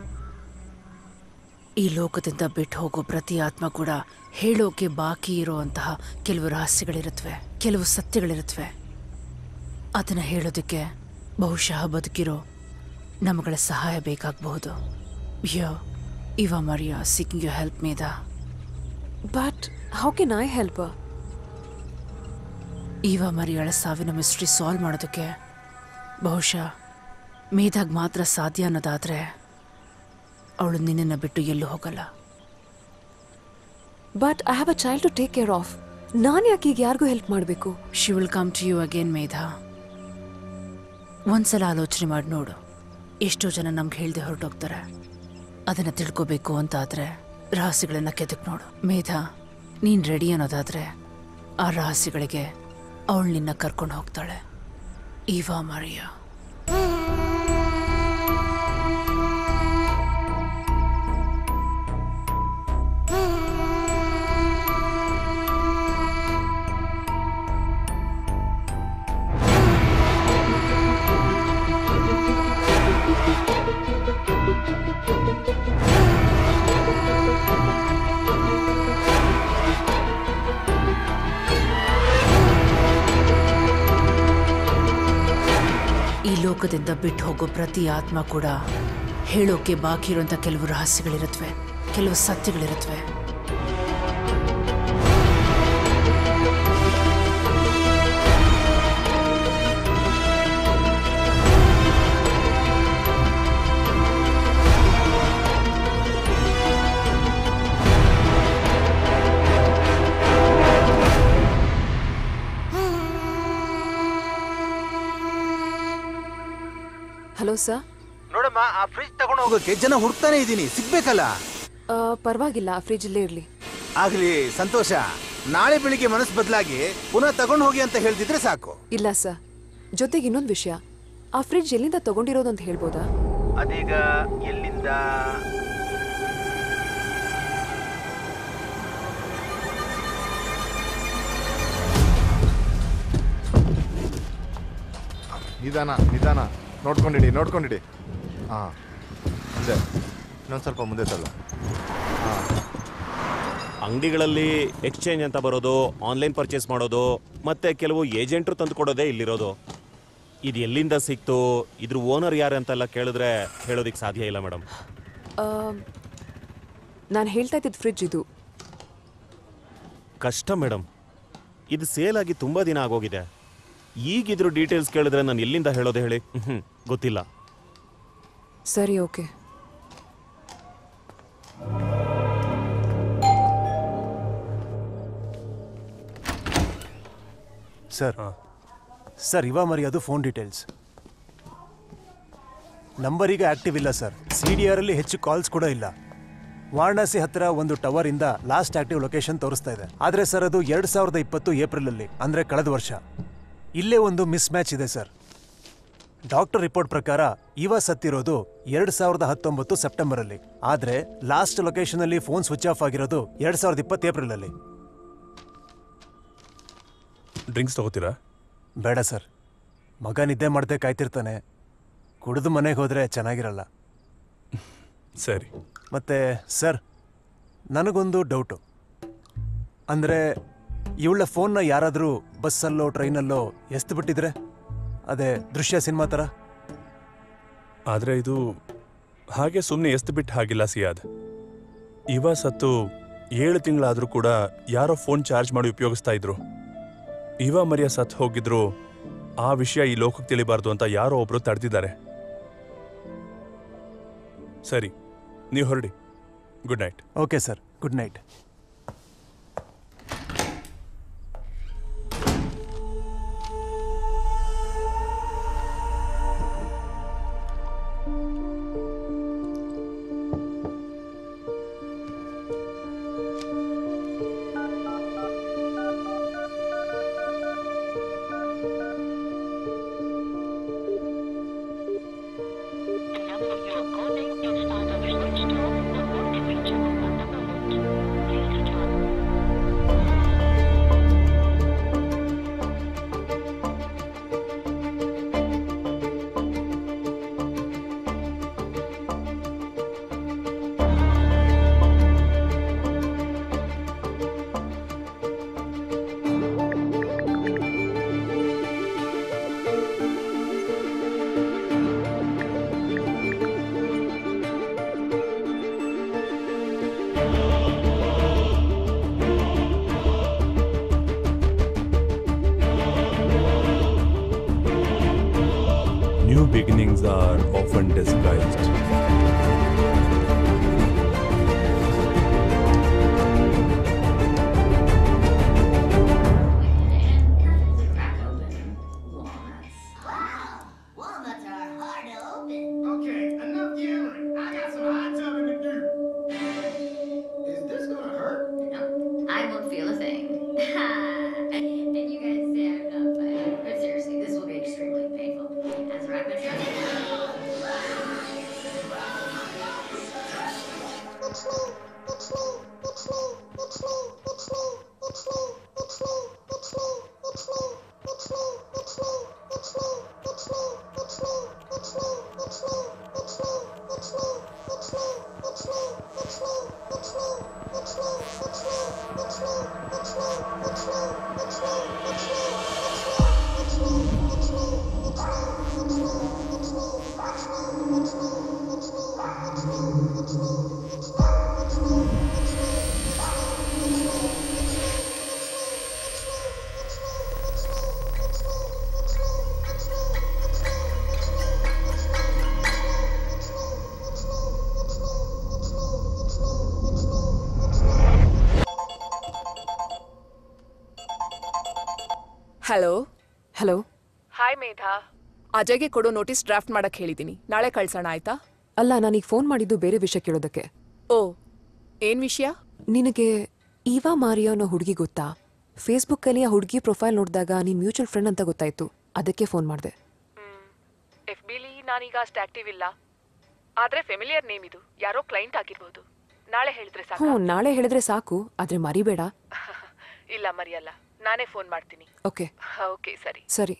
ಈ ಲೋಕದಿಂದ ಬಿಟ್ಟು ಹೋಗೋ ಪ್ರತಿ ಆತ್ಮ ಕೂಡ ಹೇಳೋಕೆ ಬಾಕಿ ಇರೋಂತಹ ಕೆಲವು ರಹಸ್ಯಗಳಿರುತ್ತವೆ, ಕೆಲವು ಸತ್ಯಗಳಿರುತ್ತವೆ. ಅದನ್ನು ಹೇಳೋದಕ್ಕೆ ಬಹುಶಃ ಬದುಕಿರೋ ನಮ್ಮಗಳ ಸಹಾಯ ಬೇಕಾಗಬಹುದು. Eva Maria seeking you help Medha. But how can I help? Eva ಮರಿಯಾಳ ಸಾವಿನ ಮಿಸ್ಟ್ರಿ ಸಾಲ್ವ್ ಮಾಡೋದಕ್ಕೆ ಬಹುಶಃ ಮೇಧಾಗ್ ಮಾತ್ರ ಸಾಧ್ಯ ಅನ್ನೋದಾದರೆ ಅವಳು ನಿನ್ನನ್ನು ಬಿಟ್ಟು ಎಲ್ಲೂ ಹೋಗಲ್ಲ. But I have a child to take care of. ನಾನು ಯಾಕೆ ಈಗ ಯಾರಿಗೂ ಹೆಲ್ಪ್ ಮಾಡಬೇಕು? She will come to you again Medha. ಒಂದ್ಸಲ ಆಲೋಚನೆ ಮಾಡಿ ನೋಡು, ಎಷ್ಟೋ ಜನ ನಮ್ಗೆ ಹೇಳ್ದೆ ಹೊರಟೋಗ್ತಾರೆ. ಅದನ್ನು ತಿಳ್ಕೋಬೇಕು ಅಂತ ಆದರೆ ರಹಸ್ಯಗಳನ್ನು ಕೆದಕ್ ನೋಡು. ಮೇಧಾ, ನೀನು ರೆಡಿ ಅನ್ನೋದಾದರೆ ಆ ರಹಸ್ಯಗಳಿಗೆ ಅವಳು ನಿನ್ನ ಕರ್ಕೊಂಡು ಹೋಗ್ತಾಳೆ. Eva Maria. ಈ ಲೋಕದಿಂದ ಬಿಟ್ಟು ಹೋಗೋ ಪ್ರತಿ ಆತ್ಮ ಕೂಡ ಹೇಳೋಕೆ ಬಾಕಿ ಇರುವಂಥ ಕೆಲವು ರಹಸ್ಯಗಳಿರುತ್ತವೆ, ಕೆಲವು ಸತ್ಯಗಳಿರುತ್ತವೆ. Hello sir. ನೋಡಮ್ಮ, ಆ ಫ್ರಿಡ್ಜ್ ತಗೊಂಡು ಹೋಗೋಕೆ ಜನ ಹುಡುಕ್ತಾನೆ ಇದ್ದೀನಿ, ಸಿಗ್ಬೇಕಲ್ಲ. ಪರವಾಗಿಲ್ಲ, ಫ್ರಿಡ್ಜ್ ಇಲ್ಲೇ ಇರಲಿ. ಆಗ್ಲಿ, ಸಂತೋಷ. ನಾಳೆ ಬೆಳಿಗ್ಗೆ ಮನಸ್ಸು ಬದಲಾಗಿ ಪುನಃ ತಗೊಂಡು ಹೋಗಿ ಅಂತ ಹೇಳ್ತಿದ್ರೆ ಸಾಕು. ಇಲ್ಲ ಸರ್, ಜೊತೆಗೆ ಇನ್ನೊಂದು ವಿಷಯ, ಆ ಫ್ರಿಡ್ಜ್ ಎಲ್ಲಿಂದ ತಗೊಂಡಿರೋದು ಅಂತ ಹೇಳ್ಬೋದಾ? ಅದೀಗ ಎಲ್ಲಿಂದ? ನಿಧಾನ ನಿಧಾನ, ನೋಡ್ಕೊಂಡಿಡಿ. ಹಾಂ, ಅದೇ ಇನ್ನೊಂದು ಸ್ವಲ್ಪ ಮುಂದೆ ತಲ್ಲ. ಹಾಂ, ಅಂಗಡಿಗಳಲ್ಲಿ ಎಕ್ಸ್ಚೇಂಜ್ ಅಂತ ಬರೋದು, ಆನ್ಲೈನ್ ಪರ್ಚೇಸ್ ಮಾಡೋದು, ಮತ್ತೆ ಕೆಲವು ಏಜೆಂಟ್ರು ತಂದು ಕೊಡೋದೇ ಇಲ್ಲಿರೋದು. ಇದು ಎಲ್ಲಿಂದ ಸಿಕ್ತು, ಇದ್ರ ಓನರ್ ಯಾರು ಅಂತೆಲ್ಲ ಕೇಳಿದ್ರೆ ಹೇಳೋದಿಕ್ಕೆ ಸಾಧ್ಯ ಇಲ್ಲ ಮೇಡಮ್. ನಾನು ಹೇಳ್ತಾ ಇದ್ದಿದ್ದು ಫ್ರಿಡ್ಜ್ ಇದು. ಕಷ್ಟ ಮೇಡಮ್, ಇದು ಸೇಲ್ ಆಗಿ ತುಂಬ ದಿನ ಆಗೋಗಿದೆ. ಈಗಿದ್ರ ಡೀಟೇಲ್ಸ್ ಕೇಳಿದ್ರೆ ನಾನು ಎಲ್ಲಿಂದ ಹೇಳೋದು ಹೇಳಿ? ಗೊತ್ತಿಲ್ಲ. ಸರಿ, ಓಕೆ. ಸರ್ ಇವ ಮರ್ಯಾದು ಫೋನ್ ಡೀಟೇಲ್ಸ್. ನಂಬರ್ ಈಗ ಆಕ್ಟಿವ್ ಇಲ್ಲ ಸರ್. CDR ಅಲ್ಲಿ ಹೆಚ್ಚು ಕಾಲ್ಸ್ ಕೂಡ ಇಲ್ಲ. ವಾರಣಾಸಿ ಹತ್ತಿರ ಒಂದು ಟವರ್ ಇಂದ ಲಾಸ್ಟ್ ಆಕ್ಟಿವ್ ಲೊಕೇಶನ್ ತೋರಿಸ್ತಾ ಇದೆ. ಆದ್ರೆ ಸರ್ ಅದು 2020 ಏಪ್ರಿಲ್ ಅಲ್ಲಿ, ಅಂದ್ರೆ ಕಳೆದ ವರ್ಷ. ಇಲ್ಲೇ ಒಂದು ಮಿಸ್ ಮ್ಯಾಚ್ ಇದೆ ಸರ್. ಡಾಕ್ಟರ್ ರಿಪೋರ್ಟ್ ಪ್ರಕಾರ ಇವ ಸತ್ತಿರೋದು 2019 ಸೆಪ್ಟೆಂಬರ್ ಅಲ್ಲಿ. ಆದ್ರೆ ಲಾಸ್ಟ್ ಲೊಕೇಶನ್ ಅಲ್ಲಿ ಫೋನ್ ಸ್ವಿಚ್ ಆಫ್ ಆಗಿರೋದು 2020 ಏಪ್ರಿಲ್ ಅಲ್ಲಿ. ಡ್ರಿಂಕ್ಸ್ ತಗೋತೀರಾ? ಬೇಡ ಸರ್, ಮಗ ನಿದ್ದೆ ಮಾಡದೆ ಕಾಯ್ತಿರ್ತಾನೆ. ಕುಡಿದು ಮನೆಗೆ ಹೋದ್ರೆ ಚೆನ್ನಾಗಿರಲ್ಲ. ಸರಿ. ಮತ್ತೆ ಸರ್, ನನಗೊಂದು ಡೌಟು. ಅಂದರೆ ಇವಳ ಫೋನ್ನ ಯಾರಾದರೂ ಬಸ್ಸಲ್ಲೋ ಟ್ರೈನಲ್ಲೋ ಎಸ್ತು ಬಿಟ್ಟಿದ್ರೆ, ಅದೇ ದೃಶ್ಯ ಸಿನಿಮಾ ಥರ. ಆದರೆ ಇದು ಹಾಗೆ ಸುಮ್ಮನೆ ಎಸ್ತು ಬಿಟ್ಟು ಹಾಗಿಲ್ಲ ಸಿಯಾದ್. ಇವ ಸತ್ತು 7 ತಿಂಗಳಾದರೂ ಕೂಡ ಯಾರೋ ಫೋನ್ ಚಾರ್ಜ್ ಮಾಡಿ ಉಪಯೋಗಿಸ್ತಾ ಇದ್ರು. ಇವ ಮರಿಯ ಸತ್ತು ಹೋಗಿದ್ರು, ಆ ವಿಷಯ ಈ ಲೋಕಕ್ಕೆ ತಿಳಿಬಾರ್ದು ಅಂತ ಯಾರೋ ಒಬ್ರು ತಡೆದಿದ್ದಾರೆ. ಸರಿ, ನೀವು ಹೊರಡಿ. Good night. Okay sir, good night. Beginnings are often disguised. Hello. Hello. Hi Medha. ಅಜಯ್ಗೆ ಕೊಡೋ ನೋಟಿಸ್ ಡ್ರಾಫ್ಟ್ ಮಾಡಕ್ ಹೇಳಿದ್ದೀನಿ. ನಾಳೆ ಕಳ್ಸೋಣ ಆಯ್ತಾ? ಅಲ್ಲ, ನಾನೀಗ ಫೋನ್ ಮಾಡಿದ್ದು ಬೇರೆ ವಿಷಯ ಕೇಳೋದಕ್ಕೆ. ಓ, ಏನ್ ವಿಷಯ? ನಿನಗೆ ಈವಾ ಮಾರಿಯಾ ಅನ್ನೋ ಹುಡುಗಿ ಗೊತ್ತಾ? ಫೇಸ್ಬುಕ್ಕಲ್ಲಿ ಆ ಹುಡುಗಿ ಪ್ರೊಫೈಲ್ ನೋಡಿದಾಗ ನೀನ್ ಮ್ಯೂಚುವಲ್ ಫ್ರೆಂಡ್ ಅಂತ ಗೊತ್ತಾಯ್ತು. ಅದಕ್ಕೆ ಫೋನ್ ಮಾಡಿದೆ. FBಲಿ ನಾನೀಗ ಅಷ್ಟು ಆಕ್ಟಿವ್ ಇಲ್ಲ. ಆದ್ರೆ ಫೆಮಿಲಿಯರ್ ನೇಮ್ ಇದು. ಯಾರೋ ಕ್ಲೈಂಟ್ ಆಗಿರ್ಬೋದು. ನಾಳೆ ಹೇಳಿದ್ರೆ ಸಾಕು. ನಾಳೆ ಹೇಳಿದ್ರೆ ಸಾಕು, ಆದ್ರೆ ಮರಿಬೇಡ. ಇಲ್ಲ, ಮರಿಯಲ್ಲ. ನಾನೇ ಫೋನ್ ಮಾಡ್ತೀನಿ. ಓಕೆ. ಓಕೆ, ಸರಿ. ಸರಿ.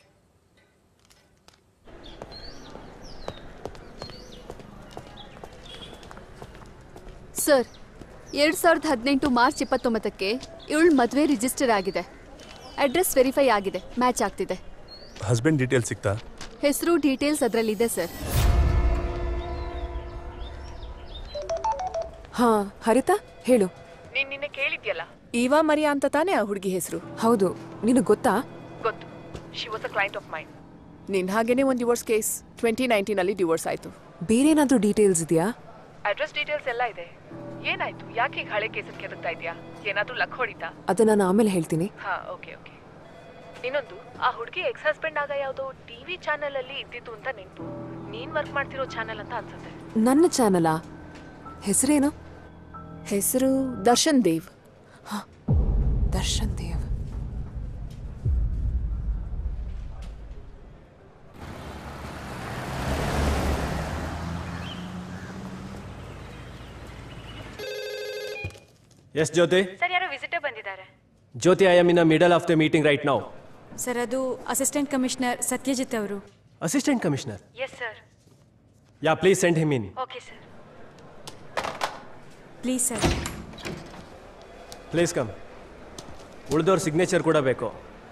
ಸರ್, 2018 ಮಾರ್ಚ್ 29ಕ್ಕೆ ಇವಳ ಮದುವೆ ರಿಜಿಸ್ಟರ್ ಆಗಿದೆ. ಅಡ್ರೆಸ್ ವೆರಿಫೈ ಆಗಿದೆ, ಮ್ಯಾಚ್ ಆಗ್ತಿದೆ. ಹಸ್ಬೆಂಡ್ ಡೀಟೇಲ್ ಸಿಗ್ತಾ? ಹೆಸರು ಡೀಟೇಲ್ಸ್ ಅದರಲ್ಲಿದೆ ಸರ್. ಹಾ ಹರಿತಾ ಹೇಳು. ನೀನ್ ನಿನ್ನೆ ಕೇಳಿದ್ಯಲ್ಲ, ಈವಾ ಮರಿಯಾ ಅಂತ ತಾನೇ ಆ ಹುಡುಗಿ ಹೆಸರು? ಹೌದು, ನಿನಗೆ ಗೊತ್ತಾ? ಗೊತ್ತು. She was a client of mine. ನಿನ್ ಹಾಗೇನೆ ಒಂದು ಡಿವೋರ್ಸ್ ಕೇಸ್ 2019 ಅಲ್ಲಿ ಡಿವೋರ್ಸ್ ಆಯ್ತು. ಬೇರೆ ಏನಾದ್ರೂ ಡೀಟೇಲ್ಸ್ ಇದೆಯಾ? ಅಡ್ರೆಸ್ ಡೀಟೇಲ್ಸ್ ಎಲ್ಲ ಇದೆ. ಏನಾಯ್ತು? ಯಾಕೆ ಈಗ ಹಳೆ ಕೇಸಸ್ ಕೆದಕ್ತಾ ಇದೆಯಾ? ಏನಾದ್ರೂ ಲಕ್ ಹೊಡಿತಾ? ಅದನ್ನ ನಾನು ಆಮೇಲೆ ಹೇಳ್ತೀನಿ. ಹಾ ಓಕೆ. ಇನ್ನೊಂದು, ಆ ಹುಡುಗಿ ಎಕ್ಸ್ ಹಸ್ಬೆಂಡ್ ಆಗ ಯಾವುದೋ ಟಿವಿ ಚಾನೆಲ್ ಅಲ್ಲಿ ಇದ್ದಿದ್ದು ಅಂತ ನೆನಪು. ನೀನ್ ವರ್ಕ್ ಮಾಡ್ತಿರೋ ಚಾನೆಲ್ ಅಂತ ಅನ್ಸುತ್ತೆ. ನನ್ನ ಚಾನಲಾ? ಹೆಸರೇನು? ಹೆಸರು ದರ್ಶನ್ ದೇವ್. ದರ್ಶನ್ ದೇವ್. ಎಸ್ ಜ್ಯೋತಿ. ಸರ್, ಯಾರೋ ವಿಸಿಟರ್ ಬಂದಿದ್ದಾರೆ. Jyothi, I am in middle of the meeting right now. Sir, ಅದು ಅಸಿಸ್ಟೆಂಟ್ ಕಮಿಷನರ್ ಸತ್ಯಜಿತ್ ಅವರು. Assistant commissioner? Yes sir. Yeah, please send him in. Okay sir. Please sir. Please come. ಉಳಿದವ್ರ ಸಿಗ್ನೇಚರ್ ಕೂಡ ಬೇಕು.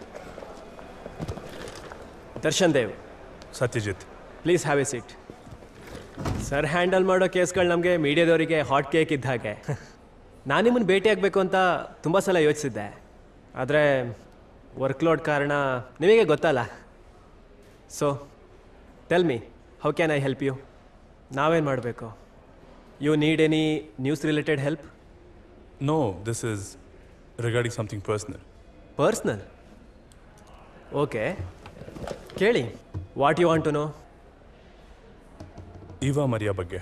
Darshan Dev. Satyajit. Please have a seat. Sir, handle ಮಾಡೋ ಕೇಸ್ಗಳು ನಮಗೆ ಮೀಡಿಯಾದವರಿಗೆ hot cake ಇದ್ದ ಹಾಗೆ. ನಾನು ನಿಮ್ಮನ್ನು ಭೇಟಿಯಾಗಬೇಕು ಅಂತ ತುಂಬ ಸಲ ಯೋಚಿಸಿದ್ದೆ, ಆದರೆ ವರ್ಕ್ಲೋಡ್ ಕಾರಣ ನಿಮಗೆ ಗೊತ್ತಲ್ಲ. So tell me, how can I help you? ನಾವೇನು ಮಾಡಬೇಕು? You need any news related help? No, this is regarding something personal. Personal? Okay, ಕೇಳಿ. What you want to know? Eva Maria ಬಗ್ಗೆ.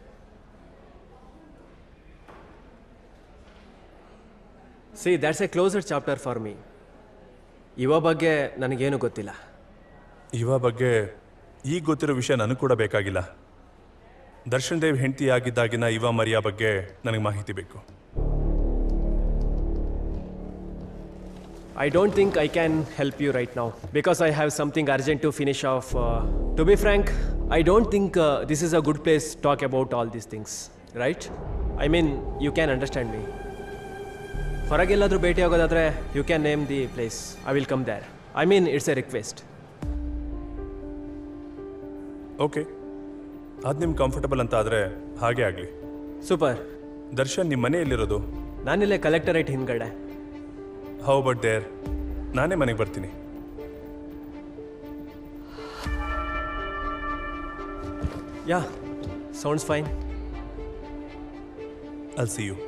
See, that's a closer chapter for me. Eva ಬಗ್ಗೆ ನನಗೇನು ಗೊತ್ತಿಲ್ಲ. ಈವಾ ಬಗ್ಗೆ ಈಗ ಗೊತ್ತಿರೋ ವಿಷಯ ನನಗೆ ಕೂಡ ಬೇಕಾಗಿಲ್ಲ. ದರ್ಶನ್ ದೇವ್ ಹೆಂಡತಿ ಆಗಿದ್ದಾಗಿನ ಈವಾ ಮರಿಯಾ ಬಗ್ಗೆ ನನಗೆ ಮಾಹಿತಿ ಬೇಕು. I don't think I can help you right now because I have something urgent to finish off. To be frank, I don't think this is a good place to talk about all these things, right? I mean, you can understand me. ಹೊರಗೆಲ್ಲಾದರೂ ಭೇಟಿ ಆಗೋದಾದರೆ you can name the place. I will come there. I mean, it's a request. Okay, ಅದು ನಿಮ್ಗೆ comfortable ಅಂತ ಆದರೆ ಹಾಗೆ ಆಗಲಿ. Super. Darshan, ನಿಮ್ಮ ಮನೆ ಎಲ್ಲಿರೋದು? ನಾನಿಲ್ಲೇ ಕಲೆಕ್ಟರೇಟ್ ಹಿಂದ್ಗಡೆ. How about there? ನಾನೇ ಮನೆಗೆ ಬರ್ತೀನಿ. Yeah, sounds fine. I'll see you.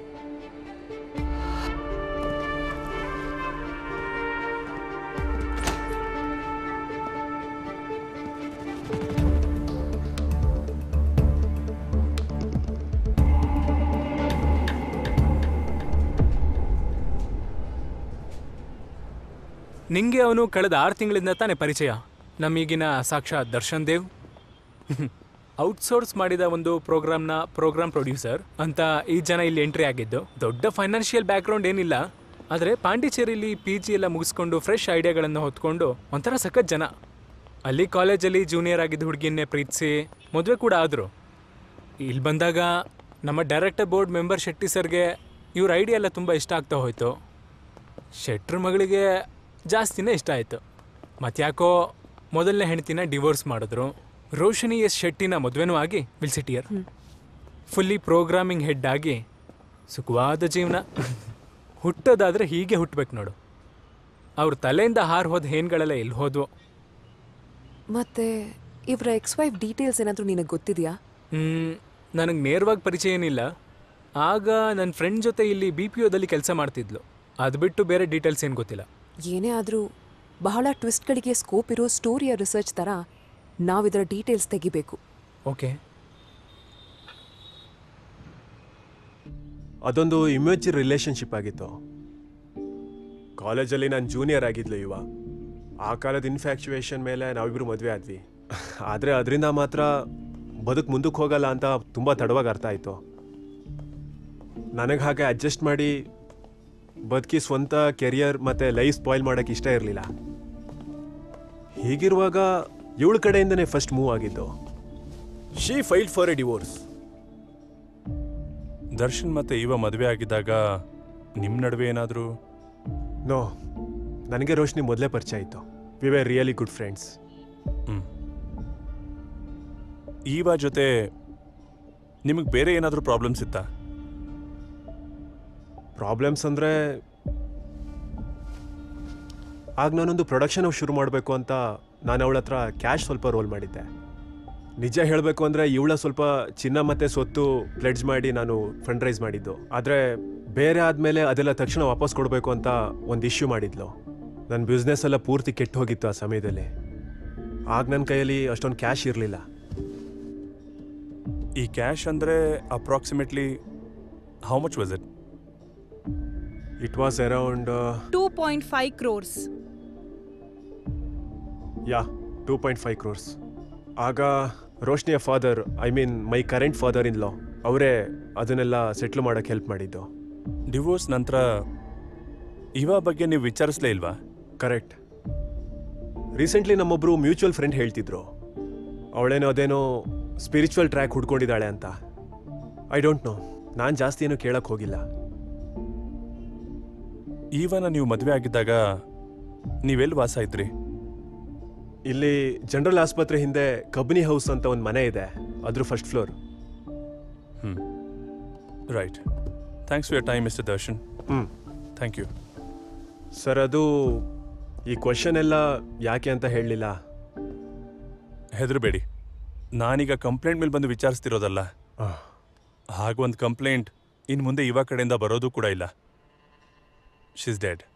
ನಿಂಗೆ ಅವನು ಕಳೆದ 6 ತಿಂಗಳಿಂದ ತಾನೇ ಪರಿಚಯ. ನಮೀಗಿನ ಸಾಕ್ಷಾತ್ ದರ್ಶನ್ ದೇವ್. ಔಟ್ಸೋರ್ಸ್ ಮಾಡಿದ ಒಂದು ಪ್ರೋಗ್ರಾಮ್ ಪ್ರೊಡ್ಯೂಸರ್ ಅಂತ ಈ ಜನ ಇಲ್ಲಿ ಎಂಟ್ರಿ ಆಗಿದ್ದು. ದೊಡ್ಡ ಫೈನಾನ್ಷಿಯಲ್ ಬ್ಯಾಕ್ಗ್ರೌಂಡ್ ಏನಿಲ್ಲ, ಆದರೆ ಪಾಂಡಿಚೇರಿಲಿ PG ಎಲ್ಲ ಮುಗಿಸ್ಕೊಂಡು ಫ್ರೆಶ್ ಐಡಿಯಾಗಳನ್ನು ಹೊತ್ಕೊಂಡು ಒಂಥರ ಸಖತ್ ಜನ. ಅಲ್ಲಿ ಕಾಲೇಜಲ್ಲಿ ಜೂನಿಯರ್ ಆಗಿದ್ದ ಹುಡುಗಿಯನ್ನೇ ಪ್ರೀತಿಸಿ ಮದುವೆ ಕೂಡ ಆದರು. ಇಲ್ಲಿ ಬಂದಾಗ ನಮ್ಮ ಡೈರೆಕ್ಟರ್ ಬೋರ್ಡ್ ಮೆಂಬರ್ ಶೆಟ್ಟಿ ಸರ್ಗೆ ಇವ್ರ ಐಡಿಯಾ ಎಲ್ಲ ತುಂಬ ಇಷ್ಟ ಆಗ್ತಾ ಹೋಯಿತು. ಶೆಟ್ರ ಮಗಳಿಗೆ ಜಾಸ್ತಿನೇ ಇಷ್ಟ ಆಯಿತು. ಮತ್ತ್ಯಾಕೋ ಮೊದಲನೇ ಹೆಂಡ್ತಿನ ಡಿವೋರ್ಸ್ ಮಾಡಿದ್ರು. ರೋಶನಿ ಎಸ್ ಶೆಟ್ಟಿನ ಮದುವೆನೂ ಆಗಿ ವಿಲ್ಸಿಟಿಯರ್ ಫುಲ್ಲಿ ಪ್ರೋಗ್ರಾಮಿಂಗ್ ಹೆಡ್ ಆಗಿ ಸುಖವಾದ ಜೀವನ. ಹುಟ್ಟೋದಾದರೆ ಹೀಗೆ ಹುಟ್ಟಬೇಕು ನೋಡು. ಅವ್ರ ತಲೆಯಿಂದ ಹಾರು ಹೋದ ಹೇನ್ಗಳೆಲ್ಲ ಎಲ್ಲಿ ಹೋದ್ವು. ಮತ್ತೆ ಇವರ ಎಕ್ಸ್ ವೈಫ್ ಡೀಟೇಲ್ಸ್ ಏನಾದರೂ ನಿನಗೆ ಗೊತ್ತಿದೆಯಾ? ನನಗೆ ನೇರವಾಗಿ ಪರಿಚಯ ಏನಿಲ್ಲ. ಆಗ ನನ್ನ ಫ್ರೆಂಡ್ ಜೊತೆ ಇಲ್ಲಿ BPOದಲ್ಲಿ ಕೆಲಸ ಮಾಡ್ತಿದ್ಲು. ಅದು ಬಿಟ್ಟು ಬೇರೆ ಡೀಟೇಲ್ಸ್ ಏನು ಗೊತ್ತಿಲ್ಲ. ಏನೇ ಆದರೂ ಬಹಳ ಟ್ವಿಸ್ಟ್ಗಳಿಗೆ ಸ್ಕೋಪ್ ಇರೋ ಸ್ಟೋರಿಯ ರಿಸರ್ಚ್ ಥರ ನಾವಿದರ ಡೀಟೇಲ್ಸ್ ತೆಗಿಬೇಕು. ಓಕೆ. ಅದೊಂದು ಇಮ್ಯಾಜಿನ್ ರಿಲೇಷನ್ಶಿಪ್ ಆಗಿತ್ತು. ಕಾಲೇಜಲ್ಲಿ ನಾನು ಜೂನಿಯರ್ ಆಗಿದ್ಲು ಇವ. ಆ ಕಾಲದ ಇನ್ಫ್ಯಾಕ್ಚುಯೇಷನ್ ಮೇಲೆ ನಾವಿಬ್ಬರು ಮದುವೆ ಆದ್ವಿ. ಆದರೆ ಅದರಿಂದ ಮಾತ್ರ ಬದುಕು ಮುಂದಕ್ಕೆ ಹೋಗಲ್ಲ ಅಂತ ತುಂಬ ತಡವಾಗಿ ಅರ್ಥ ಆಯಿತು. ನನಗೆ ಹಾಗೆ ಅಡ್ಜಸ್ಟ್ ಮಾಡಿ ಬದುಕಿ ಸ್ವಂತ ಕೆರಿಯರ್ ಮತ್ತು ಲೈಫ್ ಸ್ಪಾಯ್ಲ್ ಮಾಡೋಕ್ಕೆ ಇಷ್ಟ ಇರಲಿಲ್ಲ. ಹೀಗಿರುವಾಗ ಇವಳ ಕಡೆಯಿಂದನೇ ಫಸ್ಟ್ ಮೂವ್ ಆಗಿದ್ದು. She filed for a divorce. Darshan ಮತ್ತೆ ಇವ ಮದುವೆ ಆಗಿದ್ದಾಗ ನಿಮ್ಮ ನಡುವೆ ಏನಾದರೂ? ನೋ, ನನಗೆ ರೋಶ್ನಿ ಮೊದಲೇ ಪರಿಚಯ ಆಯಿತು. We were really good friends. Eva ಜೊತೆ ನಿಮಗೆ ಬೇರೆ ಏನಾದರೂ ಪ್ರಾಬ್ಲಮ್ಸ್ ಇತ್ತಾ? ಪ್ರಾಬ್ಲಮ್ಸ್ ಅಂದರೆ ಆಗ ನಾನೊಂದು ಪ್ರೊಡಕ್ಷನ್ ಶುರು ಮಾಡಬೇಕು ಅಂತ ನಾನು ಅವಳ ಹತ್ರ ಕ್ಯಾಶ್ ಸ್ವಲ್ಪ ರೋಲ್ ಮಾಡಿದ್ದೆ. ನಿಜ ಹೇಳಬೇಕು ಅಂದರೆ ಇವಳ ಸ್ವಲ್ಪ ಚಿನ್ನ ಮತ್ತು ಸ್ವತ್ತು ಪ್ಲೆಡ್ಜ್ ಮಾಡಿ ನಾನು ಫಂಡ್ ರೈಸ್ ಮಾಡಿದ್ದು. ಆದರೆ ಬೇರೆ ಆದಮೇಲೆ ಅದೆಲ್ಲ ತಕ್ಷಣ ವಾಪಸ್ ಕೊಡಬೇಕು ಅಂತ ಒಂದು ಇಶ್ಯೂ ಮಾಡಿದ್ಲು. ನನ್ನ ಬಿಸ್ನೆಸ್ ಎಲ್ಲ ಪೂರ್ತಿ ಕೆಟ್ಟು ಹೋಗಿತ್ತು ಆ ಸಮಯದಲ್ಲಿ. ಆಗ ನನ್ನ ಕೈಯಲ್ಲಿ ಅಷ್ಟೊಂದು ಕ್ಯಾಶ್ ಇರಲಿಲ್ಲ. ಈ ಕ್ಯಾಶ್ ಅಂದರೆ approximately how much was it? It was around 2.5 crores. Yeah 2.5 crores. ಆಗ ರೋಶ್ನಿಯ father, I mean my current father in law, ಅವರೇ ಅದನ್ನೆಲ್ಲ ಸೆಟ್ಲ್ ಮಾಡೋಕ್ಕೆ ಹೆಲ್ಪ್ ಮಾಡಿದ್ದು. ಡಿವೋರ್ಸ್ ನಂತರ ಇವ ಬಗ್ಗೆ ನೀವು ವಿಚಾರಿಸಲೇ ಇಲ್ವಾ? ಕರೆಕ್ಟ್. ರೀಸೆಂಟ್ಲಿ ನಮ್ಮೊಬ್ಬರು ಮ್ಯೂಚುವಲ್ ಫ್ರೆಂಡ್ ಹೇಳ್ತಿದ್ರು, ಅವಳೇನೋ ಅದೇನೋ ಸ್ಪಿರಿಚುವಲ್ ಟ್ರ್ಯಾಕ್ ಹುಡ್ಕೊಂಡಿದ್ದಾಳೆ ಅಂತ. ಐ ಡೋಂಟ್ ನೋ, ನಾನು ಜಾಸ್ತಿ ಏನೂ ಕೇಳಕ್ಕೆ ಹೋಗಿಲ್ಲ. ಈವನ ನೀವು ಮದುವೆ ಆಗಿದ್ದಾಗ ನೀವೆಲ್ಲಿ ವಾಸ ಇದ್ರಿ? ಇಲ್ಲಿ ಜನರಲ್ ಆಸ್ಪತ್ರೆ ಹಿಂದೆ ಕಬ್ನಿ ಹೌಸ್ ಅಂತ ಒಂದು ಮನೆ ಇದೆ, ಅದ್ರ first floor. Right. Thanks for your time mister Darshan. Thank you sir. ಅದು ಈ ಕ್ವಶನ್ ಎಲ್ಲ ಯಾಕೆ ಅಂತ ಹೇಳಲಿಲ್ಲ. ಹೆದರಬೇಡಿ, ನಾನೀಗ ಕಂಪ್ಲೇಂಟ್ ಮೇಲೆ ಬಂದು ವಿಚಾರಿಸ್ತಿರೋದಲ್ಲ. ಹಾಗೊಂದು ಕಂಪ್ಲೇಂಟ್ ಇನ್ನು ಮುಂದೆ ಇವ ಕಡೆಯಿಂದ ಬರೋದು ಕೂಡ ಇಲ್ಲ. She is dead.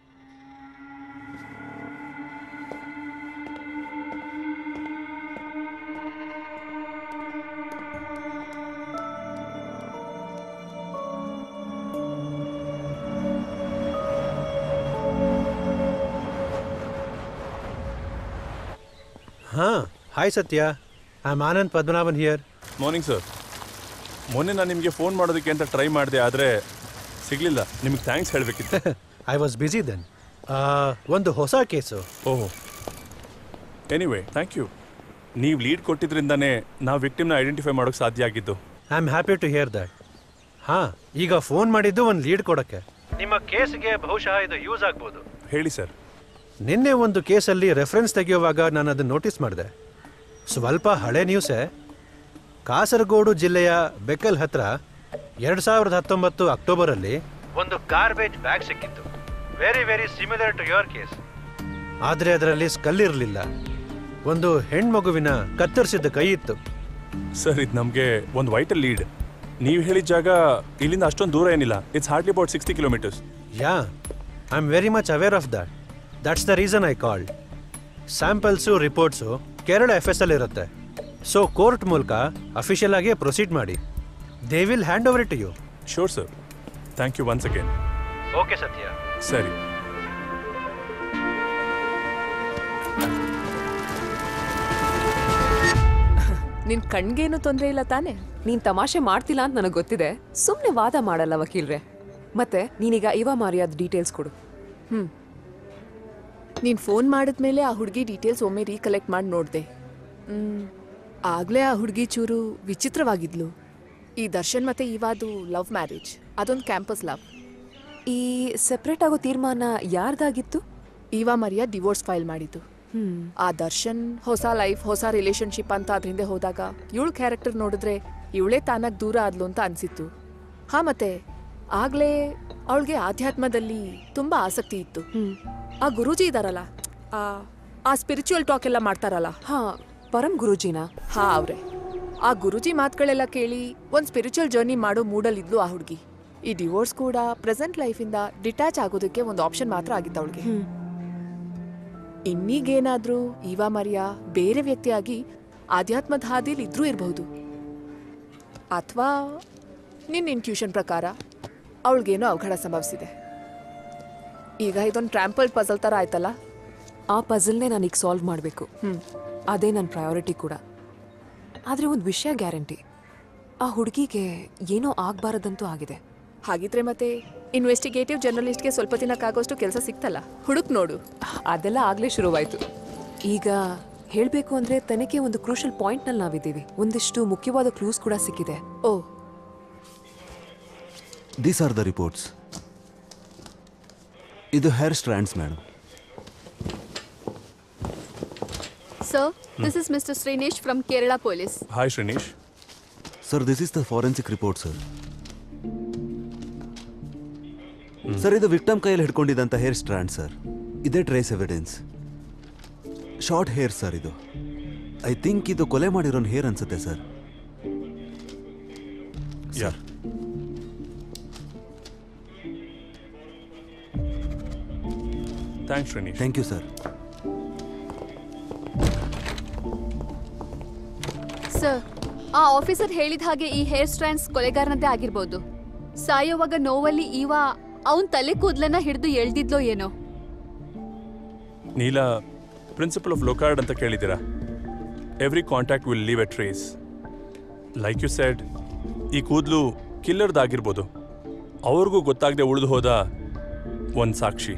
Hi Satya, I am Anand Padmanabhan here. Morning sir. ಮೊನ್ನೆ ನಾನು ನಿಮಗೆ ಫೋನ್ ಮಾಡೋದಕ್ಕೆ ಅಂತ ಟ್ರೈ ಮಾಡಿದೆ, ಆದರೆ ಸಿಗಲಿಲ್ಲ. ನಿಮಗೆ ಥ್ಯಾಂಕ್ಸ್ ಹೇಳಬೇಕಿತ್ತು. I was busy then. ಒಂದು ಹೊಸ ಕೇಸು. ಓಹೋ, ಎನಿವೇ ಥ್ಯಾಂಕ್ ಯು. ನೀವು ಲೀಡ್ ಕೊಟ್ಟಿದ್ರಿಂದನೇ ನಾವು ವಿಕ್ಟಿಮ್ನ ಐಡೆಂಟಿಫೈ ಮಾಡೋಕ್ಕೆ ಸಾಧ್ಯ ಆಗಿದ್ದು. I am happy to hear that. ಹಾಂ, ಈಗ ಫೋನ್ ಮಾಡಿದ್ದು ಒಂದು ಲೀಡ್ ಕೊಡೋಕ್ಕೆ. ನಿಮ್ಮ ಕೇಸ್ಗೆ ಬಹುಶಃ ಇದು ಯೂಸ್ ಆಗ್ಬೋದು. ಹೇಳಿ ಸರ್. ನಿನ್ನೆ ಒಂದು ಕೇಸಲ್ಲಿ ರೆಫರೆನ್ಸ್ ತೆಗೆಯುವಾಗ ನಾನು ಅದನ್ನು ನೋಟಿಸ್ ಮಾಡಿದೆ. ಸ್ವಲ್ಪ ಹಳೆ ನ್ಯೂಸೇ. ಕಾಸರಗೋಡು ಜಿಲ್ಲೆಯ ಬೆಕ್ಕಲ್ ಹತ್ರ 2019 ಅಕ್ಟೋಬರಲ್ಲಿ ಒಂದು ಗಾರ್ಬೇಜ್ ಬ್ಯಾಗ್ ಸಿಕ್ಕಿತ್ತು. Very similar to your case. ಆದರೆ ಅದರಲ್ಲಿ ಸ್ಕಲ್ ಇರಲಿಲ್ಲ. ಒಂದು ಹೆಣ್ಮಗುವಿನ ಕತ್ತರಿಸಿದ ಕೈ ಇತ್ತು. ಸರ್, ಇದು ನಮಗೆ ಒಂದು ವೈಟಲ್ ಲೀಡ್. ನೀವು ಹೇಳಿದ ಜಾಗ ಇಲ್ಲಿಂದ ಅಷ್ಟೊಂದು ದೂರ ಏನಿಲ್ಲ. It's hardly about 60 kilometers. Yeah, I am very much aware of that. That's the reason I called. Samples reports Kerala FSL ಇರುತ್ತೆ. ಸೊ ಕೋರ್ಟ್ ಮೂಲಕ ಅಫಿಷಿಯಲ್ ಆಗಿ ಪ್ರೊಸೀಡ್ ಮಾಡಿ. They will hand over it to you. Sure sir. Thank you once again. Okay Sathya. ಸರಿ. ನಿನ್ ಕಣ್ಗೇನು ತೊಂದರೆ ಇಲ್ಲ ತಾನೆ? ನೀನ್ ತಮಾಷೆ ಮಾಡ್ತಿಲ್ಲ ಅಂತ ನನಗೆ ಗೊತ್ತಿದೆ. ಸುಮ್ಮನೆ ವಾದ ಮಾಡಲ್ಲ ವಕೀಲ್ರೆ. ಮತ್ತೆ ನೀನೀಗ ಇವ ಮಾರಿಯಾದ ಡೀಟೇಲ್ಸ್ ಕೊಡು. ನೀನು ಫೋನ್ ಮಾಡಿದ್ಮೇಲೆ ಆ ಹುಡುಗಿ ಡೀಟೇಲ್ಸ್ ಒಮ್ಮೆ ರೀಕಲೆಕ್ಟ್ ಮಾಡಿ ನೋಡಿದೆ. ಆಗಲೇ ಆ ಹುಡುಗಿ ಚೂರು ವಿಚಿತ್ರವಾಗಿದ್ಲು. ಈ ದರ್ಶನ್ ಮತ್ತೆ ಇವಾದು ಲವ್ ಮ್ಯಾರೇಜ್, ಅದೊಂದು ಕ್ಯಾಂಪಸ್ ಲವ್. ಈ ಸೆಪ್ರೇಟ್ ಆಗೋ ತೀರ್ಮಾನ ಯಾರ್ದಾಗಿತ್ತು? ಇವಾ ಮರಿಯಾ ಡಿವೋರ್ಸ್ ಫೈಲ್ ಮಾಡಿದ್ದು. ಆ ದರ್ಶನ್ ಹೊಸ ಲೈಫ್, ಹೊಸ ರಿಲೇಶನ್ಶಿಪ್ ಅಂತ ಅದ್ರ ಹಿಂದೆ ಹೋದಾಗ ಇವಳ ಕ್ಯಾರೆಕ್ಟರ್ ನೋಡಿದ್ರೆ ಇವಳೇ ತಾನಾಗಿ ದೂರ ಆದ್ಲು ಅಂತ ಅನ್ಸಿತ್ತು. ಮತ್ತೆ ಆಗ್ಲೇ ಅವಳಿಗೆ ಆಧ್ಯಾತ್ಮದಲ್ಲಿ ತುಂಬಾ ಆಸಕ್ತಿ ಇತ್ತು. ಆ ಗುರೂಜಿ ಇದಾರಲ್ಲ, ಆ ಸ್ಪಿರಿಚುವಲ್ ಟಾಕ್ ಎಲ್ಲ ಮಾಡ್ತಾರಲ್ಲ, ಪರಂ ಗುರೂಜಿನ? ಅವ್ರೆ. ಆ ಗುರೂಜಿ ಮಾತುಗಳೆಲ್ಲ ಕೇಳಿ ಒಂದು ಸ್ಪಿರಿಚುವಲ್ ಜರ್ನಿ ಮಾಡೋ ಮೂಡಲ್ಲಿದ್ಲು ಆ ಹುಡುಗಿ. ಈ ಡಿವೋರ್ಸ್ ಕೂಡ ಪ್ರೆಸೆಂಟ್ ಲೈಫಿಂದ ಡಿಟ್ಯಾಚ್ ಆಗೋದಕ್ಕೆ ಒಂದು ಆಪ್ಷನ್ ಮಾತ್ರ ಆಗಿತ್ತು ಅವಳಿಗೆ. ಇನ್ನೀಗೇನಾದ್ರೂ ಇವಾ ಮರಿಯಾ ಬೇರೆ ವ್ಯಕ್ತಿಯಾಗಿ ಆಧ್ಯಾತ್ಮದ ಹಾದಿಲಿ ಇದ್ರೂ ಇರಬಹುದು. ಅಥವಾ ನಿನ್ನ ಇನ್ಟ್ಯೂಷನ್ ಪ್ರಕಾರ ಅವಳಿಗೇನೋ ಅವಘಡ ಸಂಭವಿಸಿದೆ. ಈಗ ಇದೊಂದು ಟ್ರ್ಯಾಂಪಲ್ ಪಜಲ್ ಥರ ಆಯ್ತಲ್ಲ. ಆ ಪಜಲ್ನೇ ನಾನೀಗ ಸಾಲ್ವ್ ಮಾಡಬೇಕು. ಅದೇ ನನ್ನ ಪ್ರಯಾರಿಟಿ ಕೂಡ. ಆದರೆ ಒಂದು ವಿಷಯ ಗ್ಯಾರಂಟಿ, ಆ ಹುಡುಗಿಗೆ ಏನೋ ಆಗಬಾರದಂತೂ ಆಗಿದೆ. ಹಾಗಿದ್ರೆ ಮತ್ತೆ ಇನ್ವೆಸ್ಟಿಗೇಟಿವ್ ಜರ್ನಲಿಸ್ಟ್ಗೆ ಸ್ವಲ್ಪ ದಿನಕ್ಕಾಗೋಷ್ಟು ಕೆಲಸ ಸಿಕ್ತಲ್ಲ, ಹುಡುಕ್ ನೋಡು. ಅದೆಲ್ಲ ಆಗಲೇ ಶುರುವಾಯಿತು. ಈಗ ಹೇಳಬೇಕು ಅಂದರೆ ತನಿಖೆ ಒಂದು ಕ್ರೂಷಲ್ ಪಾಯಿಂಟ್ನಲ್ಲಿ ನಾವಿದ್ದೀವಿ. ಒಂದಿಷ್ಟು ಮುಖ್ಯವಾದ ಕ್ಲೂಸ್ ಕೂಡ ಸಿಕ್ಕಿದೆ. These are the reports. ಇದು hair strands madam. Sir, this is Mr. Srinesh from Kerala Police. Hi, Srinesh. Sir, this is the forensic report, sir. Sir, ಇದು ವಿಕ್ಟಮ್ ಕೈಯಲ್ಲಿ ಹಿಡ್ಕೊಂಡಿದ್ದಂಥ ಹೇರ್ ಸ್ಟ್ರ್ಯಾಂಡ್ ಸರ್. ಇದೇ trace evidence. Short hair sir ಇದು. I think ಇದು ಕೊಲೆ ಮಾಡಿರೋನ್ hair ಅನ್ಸುತ್ತೆ sir. Sir, thanks Srinish. Thank you sir. Sir, ಆ ಆಫೀಸರ್ ಹೇಳಿದ ಹಾಗೆ ಈ ಹೇರ್ ಸ್ಟ್ರ್ಯಾಂಡ್ಸ್ ಕೊಲೆಗಾರನದ್ದೇ ಆಗಿರ್ಬೋದು. ಸಾಯೋವಾಗ ನೋವಲ್ಲಿ ಅವನ್ ತಲೆ ಕೂದಲನ್ನ ಹಿಡಿದು ಎಳ್ದಿದ್ಲೋ ಏನೋ. ನೀಲಾ, ಪ್ರಿನ್ಸಿಪಲ್ ಆಫ್ ಲೋಕಾರ್ಡ್ ಅಂತ ಕೇಳಿದ್ದೀರಾ? Every contact will leave a trace. Like you said, ಈ ಕೂದಲು ಕಿಲ್ಲರ್ದಾಗಿರ್ಬೋದು. ಅವ್ರಿಗೂ ಗೊತ್ತಾಗದೆ ಉಳಿದು ಹೋದ ಒಂದು ಸಾಕ್ಷಿ.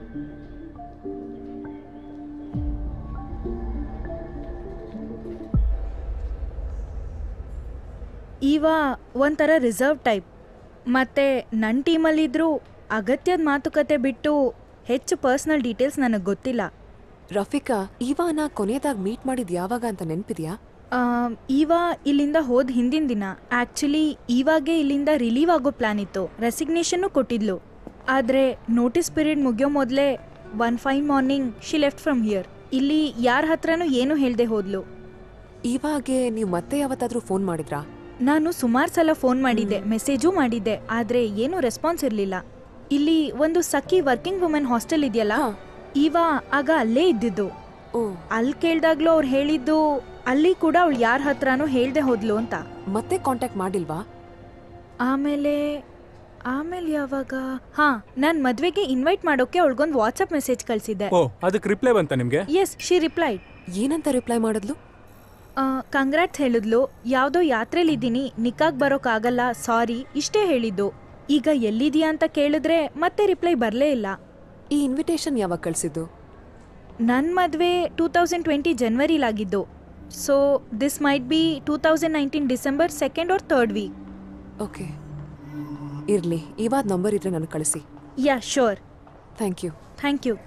ಒಂಥರ ರಿಸರ್ವ್ ಟೈಪ್. ಮತ್ತೆ ನನ್ನ ಟೀಮಲ್ಲಿದ್ದರೂ ಅಗತ್ಯದ ಮಾತುಕತೆ ಬಿಟ್ಟು ಹೆಚ್ಚು ಪರ್ಸ್ನಲ್ ಡೀಟೇಲ್ಸ್ ನನಗೆ ಗೊತ್ತಿಲ್ಲ. ರಫಿಕಾ, ಈವಾನ ಕೊನೆಯದಾಗಿ ಮೀಟ್ ಮಾಡಿದ್ದು ಯಾವಾಗ ಅಂತ ನೆನಪಿದೆಯಾ? ಇಲ್ಲಿಂದ ಹೋದ ಹಿಂದಿನ ದಿನ. ಆ್ಯಕ್ಚುಲಿ ಇವಾಗೆ ಇಲ್ಲಿಂದ ರಿಲೀವ್ ಆಗೋ ಪ್ಲ್ಯಾನ್ ಇತ್ತು. ರೆಸಿಗ್ನೇಷನ್ನು ಕೊಟ್ಟಿದ್ಲು. ಆದರೆ ನೋಟಿಸ್ ಪೀರಿಯಡ್ ಮುಗಿಯೋ ಮೊದಲೇ one fine morning she left from here. ಇಲ್ಲಿ ಯಾರ ಹತ್ರನೂ ಏನೂ ಹೇಳದೆ ಹೋದ್ಲು. ಇವಾಗೆ ನೀವು ಮತ್ತೆ ಯಾವತ್ತಾದರೂ ಫೋನ್ ಮಾಡಿದ್ರಾ? ನಾನು ಸುಮಾರು ಸಲ ಫೋನ್ ಮಾಡಿದ್ದೆ, ಮೆಸೇಜೂ ಮಾಡಿದ್ದೆ, ಆದರೆ ಏನೂ ರೆಸ್ಪಾನ್ಸ್ ಇರಲಿಲ್ಲ. ಇಲ್ಲಿ ಒಂದು ಸಖಿ ವರ್ಕಿಂಗ್ ವುಮೆನ್ ಹಾಸ್ಟೆಲ್ ಇದೆಯಲ್ಲ, ಆಗ ಅಲ್ಲೇ ಇದ್ದಿದ್ದು. ಅಲ್ಲಿ ಕೇಳಿದಾಗ್ಲೂ ಅವ್ರು ಹೇಳಿದ್ದು ಅಲ್ಲಿ ಕೂಡ ಅವಳು ಯಾರ ಹತ್ರನೂ ಹೇಳ್ದೆ ಹೋದ್ಲು ಅಂತ. ಮತ್ತೆ ಕಾಂಟ್ಯಾಕ್ಟ್ ಮಾಡಿಲ್ವಾ? ಆಮೇಲೆ ಯಾವಾಗ ನಾನು ಮದ್ವೆಗೆ ಇನ್ವೈಟ್ ಮಾಡೋಕೆ ಅವಳಿಗೊಂದು ವಾಟ್ಸಪ್ ಮೆಸೇಜ್ ಕಳಿಸಿದ್ದೆ. ಅದಕ್ಕೆ ರಿಪ್ಲೈ ಬಂತ ನಿಮಗೆ? Yes, she replied. ಏನಂತ ರಿಪ್ಲೈ ಮಾಡಿದ್ಲು? ಕಂಗ್ರಾಟ್ಸ್ ಹೇಳಿದ್ಲು. ಯಾವುದೋ ಯಾತ್ರೆಲಿದ್ದೀನಿ, ನಿಕ್ಕಾಗ್ ಬರೋಕ್ಕಾಗಲ್ಲ, ಸಾರಿ, ಇಷ್ಟೇ ಹೇಳಿದ್ದು. ಈಗ ಎಲ್ಲಿದೆಯಾ ಅಂತ ಕೇಳಿದ್ರೆ ಮತ್ತೆ ರಿಪ್ಲೈ ಬರಲೇ ಇಲ್ಲ. ಈ ಇನ್ವಿಟೇಷನ್ ಯಾವಾಗ ಕಳಿಸಿದ್ದು? ನನ್ನ ಮದುವೆ 2020 ಜನವರಿಲಾಗಿದ್ದು. So this might be 2019 December 2nd or 3rd week. Okay, ಇರಲಿ. ಇವಾಗ ನಂಬರ್ ಇದ್ರೆ ನನಗೆ ಕಳಿಸಿ. Yeah, sure. Thank you. Thank you.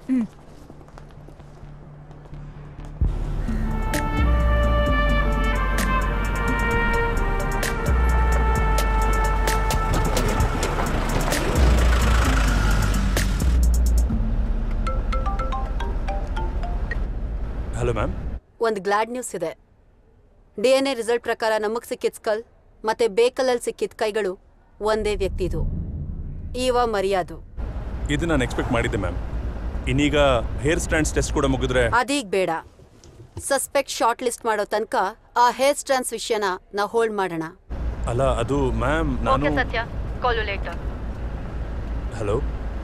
Hello ma'am. ಒಂದು ಗ್ಲಾಡ್ ನ್ಯೂಸ್ ಇದೆ. DNA ರಿಸಲ್ಟ್ ಪ್ರಕಾರ ನಮಗೆ ಸಿಕ್ಕಿದ ಸ್ಕಲ್ ಮತ್ತೆ ಬೇಕಲಲ್ಲಿ ಸಿಕ್ಕಿದ ಕೈಗಳು ಒಂದೇ ವ್ಯಕ್ತಿದು, ಮರ್ಯಾದು. ಇದು ನಾನು ಎಕ್ಸ್ಪೆಕ್ಟ್ ಮಾಡಿದ್ದೆ ಮ್ಯಾಮ್. ಇನ್ನೀಗ ಹೇರ್ ಸ್ಟ್ಯಾಂಡ್ಸ್ ಟೆಸ್ಟ್ ಕೂಡ ಮುಗಿದ್ರೆ ಅದೀಗ ಬೇಡ. ಸಸ್ಪೆಕ್ಟ್ ಶಾರ್ಟ್ ಲಿಸ್ಟ್ ಮಾಡೋ ತನಕ ಆ ಹೇರ್ ಸ್ಟ್ಯಾಂಡ್ಸ್ ವಿಷಯನ ನಾವು ಹೋಲ್ಡ್ ಮಾಡೋಣ. ಅಲ್ಲ, ಅದು ಮ್ಯಾಮ್ ನಾನು... okay Sathya, call you later. Hello.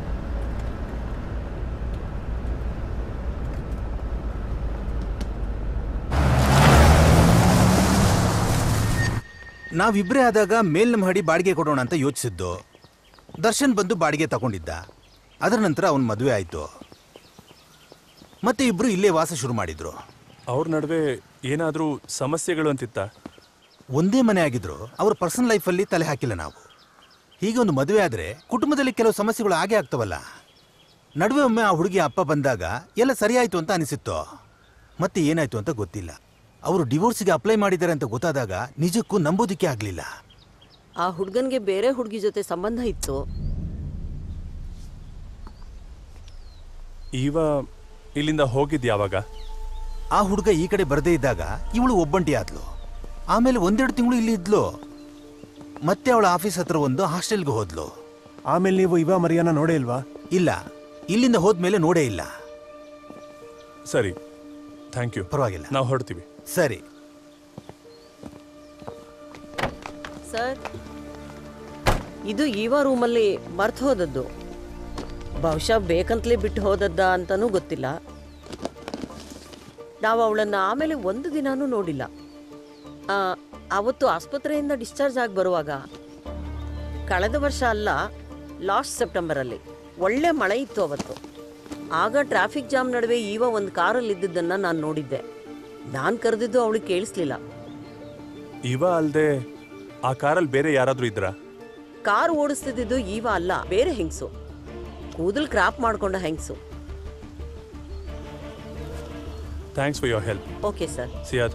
ನಾವಿಬ್ಬರೇ ಆದಾಗ ಮೇಲ್ನ ಮಹಡಿ ಬಾಡಿಗೆ ಕೊಡೋಣ ಅಂತ ಯೋಚಿಸಿದ್ದು. ದರ್ಶನ್ ಬಂದು ಬಾಡಿಗೆ ತಗೊಂಡಿದ್ದ. ಅದರ ನಂತರ ಅವನ ಮದುವೆ ಆಯಿತು. ಮತ್ತೆ ಇಬ್ರು ಇಲ್ಲೇ ವಾಸ ಶುರು ಮಾಡಿದ್ರು. ಅವ್ರ ನಡುವೆ ಏನಾದರೂ ಸಮಸ್ಯೆಗಳು ಅಂತಿತ್ತ? ಒಂದೇ ಮನೆ ಆಗಿದ್ರು ಅವ್ರ ಪರ್ಸನಲ್ ಲೈಫಲ್ಲಿ ತಲೆ ಹಾಕಿಲ್ಲ ನಾವು. ಹೀಗೆ ಒಂದು ಮದುವೆ ಆದರೆ ಕುಟುಂಬದಲ್ಲಿ ಕೆಲವು ಸಮಸ್ಯೆಗಳು ಆಗೇ ಆಗ್ತವಲ್ಲ. ನಡುವೆ ಒಮ್ಮೆ ಆ ಹುಡುಗಿ ಅಪ್ಪ ಬಂದಾಗ ಎಲ್ಲ ಸರಿಯಾಯಿತು ಅಂತ ಅನಿಸಿತ್ತು. ಮತ್ತೆ ಏನಾಯ್ತು ಅಂತ ಗೊತ್ತಿಲ್ಲ. ಅವರು ಡಿವೋರ್ಸಿಗೆ ಅಪ್ಲೈ ಮಾಡಿದ್ದಾರೆ ಅಂತ ಗೊತ್ತಾದಾಗ ನಿಜಕ್ಕೂ ನಂಬೋದಿಕ್ಕೆ ಆಗಲಿಲ್ಲ. ಆ ಹುಡುಗನಿಗೆ ಬೇರೆ ಹುಡುಗಿ ಜೊತೆ ಸಂಬಂಧ ಇತ್ತು. ಇಲ್ಲಿಂದ ಹೋಗಿದ್ದು ಯಾವಾಗ? ಆ ಹುಡುಗ ಈ ಕಡೆ ಬರದೇ ಇದ್ದಾಗ ಇವಳು ಒಬ್ಬಂಟಿ ಆದ್ಲು. ಆಮೇಲೆ 1-2 ತಿಂಗಳು ಇಲ್ಲಿ ಇದ್ಲು. ಮತ್ತೆ ಅವಳ ಆಫೀಸ್ ಹತ್ರ ಒಂದು ಹಾಸ್ಟೆಲ್ಗೆ ಹೋದ್ಲು. ಆಮೇಲೆ ನೀವು ಮರಿಯಾನ ನೋಡೇ ಇಲ್ವಾ? ಇಲ್ಲ, ಇಲ್ಲಿಂದ ಹೋದ್ಮೇಲೆ ನೋಡೇ ಇಲ್ಲ. ಸರಿ, ಥ್ಯಾಂಕ್ ಯು. ಪರವಾಗಿಲ್ಲ, ನಾವು ಹೊರಡ್ತೀವಿ. ಸರಿ ಸರ್, ಇದು ರೂಮಲ್ಲಿ ಮರ್ತು ಹೋದದ್ದು. ಬಹುಶಃ ಬೇಕಂತಲೇ ಬಿಟ್ಟು ಹೋದದ್ದ ಅಂತನೂ ಗೊತ್ತಿಲ್ಲ. ನಾವು ಅವಳನ್ನು ಆಮೇಲೆ ಒಂದು ದಿನಾನೂ ನೋಡಿಲ್ಲ. ಅವತ್ತು ಆಸ್ಪತ್ರೆಯಿಂದ ಡಿಸ್ಚಾರ್ಜ್ ಆಗಿ ಬರುವಾಗ, ಕಳೆದ ವರ್ಷ ಅಲ್ಲ, ಲಾಸ್ಟ್ ಸೆಪ್ಟೆಂಬರಲ್ಲಿ ಒಳ್ಳೆ ಮಳೆ ಇತ್ತು ಅವತ್ತು. ಆಗ ಟ್ರಾಫಿಕ್ ಜಾಮ್ ನಡುವೆ ಒಂದು ಕಾರಲ್ಲಿ ಇದ್ದಿದ್ದನ್ನು ನಾನು ನೋಡಿದ್ದೆ. ನಾನು ಕರೆದಿದ್ದು ಅವಳಿಗೆ ಕೇಳಿಸ್ಲಿಲ್ಲ. ಅಲ್ಲದೆ ಆ ಕಾರಲ್ಲಿ ಬೇರೆ ಯಾರಾದರೂ ಇದ್ರಾ? ಕಾರ್ ಓಡಿಸ್ತಿದ್ದು ಈವ ಅಲ್ಲ, ಬೇರೆ ಹೆಂಗ್ಸು. ಕೂದಲ್ ಕ್ರಾಪ್ ಮಾಡ್ಕೊಂಡ ಹೆಂಗ್ಸು. Thanks for your help. Okay sir. Siyad,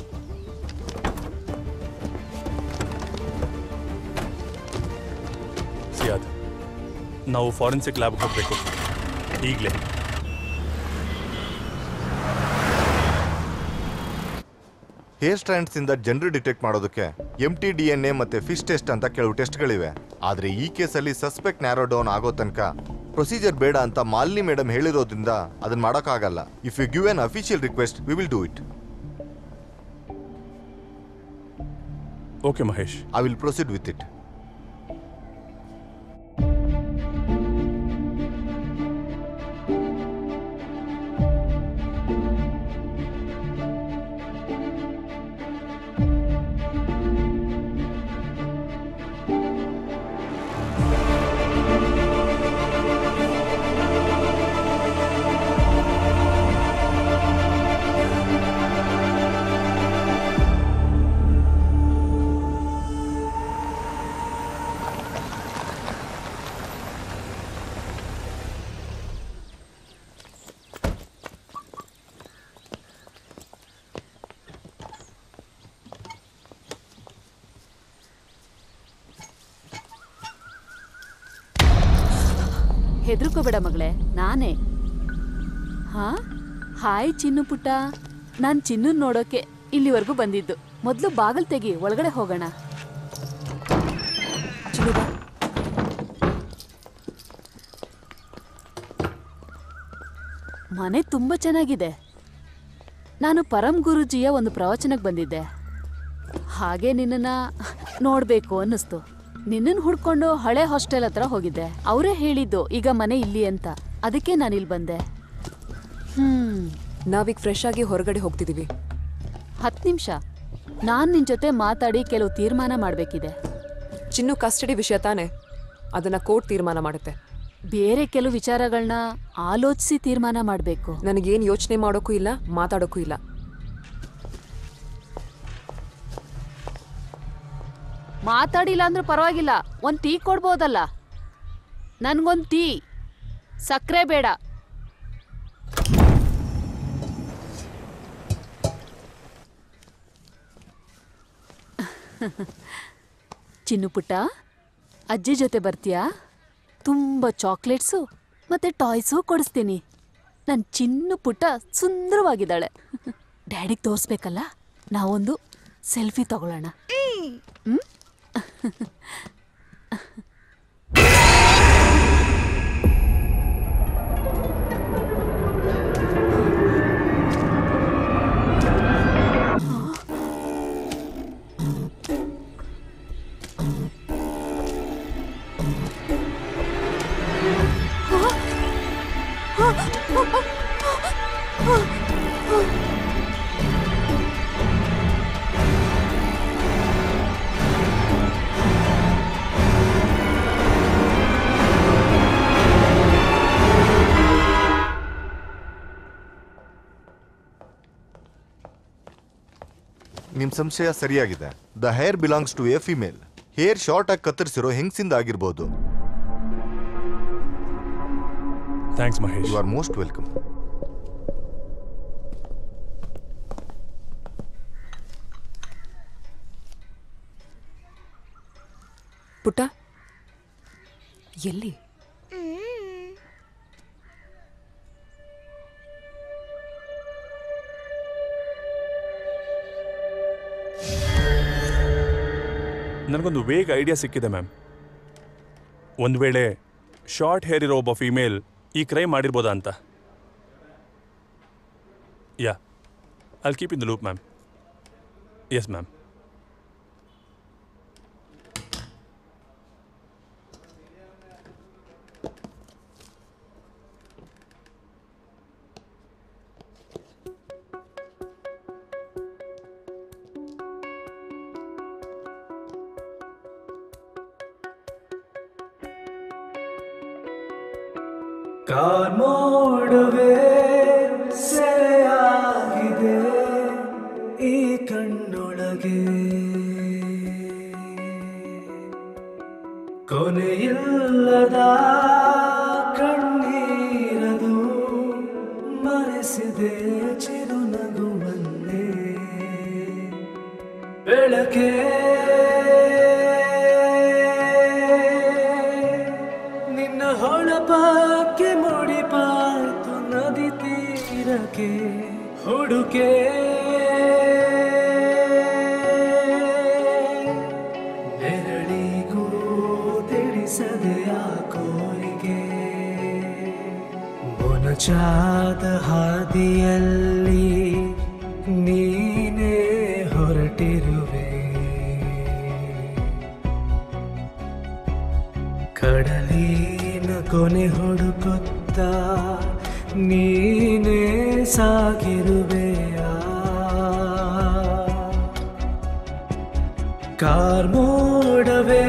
Siyad, ನಾವು ಫಾರೆನ್ಸಿಕ್ ಲ್ಯಾಬ್ಗೆ ಹೋಗಬೇಕು ಈಗಲೇ. ಹೇರ್ ಸ್ಟ್ರ್ಯಾಂಡ್ಸ್ ಇಂದ ಜನರು ಡಿಟೆಕ್ಟ್ ಮಾಡೋದಕ್ಕೆ MT-DNA ಮತ್ತೆ ಫಿಶ್ ಟೆಸ್ಟ್ ಅಂತ ಕೆಲವು ಟೆಸ್ಟ್ಗಳಿವೆ. ಆದ್ರೆ ಈ ಕೇಸಲ್ಲಿ ಸಸ್ಪೆಕ್ಟ್ ನ್ಯಾರೋ ಡೌನ್ ಆಗೋ ತನಕ ಪ್ರೊಸೀಜರ್ ಬೇಡ ಅಂತ ಮಾಲಿನಿ ಮೇಡಮ್ ಹೇಳಿರೋದ್ರಿಂದ ಅದನ್ನ ಮಾಡೋಕ್ಕಾಗಲ್ಲ. If you give an official request we will do it. Okay Mahesh, I will proceed with it. ಹೆದರ್ಕೋಬೇಡ ಮಗಳೇ, ನಾನೇ. ಹಾ, ಹಾಯ್ ಚಿನ್ನು ಪುಟ್ಟ. ನಾನು ಚಿನ್ನು ನೋಡೋಕೆ ಇಲ್ಲಿವರೆಗೂ ಬಂದಿದ್ದು. ಮೊದಲು ಬಾಗಿಲು ತೆಗಿ, ಒಳಗಡೆ ಹೋಗೋಣ. ಮನೆ ತುಂಬಾ ಚೆನ್ನಾಗಿದೆ. ನಾನು ಪರಂ ಗುರುಜಿಯ ಒಂದು ಪ್ರವಚನಕ್ಕೆ ಬಂದಿದ್ದೆ. ಹಾಗೆ ನಿನ್ನನ್ನ ನೋಡ್ಬೇಕು ಅನ್ನಿಸ್ತು. ನಿನ್ನನ್ನು ಹುಡ್ಕೊಂಡು ಹಳೆ ಹಾಸ್ಟೆಲ್ ಹತ್ರ ಹೋಗಿದ್ದೆ. ಅವರೇ ಹೇಳಿದ್ದು ಈಗ ಮನೆ ಇಲ್ಲಿ ಅಂತ. ಅದಕ್ಕೆ ನಾನು ಇಲ್ಲಿ ಬಂದೆ. ನಾವೀಗ ಫ್ರೆಶ್ ಆಗಿ ಹೊರಗಡೆ ಹೋಗ್ತಿದೀವಿ. 10 ನಿಮಿಷ. ನಾನು ನಿನ್ನ ಜೊತೆ ಮಾತಾಡಿ ಕೆಲವು ತೀರ್ಮಾನ ಮಾಡಬೇಕಿದೆ. ಚಿನ್ನು ಕಸ್ಟಡಿ ವಿಷಯ ತಾನೆ, ಅದನ್ನ ಕೋರ್ಟ್ ತೀರ್ಮಾನ ಮಾಡುತ್ತೆ. ಬೇರೆ ಕೆಲವು ವಿಚಾರಗಳನ್ನ ಆಲೋಚಿಸಿ ತೀರ್ಮಾನ ಮಾಡಬೇಕು. ನನಗೇನು ಯೋಚನೆ ಮಾಡೋಕ್ಕೂ ಇಲ್ಲ, ಮಾತಾಡೋಕ್ಕೂ ಇಲ್ಲ. ಮಾತಾಡಿಲ್ಲ ಅಂದ್ರೂ ಪರವಾಗಿಲ್ಲ, ಒಂದು ಟೀ ಕೊಡ್ಬೋದಲ್ಲ? ನನ್ಗೊಂದು ಟೀ, ಸಕ್ಕರೆ ಬೇಡ. ಚಿನ್ನು ಪುಟ್ಟ, ಅಜ್ಜಿ ಜೊತೆ ಬರ್ತೀಯಾ? ತುಂಬ ಚಾಕ್ಲೇಟ್ಸು ಮತ್ತೆ ಟಾಯ್ಸು ಕೊಡಿಸ್ತೀನಿ. ನನ್ನ ಚಿನ್ನು ಪುಟ್ಟ ಸುಂದರವಾಗಿದ್ದಾಳೆ. ಡ್ಯಾಡಿಗೆ ತೋರಿಸ್ಬೇಕಲ್ಲ, ನಾವೊಂದು ಸೆಲ್ಫಿ ತಗೊಳ್ಳೋಣ. ನಿಮ್ ಸಂಶಯ ಸರಿಯಾಗಿದೆ. The hair belongs to a female. Hair short ಆಗಿ ಕತ್ತರಿಸಿರೋ ಹೆಂಗಸಿಂದ ಆಗಿರ್ಬೋದು. Thanks Mahesh. You are most welcome. ಪುಟ್ಟ ಎಲ್ಲಿ? ನನಗೊಂದು ವೇಗ್ ಐಡಿಯಾ ಸಿಕ್ಕಿದೆ ಮ್ಯಾಮ್. ಒಂದು ವೇಳೆ ಶಾರ್ಟ್ ಹೇರ್ ಇರೋ ಒಬ್ಬ ಫೀಮೇಲ್ ಈ ಕ್ರೈಮ್ ಮಾಡಿರ್ಬೋದಾ ಅಂತ. Yeah, I'll keep in the loop ma'am. Yes ma'am. ಕಾಮೋಡವೇ ಸೆರೆಯಾಗಿದೆ ಈ ಕಣ್ಣೊಳಗೆ, ಕೊನೆಯಿಲ್ಲದ ಕಣ್ಣೀರದು ಮರೆಸಿದೆ ಚಿರುನಗುವನ್ನೇ ಬೆಳಕೆ ನಿನ್ನ ಹೊಳಪಕ್ಕೆ ಮುಡಿಪಾಯ್ತು ನದಿ ತೀರಕ್ಕೆ ಹುಡುಕೆ ನೆರಳಿಗೂ ತಿಳಿಸದೆಯ ಕೋರಿಕೆ ಮೊನಚಾದ ಹಾದಿಯಲ್ಲಿ ನೀನೇ ಹೊರಟಿರುವೆ ಕಡಲಿನ ಕೊನೆ ಹುಡುಕುತ್ತ ನೀನೇ ಸಾಗಿರುವೆಯ ಕಾರ್ಮೋಡವೇ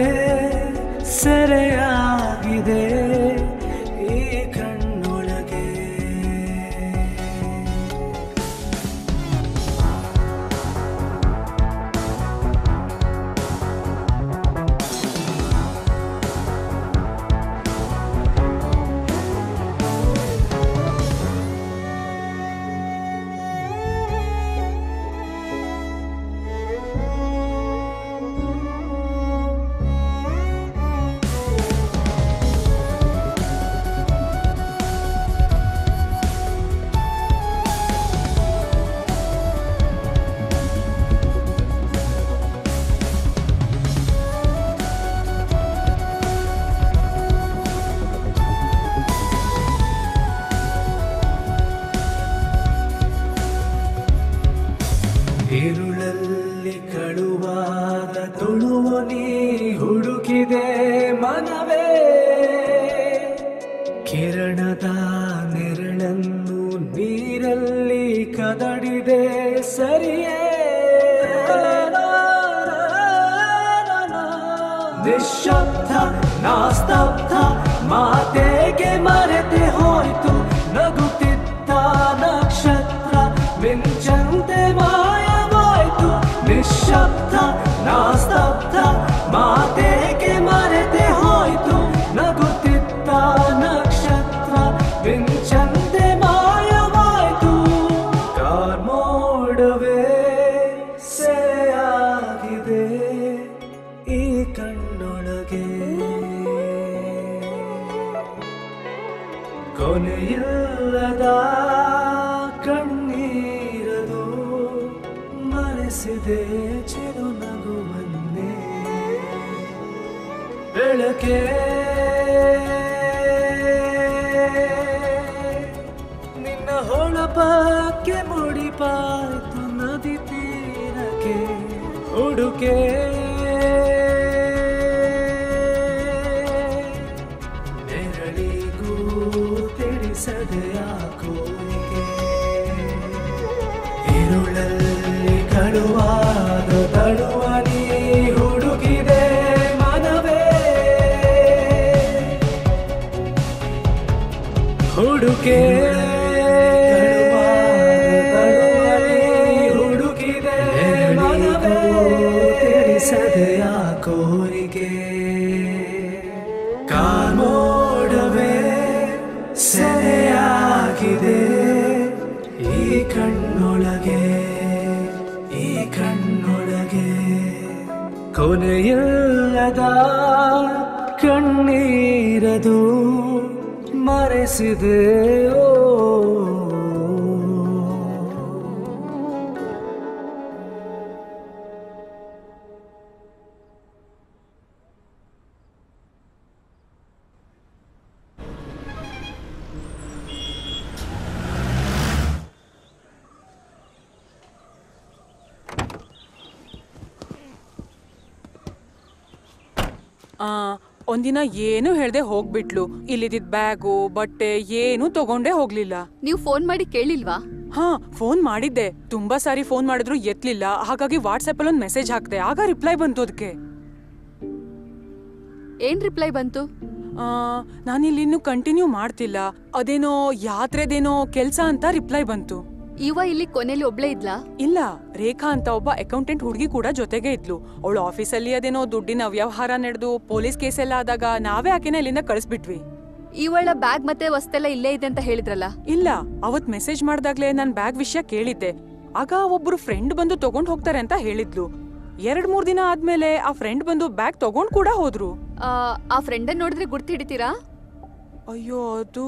ಸೆರೆಯಾಗಿದೆ ಈ ಕಣ್ಣೊಳಗೆ ഇരുളಲ್ಲಿ ಕಳುವಾದ ತುಳುವ ನೀ ಹುಡುಕಿದೆ ಮನವೇ ಕಿರಣದ ನೆರಳನ್ನು ನೀರಲ್ಲಿ ಕದಡಿದೆ ಸರಿಯೇ ನಿಶ್ಶಬ್ದ ನಾಸ್ತಬ್ಧ ಮಾತೆಗೆ ಮರೆತೆ ಹೋಯ್ತು ನಗುತ್ತಿದ್ದ ನಕ್ಷತ್ರ ಮಿಂಚಂತೆ ಮಾಯವಾಯ್ತು ನಿಶ್ಶಬ್ದ ನಾಸ್ತಬ್ಧ ಮಾತೆಗೆ ಮರೆತೆ ಹೋಯ್ತು ನಗುತ್ತಿದ್ದ ನಕ್ಷತ್ರ ಮಿಂಚಂತೆ ಮಾಯವಾಯ್ತು ಕಾರ್ಮೋಡವೇ ಸೆರೆಯಾಗಿದೆ ಈ ಕಣ್ಣೊಳಗೆ ಕೊನೆಯಿಲ್ಲದ ಕಣ್ಣೀರದು ಮರೆಸಿದೆ ಚಿರುನಗುವನ್ನೇ ಬೆಳಕೆ ನಿನ್ನ ಹೊಳಪಕ್ಕೆ ಮುಡಿಪಾಯ್ತು ನದಿ ತೀರಕ್ಕೆ ಹುಡುಕೆ ನೆರಳಿಗೂ ತಿಳಿಸದೆಯ ಕೋರಿಕೆ ഇരുളಲ್ಲಿ ಕಳುವಾದ ತಳುವ ನೀ ಹುಡುಕಿದೆ ಮನವೇ ಹುಡುಕೆ ಹುಡುಕಿದೆ ಮನವೇ ತಿಳಿಸದೆಯ ಕೋರಿಕೆ ಕಾಮೋಡವೇ ಸೆರೆಯಾಗಿದೆ ಈ ಕಣ್ಣೊಳಗೆ ಈ ಕಣ್ಣೊಳಗೆ ಕೊನೆಯಿಲ್ಲದ ಕಣ್ಣೀರದು ಮರೆಸಿದೆ ಒಂದಿನ ಏನು ಹೇಳ್ದೆ ಹೋಗ್ಬಿಟ್ಲು. ಇಲ್ಲಿದ್ದ ಬ್ಯಾಗು ಬಟ್ಟೆ ಏನು ತಗೊಂಡೇ ಹೋಗ್ಲಿಲ್ಲ. ನೀವು ಫೋನ್ ಮಾಡಿ ಕೇಳಿಲ್ವಾ? ಹಾ, ಫೋನ್ ಮಾಡಿದ್ದೆ. ತುಂಬಾ ಸಾರಿ ಫೋನ್ ಮಾಡಿದ್ರು ಎತ್ಲಿಲ್ಲ. ಹಾಗಾಗಿ ವಾಟ್ಸ್ಆಪ್ ಅಲ್ಲಿ ಒಂದು ಮೆಸೇಜ್ ಹಾಕ್ದೆ. ಆಗ ರಿಪ್ಲೈ ಬಂತು. ಅದಕ್ಕೆ ಏನ್ ರಿಪ್ಲೈ ಬಂತು? ನಾನಿಲ್ಲಿ ಇನ್ನು ಕಂಟಿನ್ಯೂ ಮಾಡ್ತಿಲ್ಲ, ಅದೇನೋ ಯಾತ್ರೆದೇನೋ ಕೆಲ್ಸ ಅಂತ ರಿಪ್ಲೈ ಬಂತು. ಇವ ಇಲ್ಲಿ ಕೊನೆಯಲ್ಲಿ ಒಬ್ಳೇ ಇದ್ಲಾ? ಇಲ್ಲ, ರೇಖಾ ಅಂತ ಒಬ್ಬ ಅಕೌಂಟೆಂಟ್ ಹುಡುಗಿ ಕೂಡ ಜೊತೆಗೆ ಇದ್ಲು. ಅವಳು ಆಫೀಸಲ್ಲಿ ಅದೇನೋ ದುಡ್ಡಿನ ವ್ಯವಹಾರ ನಡೆದು ಪೊಲೀಸ್ ಕೇಸ್ ಎಲ್ಲ ಆದಾಗ ನಾವೇ ಆಕೆನ ಇಲ್ಲಿಂದ ಕಳಿಸ್ಬಿಟ್ವಿ. ಇವಳ ಬ್ಯಾಗ್ ಮತ್ತೆ ವಸ್ತೆಲ್ಲ ಇಲ್ಲೇ ಇದೆ ಅಂತ ಹೇಳಿದ್ರಲ್ಲ? ಇಲ್ಲ, ಅವತ್ ಮೆಸೇಜ್ ಮಾಡ್ದಾಗ್ಲೇ ನಾನ್ ಬ್ಯಾಗ್ ವಿಷಯ ಕೇಳಿದ್ದೆ. ಆಗ ಒಬ್ರು ಫ್ರೆಂಡ್ ಬಂದು ತಗೊಂಡ್ ಹೋಗ್ತಾರೆ ಅಂತ ಹೇಳಿದ್ಲು. 2-3 ದಿನ ಆದ್ಮೇಲೆ ಆ ಫ್ರೆಂಡ್ ಬಂದು ಬ್ಯಾಗ್ ತಗೊಂಡ್ ಕೂಡ ಹೋದ್ರು. ಆ ಫ್ರೆಂಡ್ ನೋಡಿದ್ರೆ ಗುರ್ತು ಹಿಡಿತೀರಾ? ಅಯ್ಯೋ, ಅದು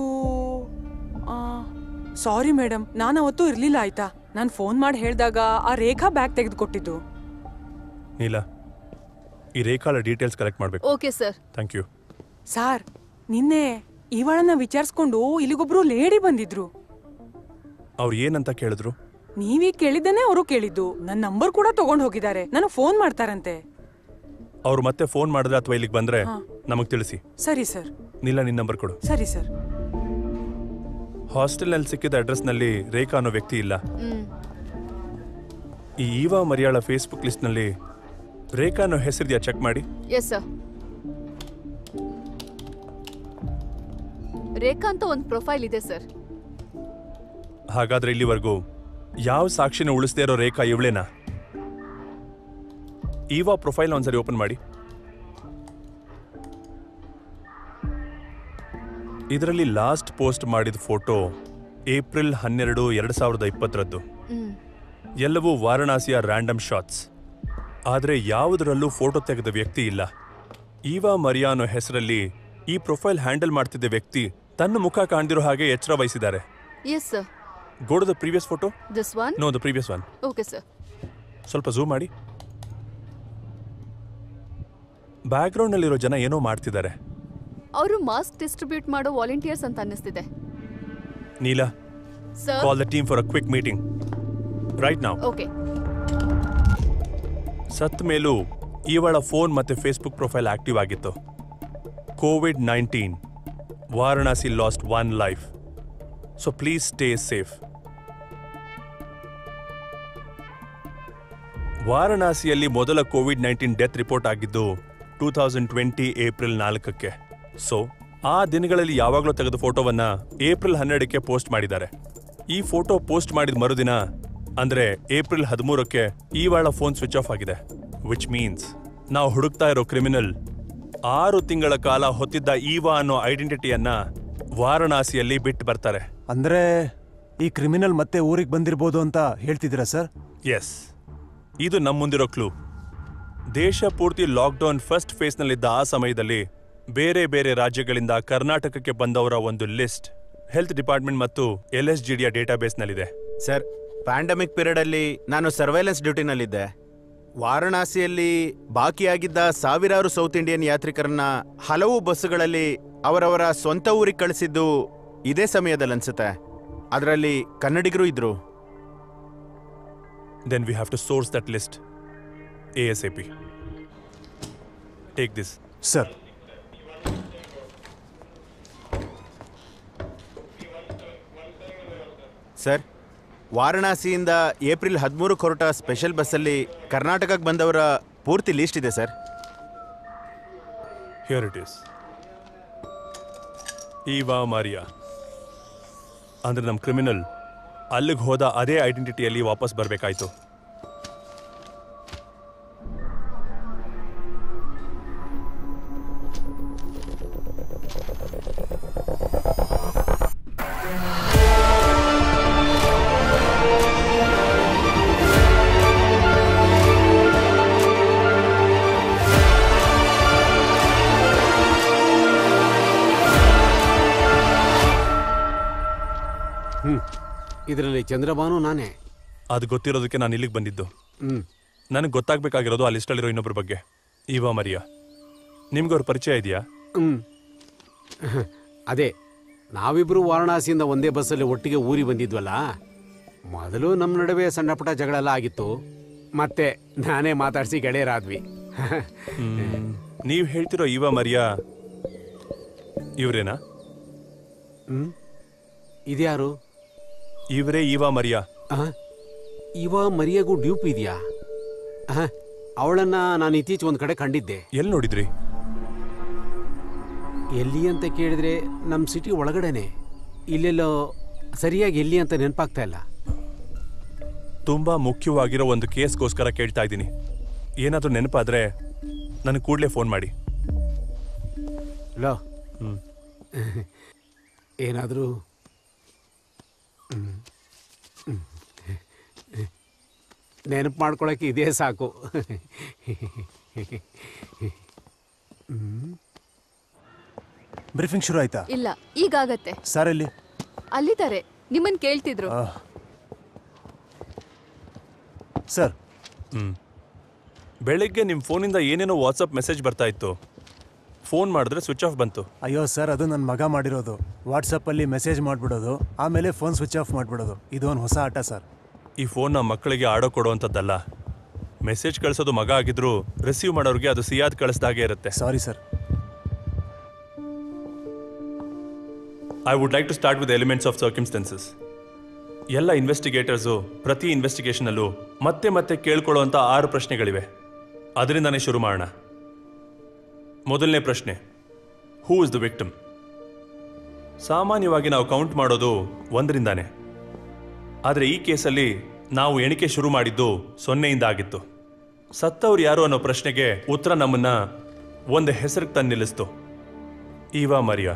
ಸಾರಿ ಮೇಡಮ್, ನಾನು ಅವತ್ತು ಇರ್ಲಿಲ್ಲ ಆಯ್ತಾ. ನಾನು ಫೋನ್ ಮಾಡಿ ಹೇಳಿದಾಗ ಆ ರೇಖಾ ಬ್ಯಾಗ್ ತೆಗೆದುಕೊಟ್ಟಿದ್ದು. ನೀಲಾ, ಈ ರೇಖಾಳ ಡೀಟೇಲ್ಸ್ ಕಲೆಕ್ಟ್ ಮಾಡಬೇಕು. Okay sir. Thank you. Sir, ನಿನ್ನೆ ಇವಳನ್ನ ವಿಚಾರಿಸ್ಕೊಂಡು ಇಲ್ಲಿಗೊಬ್ರು ಲೇಡಿ ಬಂದಿದ್ರು. ಅವ್ರು ಏನಂತ ಕೇಳಿದ್ರು? ನೀವೀಗ ಕೇಳಿದ್ದೇನೆ ಅವರು ಕೇಳಿದ್ದು. ನನ್ನ ನಂಬರ್ ಕೂಡ ತಗೊಂಡ್ ಹೋಗಿದ್ದಾರೆ. ನನಗೆ ಫೋನ್ ಮಾಡ್ತಾರಂತೆ. ಅವ್ರು ಮತ್ತೆ ಫೋನ್ ಮಾಡಿದ್ರೆ ಅಥವಾ ಇಲ್ಲಿಗೆ ಬಂದ್ರೆ ನಮಗ್ ತಿಳಿಸಿ. ಸರಿ ಸರ್. ನೀಲಾ, ನಿನ್ನ ನಂಬರ್ ಕೊಡು. ಸರಿ ಸರ್. ಹಾಸ್ಟೆಲ್ನಲ್ಲಿ ಸಿಕ್ಕಿದ ಅಡ್ರೆಸ್ನಲ್ಲಿ ರೇಖಾ ಅನ್ನೋ ವ್ಯಕ್ತಿ ಇಲ್ಲ. ಈ ಈವಾ ಮರಿಯಾಳ ಫೇಸ್ಬುಕ್ ಲಿಸ್ಟ್ನಲ್ಲಿ ರೇಖಾ ಅನ್ನೋ ಹೆಸರಿದೆಯಾ? ಚೆಕ್ ಮಾಡಿ. Yes sir. ರೇಖಾ ಅಂತ ಒಂದು ಪ್ರೊಫೈಲ್ ಇದೆ ಸರ್. ಹಾಗಾದ್ರೆ ಇಲ್ಲಿವರೆಗೂ ಯಾವ ಸಾಕ್ಷಿನ ಉಳಿಸದೇ ಇರೋ ರೇಖಾ ಇವಳೇನಾ? ಈವಾ ಪ್ರೊಫೈಲ್ ಒಂದ್ಸರಿ ಓಪನ್ ಮಾಡಿ. ಇದರಲ್ಲಿ ಲಾಸ್ಟ್ ಪೋಸ್ಟ್ ಮಾಡಿದ ಫೋಟೋ ಏಪ್ರಿಲ್ 12, 2020ರದ್ದು. ಎಲ್ಲವೂ ವಾರಣಾಸಿಯ ರ್ಯಾಂಡಮ್ ಶಾಟ್ಸ್. ಆದರೆ ಯಾವುದರಲ್ಲೂ ಫೋಟೋ ತೆಗೆದ ವ್ಯಕ್ತಿ ಇಲ್ಲ. ಈವಾ ಮರಿಯಾ ಅನ್ನೋ ಹೆಸರಲ್ಲಿ ಈ ಪ್ರೊಫೈಲ್ ಹ್ಯಾಂಡಲ್ ಮಾಡ್ತಿದ್ದ ವ್ಯಕ್ತಿ ತನ್ನ ಮುಖ ಕಾಣ್ದಿರೋ ಹಾಗೆ ಎಚ್ಚರ ವಹಿಸಿದ್ದಾರೆ. Yes sir. Go to the previous photo. This one? No, the previous one. Okay, sir. ಸ್ವಲ್ಪ ಝೂಮ್ ಮಾಡಿ. ಬ್ಯಾಕ್ಗ್ರೌಂಡ್ ನಲ್ಲಿರೋ ಜನ ಏನೋ ಮಾಡ್ತಿದ್ದಾರೆ. ಅವರು ಮಾಸ್ಕ್ ಡಿಸ್ಟ್ರಿಬ್ಯೂಟ್ ಮಾಡೋ ವಾಲಂಟಿಯರ್ಸ್ ಅಂತ ಅನ್ನಿಸ್ತಿದೆ. Neela, sir, call the team for a quick meeting right now. Okay. ಸತ್ ಮೇಲೂ ಇವಳ ಫೋನ್ ಮತ್ತೆ ಫೇಸ್ಬುಕ್ ಪ್ರೊಫೈಲ್ ಆಕ್ಟಿವ್ ಆಗಿತ್ತು. COVID-19 Varanasi last 1 life. So please stay safe. ವಾರಣಾಸಿಯಲ್ಲಿ ಮೊದಲ COVID-19 ಡೆತ್ ರಿಪೋರ್ಟ್ ಆಗಿದ್ದು 2020 ಏಪ್ರಿಲ್ 4ಕ್ಕೆ. ಸೊ ಆ ದಿನಗಳಲ್ಲಿ ಯಾವಾಗಲೂ ತೆಗೆದ ಫೋಟೋವನ್ನ ಏಪ್ರಿಲ್ 12ಕ್ಕೆ ಪೋಸ್ಟ್ ಮಾಡಿದ್ದಾರೆ. ಈ ಫೋಟೋ ಪೋಸ್ಟ್ ಮಾಡಿದ ಮರುದಿನ ಅಂದ್ರೆ ಏಪ್ರಿಲ್ 13ಕ್ಕೆ ಈವಾಳ ಫೋನ್ ಸ್ವಿಚ್ ಆಫ್ ಆಗಿದೆ. ವಿಚ್ ಮೀನ್ಸ್ ನಾವು ಹುಡುಕ್ತಾ ಇರೋ ಕ್ರಿಮಿನಲ್ 6 ತಿಂಗಳ ಕಾಲ ಹೊತ್ತಿದ್ದ ಈವಾ ಅನ್ನೋ ಐಡೆಂಟಿಟಿಯನ್ನ ವಾರಣಾಸಿಯಲ್ಲಿ ಬಿಟ್ಟು ಬರ್ತಾರೆ. ಅಂದ್ರೆ ಈ ಕ್ರಿಮಿನಲ್ ಮತ್ತೆ ಊರಿಗೆ ಬಂದಿರಬಹುದು ಅಂತ ಹೇಳ್ತಿದ್ದೀರಾ ಸರ್? ಎಸ್, ಇದು ನಮ್ಮ ಮುಂದಿರೋ ಕ್ಲೂ. ದೇಶ ಪೂರ್ತಿ ಲಾಕ್ಡೌನ್ ಫಸ್ಟ್ ಫೇಸ್ನಲ್ಲಿದ್ದ ಆ ಸಮಯದಲ್ಲಿ ಬೇರೆ ಬೇರೆ ರಾಜ್ಯಗಳಿಂದ ಕರ್ನಾಟಕಕ್ಕೆ ಬಂದವರ ಒಂದು ಲಿಸ್ಟ್ ಹೆಲ್ತ್ ಡಿಪಾರ್ಟ್ಮೆಂಟ್ ಮತ್ತು LSGDಯ ಡೇಟಾಬೇಸ್ನಲ್ಲಿದೆ. ಸರ್, ಪ್ಯಾಂಡಮಿಕ್ ಪೀರಿಯಡ್ ಅಲ್ಲಿ ನಾನು ಸರ್ವೈಲೆನ್ಸ್ ಡ್ಯೂಟಿನಲ್ಲಿದ್ದೆ. ವಾರಣಾಸಿಯಲ್ಲಿ ಬಾಕಿಯಾಗಿದ್ದ ಸಾವಿರಾರು ಸೌತ್ ಇಂಡಿಯನ್ ಯಾತ್ರಿಕರನ್ನ ಹಲವು ಬಸ್ಸುಗಳಲ್ಲಿ ಅವರವರ ಸ್ವಂತ ಊರಿಗೆ ಕಳಿಸಿದ್ದು ಇದೇ ಸಮಯದಲ್ಲಿ ಅನ್ಸುತ್ತೆ. ಅದರಲ್ಲಿ ಕನ್ನಡಿಗರು ಇದ್ರು. Then we have to source that list ASAP. Take this. Sir. Sir, ವಾರಣಾಸಿಯಿಂದ ಏಪ್ರಿಲ್ 13 ಹೊರಟ ಸ್ಪೆಷಲ್ ಬಸ್ಸಲ್ಲಿ ಕರ್ನಾಟಕಕ್ಕೆ ಬಂದವರ ಪೂರ್ತಿ ಲಿಸ್ಟ್ ಇದೆ sir. Here it is. Eva Maria ಅಂದ್ರೆ ನಮ್ಮ ಕ್ರಿಮಿನಲ್ ಅಲ್ಲಿಗೆ ಹೋದ ಅದೇ ಐಡೆಂಟಿಟಿಯಲ್ಲಿ ವಾಪಸ್ ಬರಬೇಕಾಯ್ತು. ಇದರಲ್ಲಿ ಚಂದ್ರಭಾನು ನಾನೇ. ಅದು ಗೊತ್ತಿರೋದಕ್ಕೆ ನಾನು ಇಲ್ಲಿಗೆ ಬಂದಿದ್ದು. ನನಗೆ ಗೊತ್ತಾಗಬೇಕಾಗಿರೋದು ಆ ಲಿಸ್ಟಲ್ಲಿರೋ ಇನ್ನೊಬ್ಬರ ಬಗ್ಗೆ, ಈವಾ ಮರಿಯಾ. ನಿಮ್ಗವ್ರ ಪರಿಚಯ ಇದೆಯಾ? ಅದೇ, ನಾವಿಬ್ರು ವಾರಣಾಸಿಯಿಂದ ಒಂದೇ ಬಸ್ಸಲ್ಲಿ ಒಟ್ಟಿಗೆ ಊರಿಗೆ ಬಂದಿದ್ವಲ್ಲ. ಮೊದಲು ನಮ್ಮ ನಡುವೆ ಸಣ್ಣ ಪುಟ್ಟ ಜಗಳ ಎಲ್ಲ ಆಗಿತ್ತು. ಮತ್ತೆ ನಾನೇ ಮಾತಾಡಿಸಿ ಗೆಳೆಯರಾದ್ವಿ. ನೀವು ಹೇಳ್ತಿರೋ ಈವಾ ಮರಿಯಾ ಇವರೇನಾ? ಇದ್ಯಾರು? ಇವರೇ ಈವಾ ಮರಿಯಾ. ಈವಾ ಮರಿಯಾಗೂ ಡ್ಯೂಪ್ ಇದೆಯಾ? ಅವಳನ್ನ ನಾನು ಇತ್ತೀಚೆಗೆ ಒಂದು ಕಡೆ ಕಂಡಿದ್ದೆ. ಎಲ್ಲಿ ನೋಡಿದ್ರಿ? ಎಲ್ಲಿ ಅಂತ ಕೇಳಿದ್ರೆ ನಮ್ಮ ಸಿಟಿ ಒಳಗಡೆನೆ. ಇಲ್ಲೆಲ್ಲೋ ಸರಿಯಾಗಿ ಎಲ್ಲಿ ಅಂತ ನೆನಪಾಗ್ತಾ ಇಲ್ಲ. ತುಂಬಾ ಮುಖ್ಯವಾಗಿರೋ ಒಂದು ಕೇಸ್ಗೋಸ್ಕರ ಕೇಳ್ತಾ ಇದ್ದೀನಿ. ಏನಾದರೂ ನೆನಪಾದ್ರೆ ನನಗೆ ಕೂಡಲೇ ಫೋನ್ ಮಾಡಿ. ಲೋ ಏನಾದರೂ ನೆನಪು ಮಾಡ್ಕೊಳಕ್ಕೆ ಇದೇ ಸಾಕು. ಬ್ರೀಫಿಂಗ್ ಶುರು ಆಯ್ತಾ? ಇಲ್ಲ, ಈಗಾಗತ್ತೆ. ಸರ್ ಎಲ್ಲಿ? ಅಲ್ಲಿದ್ದಾರೆ, ನಿಮ್ಮನ್ ಕೇಳ್ತಿದ್ರು. ಸರ್ ಬೆಳಗ್ಗೆ ನಿಮ್ಮ ಫೋನಿಂದ ಏನೇನೋ ವಾಟ್ಸಪ್ ಮೆಸೇಜ್ ಬರ್ತಾ ಇತ್ತು. ಫೋನ್ ಮಾಡಿದ್ರೆ ಸ್ವಿಚ್ ಆಫ್ ಬಂತು. ಅಯ್ಯೋ ಸರ್, ಅದು ನನ್ನ ಮಗ ಮಾಡಿರೋದು. ವಾಟ್ಸಪ್ಪಲ್ಲಿ ಮೆಸೇಜ್ ಮಾಡಿಬಿಡೋದು, ಆಮೇಲೆ ಫೋನ್ ಸ್ವಿಚ್ ಆಫ್ ಮಾಡಿಬಿಡೋದು. ಇದು ಒಂದು ಹೊಸ ಆಟ ಸರ್. ಈ ಫೋನ್ನ ಮಕ್ಕಳಿಗೆ ಆಡೋ ಕೊಡುವಂಥದ್ದಲ್ಲ. ಮೆಸೇಜ್ ಕಳಿಸೋದು ಮಗ ಆಗಿದ್ರು ರಿಸೀವ್ ಮಾಡೋರಿಗೆ ಅದು ಸಿಯಾದ್ ಕಳಿಸ್ದಾಗೆ ಇರುತ್ತೆ. Sorry sir. I would like to start with elements of circumstances. ಎಲ್ಲ ಇನ್ವೆಸ್ಟಿಗೇಟರ್ಸು ಪ್ರತಿ ಇನ್ವೆಸ್ಟಿಗೇಷನಲ್ಲೂ ಮತ್ತೆ ಮತ್ತೆ ಕೇಳ್ಕೊಳ್ಳುವಂಥ 6 ಪ್ರಶ್ನೆಗಳಿವೆ. ಅದರಿಂದಾನೇ ಶುರು ಮಾಡೋಣ. ಮೊದಲನೇ ಪ್ರಶ್ನೆ, ಹೂ ಇಸ್ ದ ವಿಕ್ಟಿಮ್? ಸಾಮಾನ್ಯವಾಗಿ ನಾವು ಕೌಂಟ್ ಮಾಡೋದು 1ರಿಂದಾನೆ. ಆದರೆ ಈ ಕೇಸಲ್ಲಿ ನಾವು ಎಣಿಕೆ ಶುರು ಮಾಡಿದ್ದು 0ಇಂದ ಆಗಿತ್ತು. ಸತ್ತವ್ರು ಯಾರು ಅನ್ನೋ ಪ್ರಶ್ನೆಗೆ ಉತ್ತರ ನಮ್ಮನ್ನ ಒಂದು ಹೆಸರಿಗೆ ತಂದು ನಿಲ್ಲಿಸ್ತು, Eva Maria.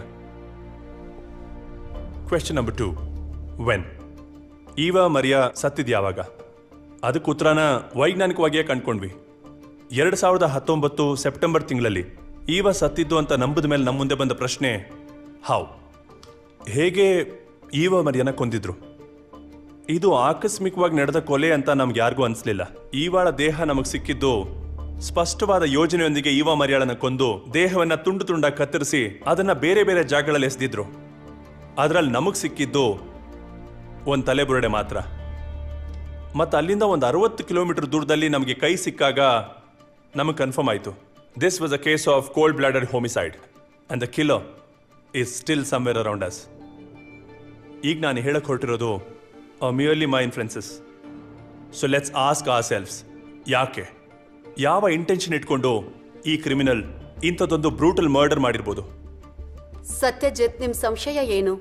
Question number 2, when? Eva Maria ಸತ್ತಿದ್ ಯಾವಾಗ? ಅದಕ್ಕೆ ಉತ್ತರನ ವೈಜ್ಞಾನಿಕವಾಗಿಯೇ ಕಂಡುಕೊಂಡ್ವಿ. 2019 ಸೆಪ್ಟೆಂಬರ್ ತಿಂಗಳಲ್ಲಿ ಈವಾ ಸತ್ತಿದ್ದು ಅಂತ ನಂಬಿದ ಮೇಲೆ ನಮ್ಮ ಮುಂದೆ ಬಂದ ಪ್ರಶ್ನೆ, ಹಾವ್? ಹೇಗೆ ಈವಾ ಮರಿಯಾನ ಕೊಂದಿದ್ರು? ಇದು ಆಕಸ್ಮಿಕವಾಗಿ ನಡೆದ ಕೊಲೆ ಅಂತ ನಮ್ಗೆ ಯಾರಿಗೂ ಅನಿಸ್ಲಿಲ್ಲ. ಈವಾಳ ದೇಹ ನಮಗೆ ಸಿಕ್ಕಿದ್ದು ಸ್ಪಷ್ಟವಾದ ಯೋಜನೆಯೊಂದಿಗೆ ಈವಾ ಮರಿಯಾಳನ್ನ ಕೊಂದು ದೇಹವನ್ನ ತುಂಡು ತುಂಡಾಗಿ ಕತ್ತರಿಸಿ ಅದನ್ನ ಬೇರೆ ಬೇರೆ ಜಾಗಗಳಲ್ಲಿ ಎಸೆದಿದ್ರು. ಅದರಲ್ಲಿ ನಮಗೆ ಸಿಕ್ಕಿದ್ದು ಒಂದು ತಲೆಬುರುಡೆ ಮಾತ್ರ. ಮತ್ತು ಅಲ್ಲಿಂದ ಒಂದು 60 ಕಿಲೋಮೀಟರ್ ದೂರದಲ್ಲಿ ನಮಗೆ ಕೈ ಸಿಕ್ಕಾಗ ನಮಗೆ ಕನ್ಫರ್ಮ್ ಆಯಿತು, this was a case of cold blooded homicide and the killer is still somewhere around us. ಈಗ ನಾನು ಹೇಳಕ್ಕೆ ಹೊರಟಿರೋದು merely my influences. So let's ask ourselves, ಯಾಕೆ, ಯಾವ ಇಂಟೆನ್ಷನ್ ಇಟ್ಕೊಂಡು ಈ ಕ್ರಿಮಿನಲ್ ಇಂಥದ್ದೊಂದು ಬ್ರೂಟಲ್ ಮರ್ಡರ್ ಮಾಡಿರ್ಬೋದು? ಸತ್ಯಜಿತ್, ನಿಮ್ಮ ಸಂಶಯ ಏನು?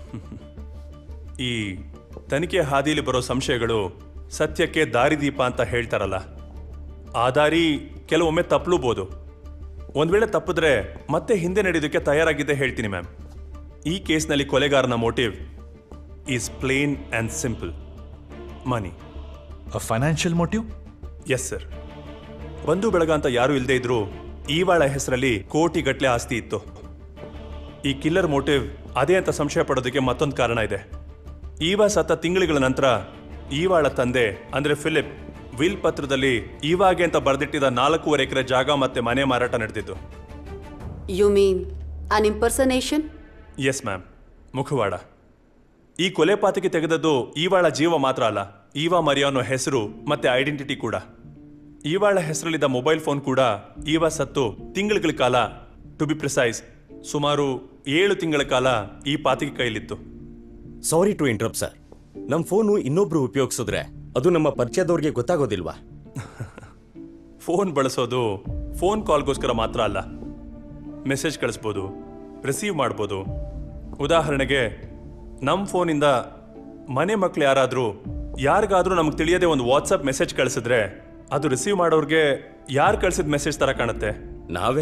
ಈ ತನಿಖೆ ಹಾದಿಯಲ್ಲಿ ಬರೋ ಸಂಶಯಗಳು ಸತ್ಯಕ್ಕೆ ದಾರಿದೀಪ ಅಂತ ಹೇಳ್ತಾರಲ್ಲ, ಆ ದಾರಿ ಕೆಲವೊಮ್ಮೆ ತಪ್ಪಲೂಬೋದು. ಒಂದು ವೇಳೆ ತಪ್ಪಿದ್ರೆ ಮತ್ತೆ ಹಿಂದೆ ನಡೆಯೋದಕ್ಕೆ ತಯಾರಾಗಿದ್ದೆ ಹೇಳ್ತೀನಿ ಮ್ಯಾಮ್. ಈ ಕೇಸ್ನಲ್ಲಿ ಕೊಲೆಗಾರನ motive is plain and simple, money. A financial motive? Yes sir. ಬಂಧು ಬೆಳಗ ಅಂತ ಯಾರೂ ಇಲ್ಲದೆ ಇದ್ರು ಈವಾಳ ಹೆಸರಲ್ಲಿ ಕೋಟಿಗಟ್ಟಲೆ ಆಸ್ತಿ ಇತ್ತು. ಈ ಕಿಲ್ಲರ್ ಮೋಟಿವ್ ಅದೇ ಅಂತ ಸಂಶಯ ಪಡೋದಕ್ಕೆ ಮತ್ತೊಂದು ಕಾರಣ ಇದೆ. ಈವಾ ಸತ್ತ ತಿಂಗಳುಗಳ ನಂತರ ಈವಾಳ ತಂದೆ ಅಂದ್ರೆ ಫಿಲಿಪ್ ವಿಲ್ ಪತ್ರದಲ್ಲಿ ಈವಾಗೆ ಅಂತ ಬರೆದಿಟ್ಟಿದ್ದ 4.5 ಎಕರೆ ಜಾಗ ಮತ್ತೆ ಮನೆ ಮಾರಾಟ ನಡೆದಿದ್ದು. You mean an impersonation? Yes ma'am, ಮುಖವಾಡ. ಈ ಕೊಲೆ ಪಾತಿಗೆ ತೆಗೆದದ್ದು ಈವಾಳ ಜೀವ ಮಾತ್ರ ಅಲ್ಲ, ಈವಾ ಮರಿಯಾ ಅನ್ನೋ ಹೆಸರು ಮತ್ತೆ ಐಡೆಂಟಿಟಿ ಕೂಡ. ಈವಾಳ ಹೆಸರಲ್ಲಿದ್ದ ಮೊಬೈಲ್ ಫೋನ್ ಕೂಡ ಈವಾ ಸತ್ತು ತಿಂಗಳ ಕಾಲ, ಟು ಬಿ ಪ್ರಿಸೈಸ್ ಸುಮಾರು 7 ತಿಂಗಳ ಕಾಲ ಈ ಪಾತಿಗೆ ಕೈಲಿತ್ತು. ಸಾರಿ ಟು ಇಂಟರಪ್ಟ್ ಸರ್, ನಮ್ಮ ಫೋನು ಇನ್ನೊಬ್ರು ಉಪಯೋಗಿಸಿದ್ರೆ ಅದು ನಮ್ಮ ಪರಿಚಯದವ್ರಿಗೆ ಗೊತ್ತಾಗೋದಿಲ್ವಾ? ಫೋನ್ ಬಳಸೋದು ಫೋನ್ ಕಾಲ್ಗೋಸ್ಕರ ಮಾತ್ರ ಅಲ್ಲ, ಮೆಸೇಜ್ ಕಳಿಸ್ಬೋದು, ರಿಸೀವ್ ಮಾಡ್ಬೋದು. ಉದಾಹರಣೆಗೆ ನಮ್ಮ ಫೋನಿಂದ ಮನೆ ಮಕ್ಕಳು ಯಾರಿಗಾದ್ರೂ ನಮಗೆ ತಿಳಿಯದೆ ಒಂದು ವಾಟ್ಸಪ್ ಮೆಸೇಜ್ ಕಳಿಸಿದ್ರೆ ಅದು ರಿಸೀವ್ ಮಾಡೋರಿಗೆ ಯಾರು ಕಳಿಸಿದ ಮೆಸೇಜ್ ಥರ ಕಾಣುತ್ತೆ? ನಾವೇ.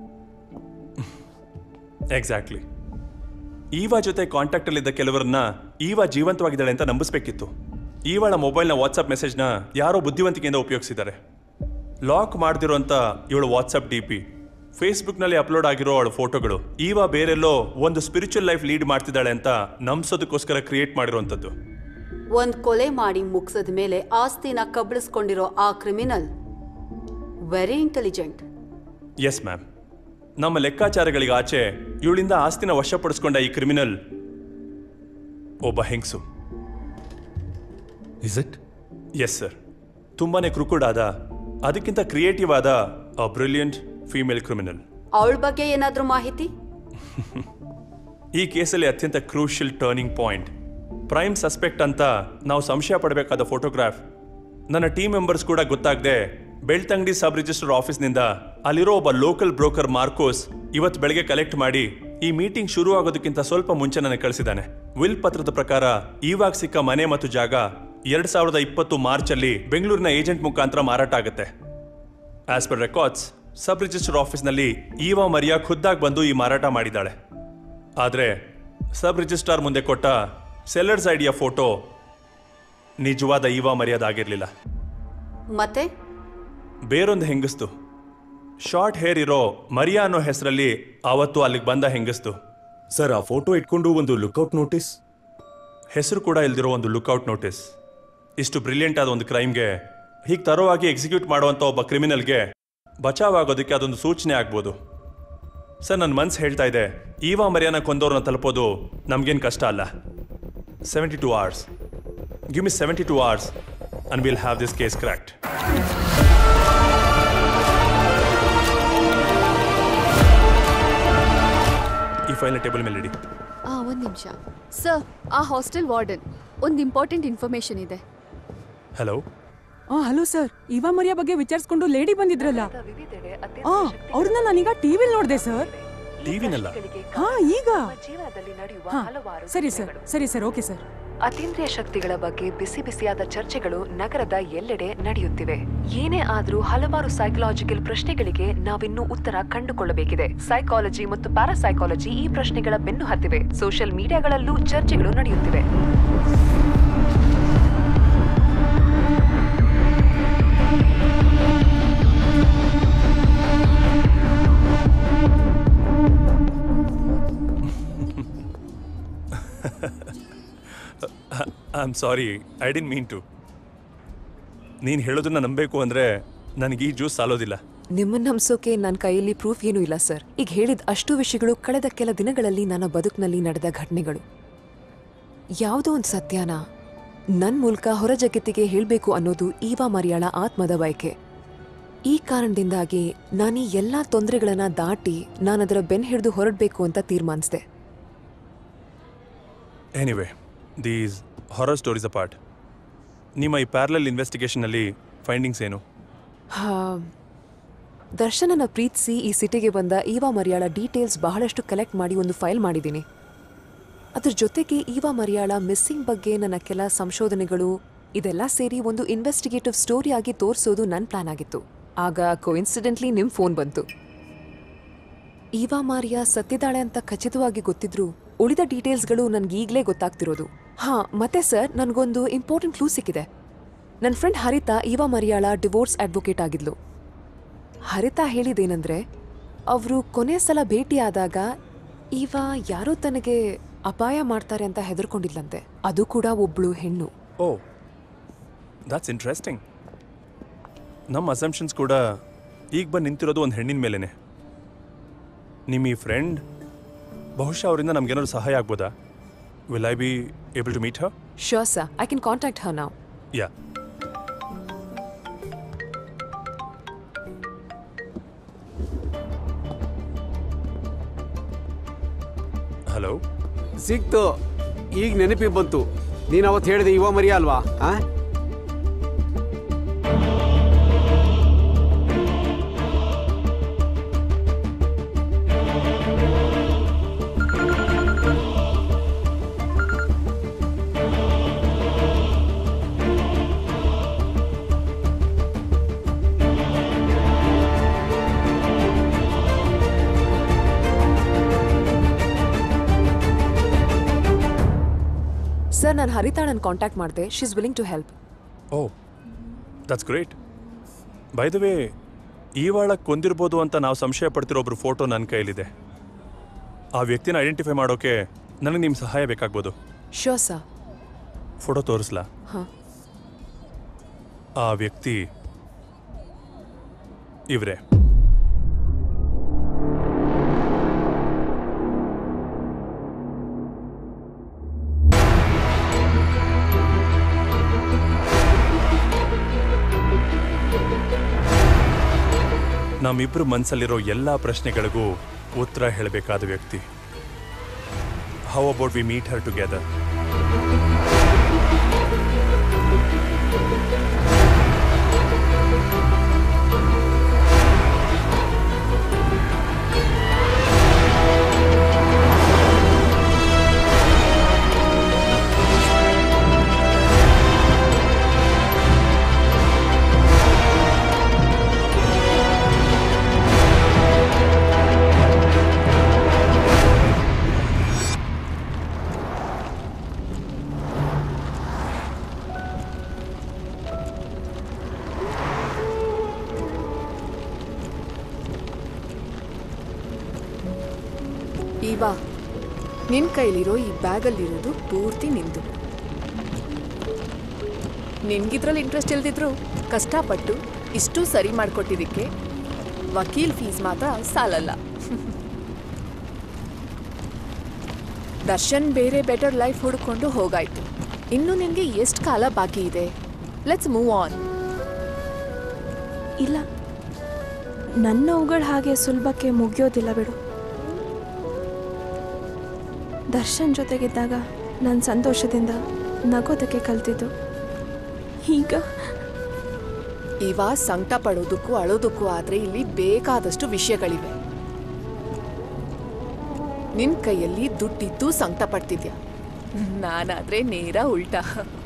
ಎಕ್ಸಾಕ್ಟ್ಲಿ. ಈವಾ ಜೊತೆ ಕಾಂಟ್ಯಾಕ್ಟಲ್ಲಿದ್ದ ಕೆಲವರನ್ನ ಈವಾ ಜೀವಂತವಾಗಿದ್ದಾಳೆ ಅಂತ ನಂಬಿಸ್ಬೇಕಿತ್ತು. ಈವಾಳ ಮೊಬೈಲ್ನ ವಾಟ್ಸಪ್ ಮೆಸೇಜ್ನ ಯಾರೋ ಬುದ್ಧಿವಂತಿಕೆಯಿಂದ ಉಪಯೋಗಿಸಿದ್ದಾರೆ. ಲಾಕ್ ಮಾಡ್ದಿರೋಂಥ ಇವಳು ವಾಟ್ಸಪ್ DP, ಫೇಸ್ಬುಕ್ನಲ್ಲಿ ಅಪ್ಲೋಡ್ ಆಗಿರೋ ಅವಳ ಫೋಟೋಗಳು ಈವಾ ಬೇರೆಲ್ಲೋ ಒಂದು ಸ್ಪಿರಿಚುವಲ್ ಲೈಫ್ ಲೀಡ್ ಮಾಡ್ತಿದ್ದಾಳೆ ಅಂತ ನಂಬಿಸೋದಕ್ಕೋಸ್ಕರ ಕ್ರಿಯೇಟ್ ಮಾಡಿರೋಂಥದ್ದು. ಒಂದ್ ಕೊಲೆ ಮಾಡಿ ಮುಗಿಸಿದ ಮೇಲೆ ಆಸ್ತಿನ ಕಬಳಿಸ್ಕೊಂಡಿರೋ ಆ criminal very intelligent. Yes ma'am. ನಮ್ಮ ಲೆಕ್ಕಾಚಾರಗಳಿಗೆ ಆಚೆ ಇವಳಿಂದ ಆಸ್ತಿನ ವಶಪಡಿಸ್ಕೊಂಡ ಈ ಕ್ರಿಮಿನಲ್ ಒಬ್ಬ ಹೆಂಗಸು. Is it? Yes sir. ತುಂಬಾನೇ ಕ್ರೂಕುಡ್ ಆದ, ಅದಕ್ಕಿಂತ ಕ್ರಿಯೇಟಿವ್ ಆದ ಅ ಬ್ರಿಲಿಯಂಟ್ ಫೀಮೇಲ್ ಕ್ರಿಮಿನಲ್. ಅವಳ ಬಗ್ಗೆ ಏನಾದ್ರೂ ಮಾಹಿತಿ? ಈ ಕೇಸಲ್ಲಿ ಅತ್ಯಂತ crucial turning point, prime suspect ಅಂತ ನಾವು ಸಂಶಯ ಪಡಬೇಕಾದ ಫೋಟೋಗ್ರಾಫ್ ನನ್ನ ಟೀಮ್ ಮೆಂಬರ್ಸ್ ಕೂಡ ಗೊತ್ತಾಗದೆ ಬೆಳ್ತಂಗಡಿ ಸಬ್ ರಿಜಿಸ್ಟರ್ ಆಫೀಸ್ನಿಂದ ಅಲ್ಲಿರೋ ಒಬ್ಬ ಲೋಕಲ್ ಬ್ರೋಕರ್ ಮಾರ್ಕೋಸ್ ಇವತ್ತು ಬೆಳಗ್ಗೆ ಕಲೆಕ್ಟ್ ಮಾಡಿ ಈ ಮೀಟಿಂಗ್ ಶುರು ಆಗೋದಕ್ಕಿಂತ ಸ್ವಲ್ಪ ಮುಂಚೆ ನನಗೆ ಕಳಿಸಿದ್ದಾನೆ. ವಿಲ್ ಪತ್ರದ ಪ್ರಕಾರ ಈವಾಗ ಸಿಕ್ಕ ಮನೆ ಮತ್ತು ಜಾಗ 2020 ಮಾರ್ಚಲ್ಲಿ ಬೆಂಗಳೂರಿನ ಏಜೆಂಟ್ ಮುಖಾಂತರ ಮಾರಾಟ ಆಗುತ್ತೆ. As per records, sub register ಆಫೀಸ್ನಲ್ಲಿ ಈವಾ ಮರಿಯಾ ಖುದ್ದಾಗಿ ಬಂದು ಈ ಮಾರಾಟ ಮಾಡಿದ್ದಾಳೆ. ಆದರೆ ಸಬ್ ರಿಜಿಸ್ಟ್ರಾರ್ ಮುಂದೆ ಕೊಟ್ಟ ಸೆಲ್ಲರ್ಸ್ ಐಡಿಯ ಫೋಟೋ ನಿಜವಾದ ಈವಾ ಮರಿಯಾದಾಗಿರಲಿಲ್ಲ. ಮತ್ತೆ ಬೇರೊಂದು ಹೆಂಗಸ್ತು, ಶಾರ್ಟ್ ಹೇರ್ ಇರೋ ಮರಿಯಾ ಅನ್ನೋ ಹೆಸರಲ್ಲಿ ಆವತ್ತು ಅಲ್ಲಿಗೆ ಬಂದ ಹೆಂಗಸ್ತು. ಸರ್, ಆ ಫೋಟೋ ಇಟ್ಕೊಂಡು ಒಂದು ಲುಕ್ಔಟ್ ನೋಟಿಸ್, ಹೆಸರು ಕೂಡ ಇಲ್ದಿರೋ ಒಂದು ಲುಕ್ಔಟ್ ನೋಟಿಸ್. ಇಷ್ಟು ಬ್ರಿಲಿಯಂಟ್ ಆದ ಒಂದು ಕ್ರೈಮ್ಗೆ ಹೀಗೆ ತರೋವಾಗಿ ಎಕ್ಸಿಕ್ಯೂಟ್ ಮಾಡುವಂಥ ಒಬ್ಬ ಕ್ರಿಮಿನಲ್ಗೆ ಬಚಾವಾಗೋದಕ್ಕೆ ಅದೊಂದು ಸೂಚನೆ ಆಗ್ಬೋದು. ಸರ್, ನನ್ನ ಮನ್ಸು ಹೇಳ್ತಾ ಇದೆ, ಈವಾ ಮರಿಯಾನ ಕೊಂದವ್ರನ್ನ ತಲುಪೋದು ನಮಗೇನು ಕಷ್ಟ ಅಲ್ಲ. 72 hours. Give me 72 hours and we'll have this case cracked. ಈ ಫೈಲ್ನ ಟೇಬಲ್ ಮೇಲೆ ಇಡಿ. ಒಂದು ನಿಮಿಷ ಸರ್, ಆ ಹಾಸ್ಟೆಲ್ ವಾರ್ಡನ್ ಒಂದು ಇಂಪಾರ್ಟೆಂಟ್ ಇನ್ಫಾರ್ಮೇಶನ್ ಇದೆ. Hello. Hello sir, Eva Maria ಬಗ್ಗೆ ವಿಚಾರಿಸ್ಕೊಂಡು ಲೇಡಿ ಬಂದಿದ್ರಲ್ಲ, ಅವ್ರನ್ನ ನಾನೀಗ ಟಿವಿಲಿ ನೋಡಿದೆ ಸರ್. ಟಿವಿನಲ್ಲ? ಈಗ ಸರಿ ಸರ್, ಓಕೆ ಸರ್. ಅತೀಂದ್ರಿಯ ಶಕ್ತಿಗಳ ಬಗ್ಗೆ ಬಿಸಿ ಬಿಸಿಯಾದ ಚರ್ಚೆಗಳು ನಗರದ ಎಲ್ಲೆಡೆ ನಡೆಯುತ್ತಿವೆ. ಏನೇ ಆದ್ರೂ ಹಲವಾರು ಸೈಕಲಾಜಿಕಲ್ ಪ್ರಶ್ನೆಗಳಿಗೆ ನಾವಿನ್ನೂ ಉತ್ತರ ಕಂಡುಕೊಳ್ಳಬೇಕಿದೆ. ಸೈಕಾಲಜಿ ಮತ್ತು ಪ್ಯಾರಾಸೈಕಾಲಜಿ ಈ ಪ್ರಶ್ನೆಗಳ ಬೆನ್ನು ಹತ್ತಿವೆ. ಸೋಷಿಯಲ್ ಮೀಡಿಯಾಗಳಲ್ಲೂ ಚರ್ಚೆಗಳು ನಡೆಯುತ್ತಿವೆ. I am sorry, I didn't mean to. ನೀನು ಹೇಳೋದನ್ನ ನಂಬಬೇಕು ಅಂದರೆ ನನಗೆ ಈ ಜ್ಯೂಸ್ ಸಾಲೋದಿಲ್ಲ. ನಿಮ್ಮನ್ನ ನಂಬಿಸೋಕೆ ನನ್ನ ಕೈಯಲ್ಲಿ ಪ್ರೂಫ್ ಏನೂ ಇಲ್ಲ ಸರ್. ಈಗ ಹೇಳಿದ ಅಷ್ಟು ವಿಷಯಗಳು ಕಳೆದ ಕೆಲ ದಿನಗಳಲ್ಲಿ ನನ್ನ ಬದುಕಿನಲ್ಲಿ ನಡೆದ ಘಟನೆಗಳು. ಯಾವುದೋ ಒಂದು ಸತ್ಯನ ನನ್ನ ಮೂಲಕ ಹೊರ ಜಗತ್ತಿಗೆ ಹೇಳಬೇಕು ಅನ್ನೋದು ಈವಾ ಮರಿಯಾಳ ಆತ್ಮದ ಬಯಕೆ. ಈ ಕಾರಣದಿಂದಾಗಿ ನಾನೀ ಎಲ್ಲ ತೊಂದರೆಗಳನ್ನ ದಾಟಿ ನಾನದರ ಬೆನ್ನು ಹಿಡಿದು ಹೊರಡಬೇಕು ಅಂತ ತೀರ್ಮಾನಿಸಿದೆ. Anyway, these horror stories apart, ನಿಮ್ಮ ಈ ಪ್ಯಾರಲಲ್ ಇನ್ವೆಸ್ಟಿಗೇಷನಲ್ಲಿ ಫೈಂಡಿಂಗ್ಸ್ ಏನು? ದರ್ಶನನ ಪ್ರೀತಿಸಿ ಈ ಸಿಟಿಗೆ ಬಂದ ಈವಾ ಮರಿಯಾಳ ಡೀಟೇಲ್ಸ್ ಬಹಳಷ್ಟು ಕಲೆಕ್ಟ್ ಮಾಡಿ ಒಂದು ಫೈಲ್ ಮಾಡಿದ್ದೀನಿ. ಅದ್ರ ಜೊತೆಗೆ ಈವಾ ಮರಿಯಾಳ ಮಿಸ್ಸಿಂಗ್ ಬಗ್ಗೆ ನನ್ನ ಕೆಲ ಸಂಶೋಧನೆಗಳು ಇದೆಲ್ಲ ಸೇರಿ ಒಂದು ಇನ್ವೆಸ್ಟಿಗೇಟಿವ್ ಸ್ಟೋರಿ ಆಗಿ ತೋರಿಸೋದು ನನ್ನ ಪ್ಲಾನ್ ಆಗಿತ್ತು. ಆಗ ಕೋಇನ್ಸಿಡೆಂಟ್ಲಿ ನಿಮ್ಮ ಫೋನ್ ಬಂತು. ಈವಾ ಮರಿಯಾ ಸತ್ತಿದ್ದಾಳೆ ಅಂತ ಖಚಿತವಾಗಿ ಗೊತ್ತಿದ್ರು ಉಳಿದ ಡೀಟೇಲ್ಸ್ಗಳು ನನಗೀಗಲೇ ಗೊತ್ತಾಗ್ತಿರೋದು. ಮತ್ತೆ ಸರ್, ನನಗೊಂದು ಇಂಪಾರ್ಟೆಂಟ್ ಕ್ಲೂ ಸಿಕ್ಕಿದೆ. ನನ್ನ ಫ್ರೆಂಡ್ ಹರಿತಾ ಈವಾ ಮರಿಯಾಳ ಡಿವೋರ್ಸ್ ಅಡ್ವೊಕೇಟ್ ಆಗಿದ್ಲು. ಹರಿತಾ ಹೇಳಿದೇನೆಂದ್ರೆ, ಅವರು ಕೊನೆ ಸಲ ಭೇಟಿಯಾದಾಗ ಈವಾ ಯಾರೋ ತನಗೆ ಅಪಾಯ ಮಾಡ್ತಾರೆ ಅಂತ ಹೆದರ್ಕೊಂಡಿದ್ಲಂತೆ. ಅದು ಕೂಡ ಒಬ್ಳು ಹೆಣ್ಣು. Oh, that's interesting. ನಮ್ಮ ಅಸಂಪ್ಷನ್ಸ್ ಕೂಡ ಈಗ ಬಂದು ನಿಂತಿರೋದು ಒಂದು ಹೆಣ್ಣಿನ ಮೇಲೇನೆ. ನಿಮ್ಮ ಈ ಫ್ರೆಂಡ್ ಬಹುಶಃ ಅವರಿಂದ ನಮಗೇನಾದ್ರು ಸಹಾಯ ಆಗ್ಬೋದಾ? Will I be able to meet her? Sure sir, I can contact her now. Yeah. Hello. ಸಿಕ್ತು, ಈಗ ನೆನಪಿಗೆ ಬಂತು. ನೀನು ಅವತ್ತು ಹೇಳಿದೆ ಈವಾ ಮರಿಯಾ ಅಲ್ವಾ? ಸರ್, ನಾನು ಹರಿತಾಳನ್ನು ಕಾಂಟ್ಯಾಕ್ಟ್ ಮಾಡಿದೆ. She is willing to help. Oh, that's great. By the way, ಈವಾಳ ಕೊಂದಿರ್ಬೋದು ಅಂತ ನಾವು ಸಂಶಯ ಪಡ್ತಿರೋ ಒಬ್ರು ಫೋಟೋ ನನ್ನ ಕೈಲಿದೆ. ಆ ವ್ಯಕ್ತಿನ ಐಡೆಂಟಿಫೈ ಮಾಡೋಕೆ ನನಗೆ ನಿಮ್ಮ ಸಹಾಯ ಬೇಕಾಗ್ಬೋದು. Sure sir. ಫೋಟೋ ತೋರಿಸ್ಲಾ? ಹಾಂ. ಆ ವ್ಯಕ್ತಿ ಇವರೇ. ನಮ್ಮಿಬ್ರು ಮನಸ್ಸಲ್ಲಿರೋ ಎಲ್ಲ ಪ್ರಶ್ನೆಗಳಿಗೂ ಉತ್ತರ ಹೇಳಬೇಕಾದ ವ್ಯಕ್ತಿ. How about we meet her together? Eva, ನಿನ್ ಕೈಲಿರೋ ಈ ಬ್ಯಾಗಲ್ಲಿರೋದು ಪೂರ್ತಿ ನಿಂದು. ನಿನ್ಗಿದ್ರಲ್ಲಿ ಇಂಟ್ರೆಸ್ಟ್ ಇಲ್ದಿದ್ರು ಕಷ್ಟಪಟ್ಟು ಇಷ್ಟು ಸರಿ ಮಾಡಿಕೊಟ್ಟಿದ್ದಕ್ಕೆ ವಕೀಲ್ ಫೀಸ್ ಮಾತ್ರ ಸಾಲಲ್ಲ. ದರ್ಶನ್ ಬೇರೆ ಬೆಟರ್ ಲೈಫ್ ಹುಡ್ಕೊಂಡು ಹೋಗಾಯ್ತು. ಇನ್ನು ನಿನಗೆ ಎಷ್ಟು ಕಾಲ ಬಾಕಿ ಇದೆ? Let's move on. ಇಲ್ಲ, ನನ್ನ ನೋವುಗಳು ಹಾಗೆ ಸುಲಭಕ್ಕೆ ಮುಗಿಯೋದಿಲ್ಲ ಬಿಡು. ದರ್ಶನ್ ಜೊತೆಗಿದ್ದಾಗ ನನ್ನ ಸಂತೋಷದಿಂದ ನಗೋದಕ್ಕೆ ಕಲ್ತಿದ್ದು. ಈಗ ಸಂಕಟ ಪಡೋದಕ್ಕೂ ಅಳೋದಕ್ಕೂ ಆದ್ರೆ ಇಲ್ಲಿ ಬೇಕಾದಷ್ಟು ವಿಷಯಗಳಿವೆ. ನಿನ್ ಕೈಯಲ್ಲಿ ದುಡ್ಡಿದ್ದು ಸಂಕಟ ಪಡ್ತಿದ್ಯಾ, ನಾನಾದ್ರೆ ನೇರ ಉಲ್ಟಾ.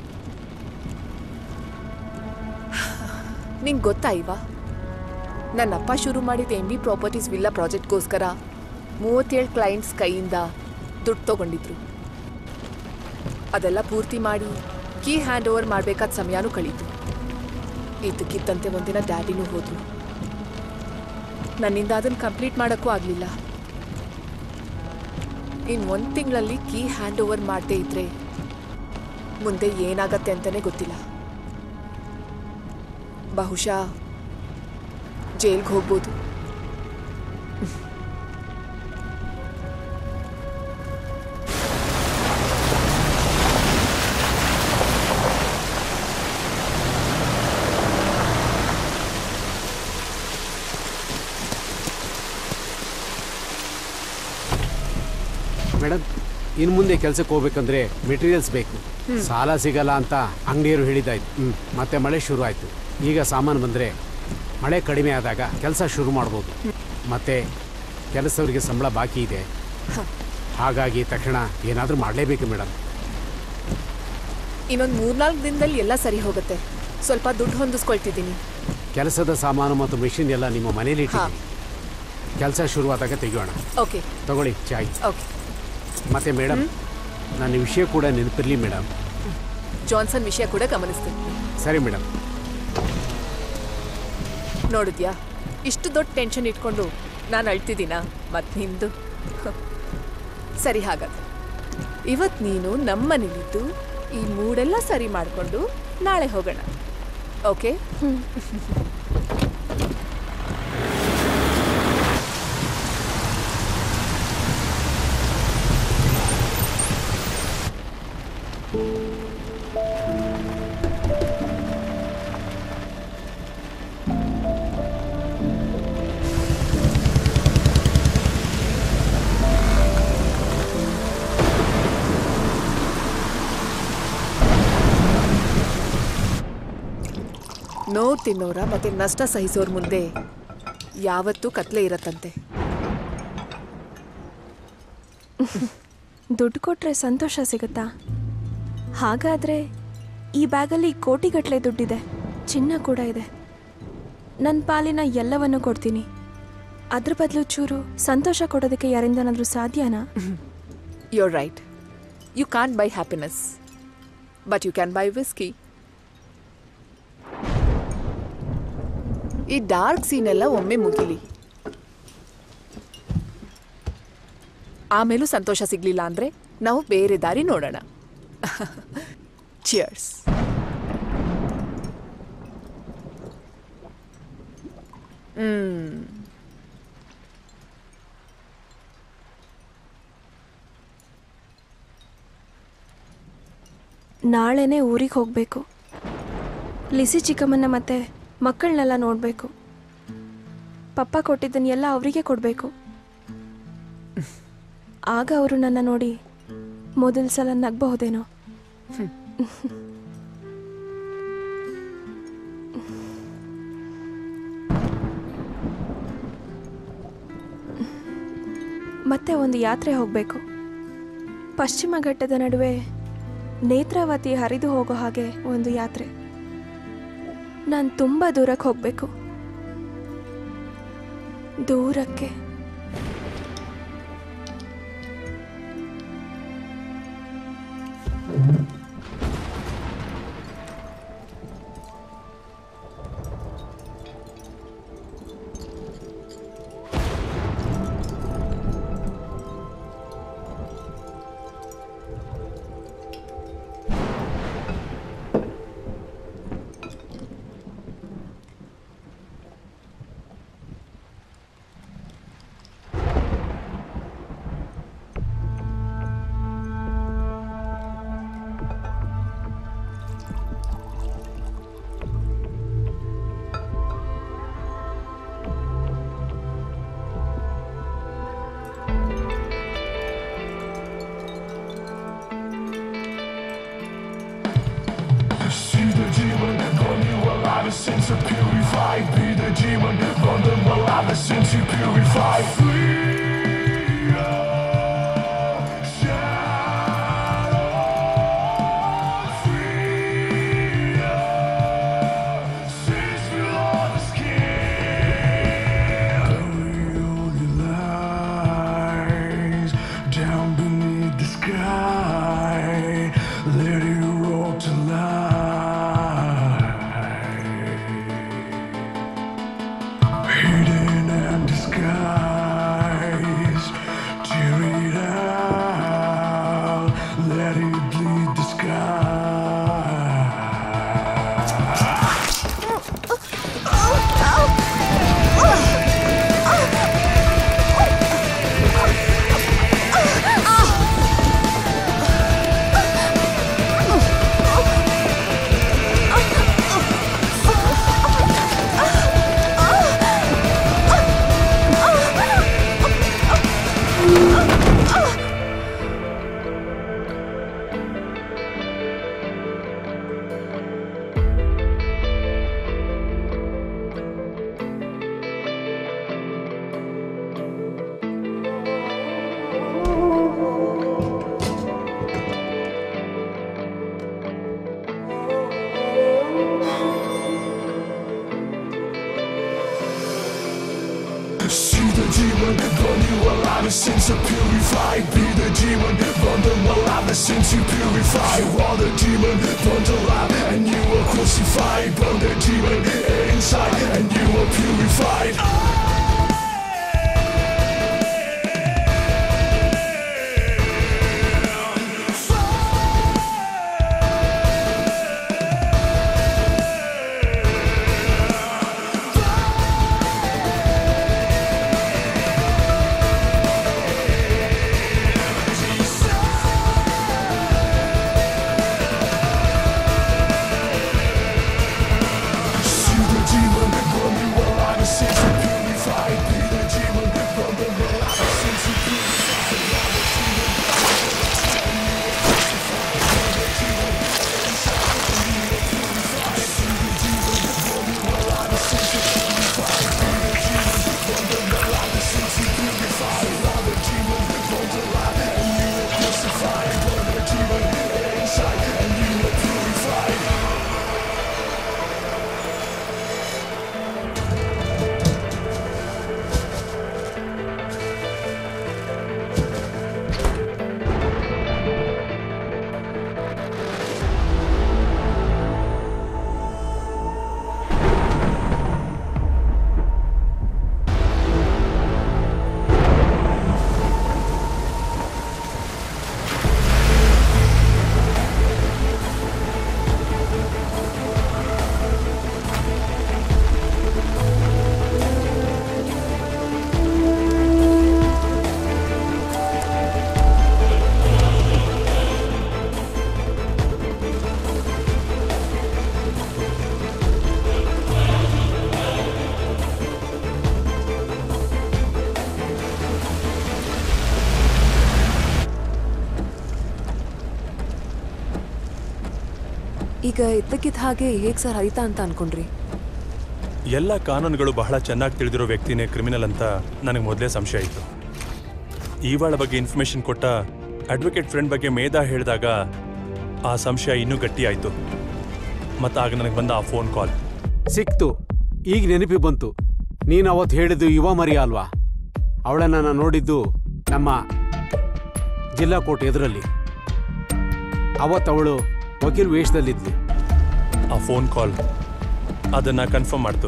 ನಿಂಗೆ ಗೊತ್ತಾ ಇವಾ, ನನ್ನಪ್ಪ ಶುರು ಮಾಡಿದ MB ಪ್ರಾಪರ್ಟೀಸ್ ವಿಲ್ಲಾ ಪ್ರಾಜೆಕ್ಟ್ಗೋಸ್ಕರ 37 ಕ್ಲೈಂಟ್ಸ್ ಕೈಯಿಂದ ದುಡ್ಡು ತಗೊಂಡಿದ್ರು. ಅದೆಲ್ಲ ಪೂರ್ತಿ ಮಾಡಿ ಕೀ ಹ್ಯಾಂಡ್ ಓವರ್ ಮಾಡಬೇಕಾದ ಸಮಯನೂ ಕಳೀತು. ಇದಕ್ಕಿದ್ದಂತೆ ಒಂದಿನ ಡ್ಯಾಡಿನೂ ಹೋದ್ರು. ನನ್ನಿಂದ ಅದನ್ನು ಕಂಪ್ಲೀಟ್ ಮಾಡೋಕ್ಕೂ ಆಗಲಿಲ್ಲ. ಇನ್ನು 1 ತಿಂಗಳಲ್ಲಿ ಕೀ ಹ್ಯಾಂಡ್ ಓವರ್ ಮಾಡದೇ ಇದ್ರೆ ಮುಂದೆ ಏನಾಗತ್ತೆ ಅಂತಲೇ ಗೊತ್ತಿಲ್ಲ. ಬಹುಶಃ ಜೈಲ್ಗೆ ಹೋಗ್ಬೋದು. ಮೇಡಮ್, ಇನ್ನು ಮುಂದೆ ಕೆಲಸಕ್ಕೆ ಹೋಗ್ಬೇಕಂದ್ರೆ ಮೆಟೀರಿಯಲ್ಸ್ ಬೇಕು. ಸಾಲ ಸಿಗಲ್ಲ ಅಂತ ಅಂಗಡಿಯರು ಹೇಳಿದಾಯ್ತು. ಮತ್ತೆ ಮಳೆ ಶುರು ಆಯಿತು. ಈಗ ಸಾಮಾನು ಬಂದರೆ ಮಳೆ ಕಡಿಮೆ ಆದಾಗ ಕೆಲಸ ಶುರು ಮಾಡ್ಬೋದು. ಮತ್ತೆ ಕೆಲಸವರಿಗೆ ಸಂಬಳ ಬಾಕಿ ಇದೆ. ಹಾಗಾಗಿ ತಕ್ಷಣ ಏನಾದರೂ ಮಾಡಲೇಬೇಕು ಮೇಡಮ್. ಇನ್ನೊಂದು 3-4 ದಿನದಲ್ಲಿ ಎಲ್ಲ ಸರಿ ಹೋಗುತ್ತೆ. ಸ್ವಲ್ಪ ದುಡ್ಡು ಹೊಂದಿಸ್ಕೊಳ್ತಿದ್ದೀನಿ. ಕೆಲಸದ ಸಾಮಾನು ಮತ್ತು ಮೆಷಿನ್ ಎಲ್ಲ ನಿಮ್ಮ ಮನೇಲಿ ಇಟ್ಟಿದ್ದೀನಿ. ಕೆಲಸ ಶುರುವಾದಾಗ ತೆಗೆಯೋಣ. ಓಕೆ, ತಗೊಳ್ಳಿ ಚಾಯ್. ಓಕೆ. ಮತ್ತೆ ಮೇಡಮ್, ನನ್ನ ವಿಷಯ ಕೂಡ ನೆನಪಿರಲಿ ಮೇಡಮ್. ಜಾನ್ಸನ್ ವಿಷಯ ಕೂಡ ಗಮನಿಸ್ತೀನಿ. ಸರಿ ಮೇಡಮ್. ನೋಡಿದ್ಯಾ, ಇಷ್ಟು ದೊಡ್ಡ ಟೆನ್ಷನ್ ಇಟ್ಕೊಂಡು ನಾನು ಅಳ್ತಿದ್ದೀನಾ? ಮತ್ತು ನಿಂದು ಸರಿ. ಹಾಗಾದ್ರೆ ಇವತ್ತು ನೀನು ನಮ್ಮನೇಲಿದ್ದು ಈ ಮೂಡೆಲ್ಲ ಸರಿ ಮಾಡಿಕೊಂಡು ನಾಳೆ ಹೋಗೋಣ. ಓಕೆ? ನೋವು ತಿನ್ನೋರ ಮತ್ತೆ ನಷ್ಟ ಸಹಿಸೋರ್ ಮುಂದೆ ಯಾವತ್ತೂ ಕತ್ಲೆ ಇರತ್ತಂತೆ. ದುಡ್ಡು ಕೊಟ್ರೆ ಸಂತೋಷ ಸಿಗುತ್ತಾ? ಹಾಗಾದ್ರೆ ಈ ಬ್ಯಾಗಲ್ಲಿ ಕೋಟಿಗಟ್ಟಲೆ ದುಡ್ಡಿದೆ, ಚಿನ್ನ ಕೂಡ ಇದೆ. ನನ್ನ ಪಾಲಿನ ಎಲ್ಲವನ್ನೂ ಕೊಡ್ತೀನಿ. ಅದ್ರ ಬದಲು ಚೂರು ಸಂತೋಷ ಕೊಡೋದಕ್ಕೆ ಯಾರಿಂದನಾದ್ರೂ ಸಾಧ್ಯನಾ? You're right. You can't buy happiness, but you can buy whiskey. ಈ ಡಾರ್ಕ್ ಸೀನ್ ಎಲ್ಲ ಒಮ್ಮೆ ಮುಗಿಲಿ, ಆಮೇಲೂ ಸಂತೋಷ ಸಿಗ್ಲಿಲ್ಲ ಅಂದ್ರೆ ನಾವು ಬೇರೆ ದಾರಿ ನೋಡೋಣ. ಚಿಯರ್ಸ್. ನಾಳೆನೇ ಊರಿಗೆ ಹೋಗಬೇಕು. ಲಿಸಿ ಚಿಕ್ಕಮ್ಮನ ಮತ್ತೆ ಮಕ್ಕಳನ್ನೆಲ್ಲ ನೋಡಬೇಕು. ಪಪ್ಪ ಕೊಟ್ಟಿದ್ದನ್ನೆಲ್ಲ ಅವರಿಗೆ ಕೊಡಬೇಕು. ಆಗ ಅವರು ನನ್ನ ನೋಡಿ ಮೊದಲ ಸಲ ನಗಬಹುದೇನೋ. ಮತ್ತೆ ಒಂದು ಯಾತ್ರೆ ಹೋಗಬೇಕು. ಪಶ್ಚಿಮ ಘಟ್ಟದ ನಡುವೆ ನೇತ್ರಾವತಿ ಹರಿದು ಹೋಗೋ ಹಾಗೆ ಒಂದು ಯಾತ್ರೆ. ನಾನು ತುಂಬ ದೂರಕ್ಕೆ ಹೋಗಬೇಕು. ದೂರಕ್ಕೆ. since you purify. Be the demon, burn them alive since you purify. Since you purify, be the demon, burn them alive since you purify. You are the demon, burned alive and you are crucified. Burn the demon inside and you are purified. ಈಗ ಇದ್ದಕ್ಕಿದ್ದ ಹಾಗೆ ಹೇಗೆ sir ಆಯ್ತಾ ಅಂತ ಅನ್ಕೊಂಡ್ರಿ? ಎಲ್ಲ ಕಾನೂನುಗಳು ಬಹಳ ಚೆನ್ನಾಗಿ ತಿಳಿದಿರೋ ವ್ಯಕ್ತಿನೇ ಕ್ರಿಮಿನಲ್ ಅಂತ ನನಗೆ ಮೊದಲೇ ಸಂಶಯ ಇತ್ತು. ಈವಾಳ ಬಗ್ಗೆ ಇನ್ಫಾರ್ಮೇಶನ್ ಕೊಟ್ಟ ಅಡ್ವೊಕೇಟ್ ಫ್ರೆಂಡ್ ಬಗ್ಗೆ ಮೇಧಾ ಹೇಳಿದಾಗ ಆ ಸಂಶಯ ಇನ್ನೂ ಗಟ್ಟಿ ಆಯಿತು. ಮತ್ತು ಆಗ ನನಗೆ ಬಂದ ಆ ಫೋನ್ ಕಾಲ್ ಸಿಕ್ತು. ಈಗ ನೆನಪಿ ಬಂತು, ನೀನು ಅವತ್ತು ಹೇಳಿದ್ದು ಯುವ ಮರಿಯ ಅಲ್ವಾ? ಅವಳನ್ನು ನಾನು ನೋಡಿದ್ದು ನಮ್ಮ ಜಿಲ್ಲಾ ಕೋರ್ಟ್ ಎದುರಲ್ಲಿ. ಅವತ್ತವಳು ವಕೀಲ್ ವೇಷದಲ್ಲಿದ್ಲು. ಆ ಫೋನ್ ಕಾಲ್ ಅದನ್ನು ಕನ್ಫರ್ಮ್ ಮಾಡ್ತು.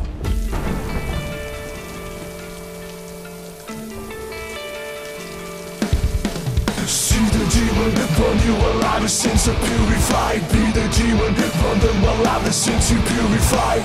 See the demon, burn you alive since you purify. Be the demon, burn them alive since you purify.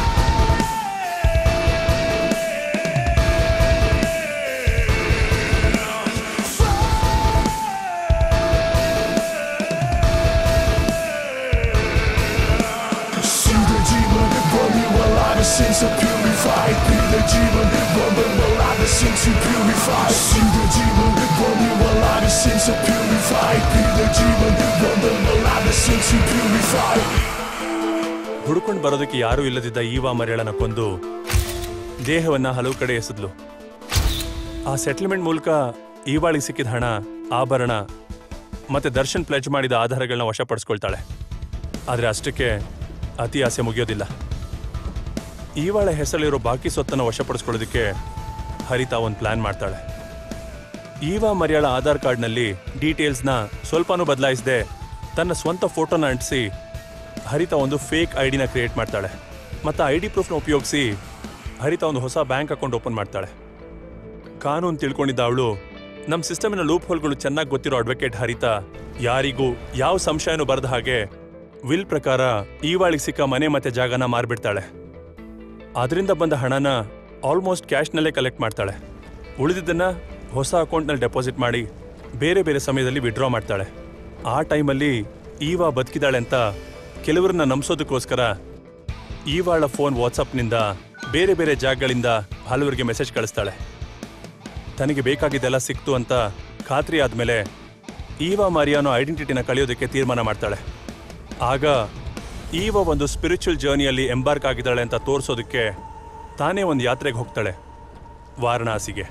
Since you purify, be the demon, burn them alive since you purify. See the demon, burn you alive since you purify. Be the demon, burn them alive since you purify. ಹುಡ್ಕೊಂಡು ಬರೋದಕ್ಕೆ ಯಾರೂ ಇಲ್ಲದಿದ್ದ ಈವಾ ಮರಿಯಳನ ಕೊಂದು ದೇಹವನ್ನ ಹಲವು ಕಡೆ ಎಸೆದ್ಲು. ಆ settlement ಮೂಲಕ ಈವಾಳಿಗೆ ಸಿಕ್ಕಿದ ಹಣ, ಆಭರಣ ಮತ್ತೆ ದರ್ಶನ್ ಪ್ಲೆಜ್ ಮಾಡಿದ ಆಧಾರಗಳನ್ನ ವಶಪಡಿಸ್ಕೊಳ್ತಾಳೆ. ಆದರೆ ಅಷ್ಟಕ್ಕೆ ಅತಿ ಆಸೆ ಮುಗಿಯೋದಿಲ್ಲ. ಈವಾಳ ಹೆಸರಲ್ಲಿರೋ ಬಾಕಿ ಸೊತ್ತನ್ನು ವಶಪಡಿಸ್ಕೊಳ್ಳೋದಕ್ಕೆ ಹರಿತಾ ಒಂದು ಪ್ಲಾನ್ ಮಾಡ್ತಾಳೆ. ಈವಾ ಮರಿಯಾಳ ಆಧಾರ್ ಕಾರ್ಡ್ನಲ್ಲಿ ಡೀಟೇಲ್ಸ್ನ ಸ್ವಲ್ಪನೂ ಬದಲಾಯಿಸದೆ ತನ್ನ ಸ್ವಂತ ಫೋಟೋನ ಅಂಟಿಸಿ ಹರಿತಾ ಒಂದು ಫೇಕ್ ಐಡಿನ ಕ್ರಿಯೇಟ್ ಮಾಡ್ತಾಳೆ. ಮತ್ತು ಐ ಡಿ ಪ್ರೂಫ್ನ ಉಪಯೋಗಿಸಿ ಹರಿತಾ ಒಂದು ಹೊಸ ಬ್ಯಾಂಕ್ ಅಕೌಂಟ್ ಓಪನ್ ಮಾಡ್ತಾಳೆ. ಕಾನೂನು ತಿಳ್ಕೊಂಡಿದ್ದ ಅವಳು ನಮ್ಮ ಸಿಸ್ಟಮಿನ ಲೂಪ್ ಹೋಲ್ಗಳು ಚೆನ್ನಾಗಿ ಗೊತ್ತಿರೋ ಅಡ್ವೊಕೇಟ್ ಹರಿತಾ ಯಾರಿಗೂ ಯಾವ ಸಂಶಯನೂ ಬರದ ಹಾಗೆ ವಿಲ್ ಪ್ರಕಾರ ಈವಾಳಿಗೆ ಸಿಕ್ಕ ಮನೆ ಮತ್ತೆ ಜಾಗನ ಮಾರ್ಬಿಡ್ತಾಳೆ. ಅದರಿಂದ ಬಂದ ಹಣನ ಆಲ್ಮೋಸ್ಟ್ ಕ್ಯಾಶ್ನಲ್ಲೇ ಕಲೆಕ್ಟ್ ಮಾಡ್ತಾಳೆ. ಉಳಿದಿದ್ದನ್ನು ಹೊಸ ಅಕೌಂಟ್ನಲ್ಲಿ ಡೆಪಾಸಿಟ್ ಮಾಡಿ ಬೇರೆ ಬೇರೆ ಸಮಯದಲ್ಲಿ ವಿಡ್ರಾ ಮಾಡ್ತಾಳೆ. ಆ ಟೈಮಲ್ಲಿ ಈವಾ ಬದುಕಿದಾಳೆ ಅಂತ ಕೆಲವರನ್ನ ನಂಬಿಸೋದಕ್ಕೋಸ್ಕರ ಈವಾಳ ಫೋನ್ ವಾಟ್ಸಪ್ನಿಂದ ಬೇರೆ ಬೇರೆ ಜಾಗಗಳಿಂದ ಹಲವರಿಗೆ ಮೆಸೇಜ್ ಕಳಿಸ್ತಾಳೆ. ತನಗೆ ಬೇಕಾಗಿದ್ದೆಲ್ಲ ಸಿಕ್ತು ಅಂತ ಖಾತ್ರಿ ಆದಮೇಲೆ ಈವಾ ಮರಿಯಾನೋ ಐಡೆಂಟಿಟಿನ ಕಳೆಯೋದಕ್ಕೆ ತೀರ್ಮಾನ ಮಾಡ್ತಾಳೆ. ಆಗ ಈವಾ ಒಂದು ಸ್ಪಿರಿಚುವಲ್ ಜರ್ನಿಯಲ್ಲಿ ಎಂಬಾರ್ಕ್ ಆಗಿದ್ದಾಳೆ ಅಂತ ತೋರಿಸೋದಕ್ಕೆ ತಾನೇ ಒಂದು ಯಾತ್ರೆಗೆ ಹೋಗ್ತಾಳೆ, ವಾರಣಾಸಿಗೆ.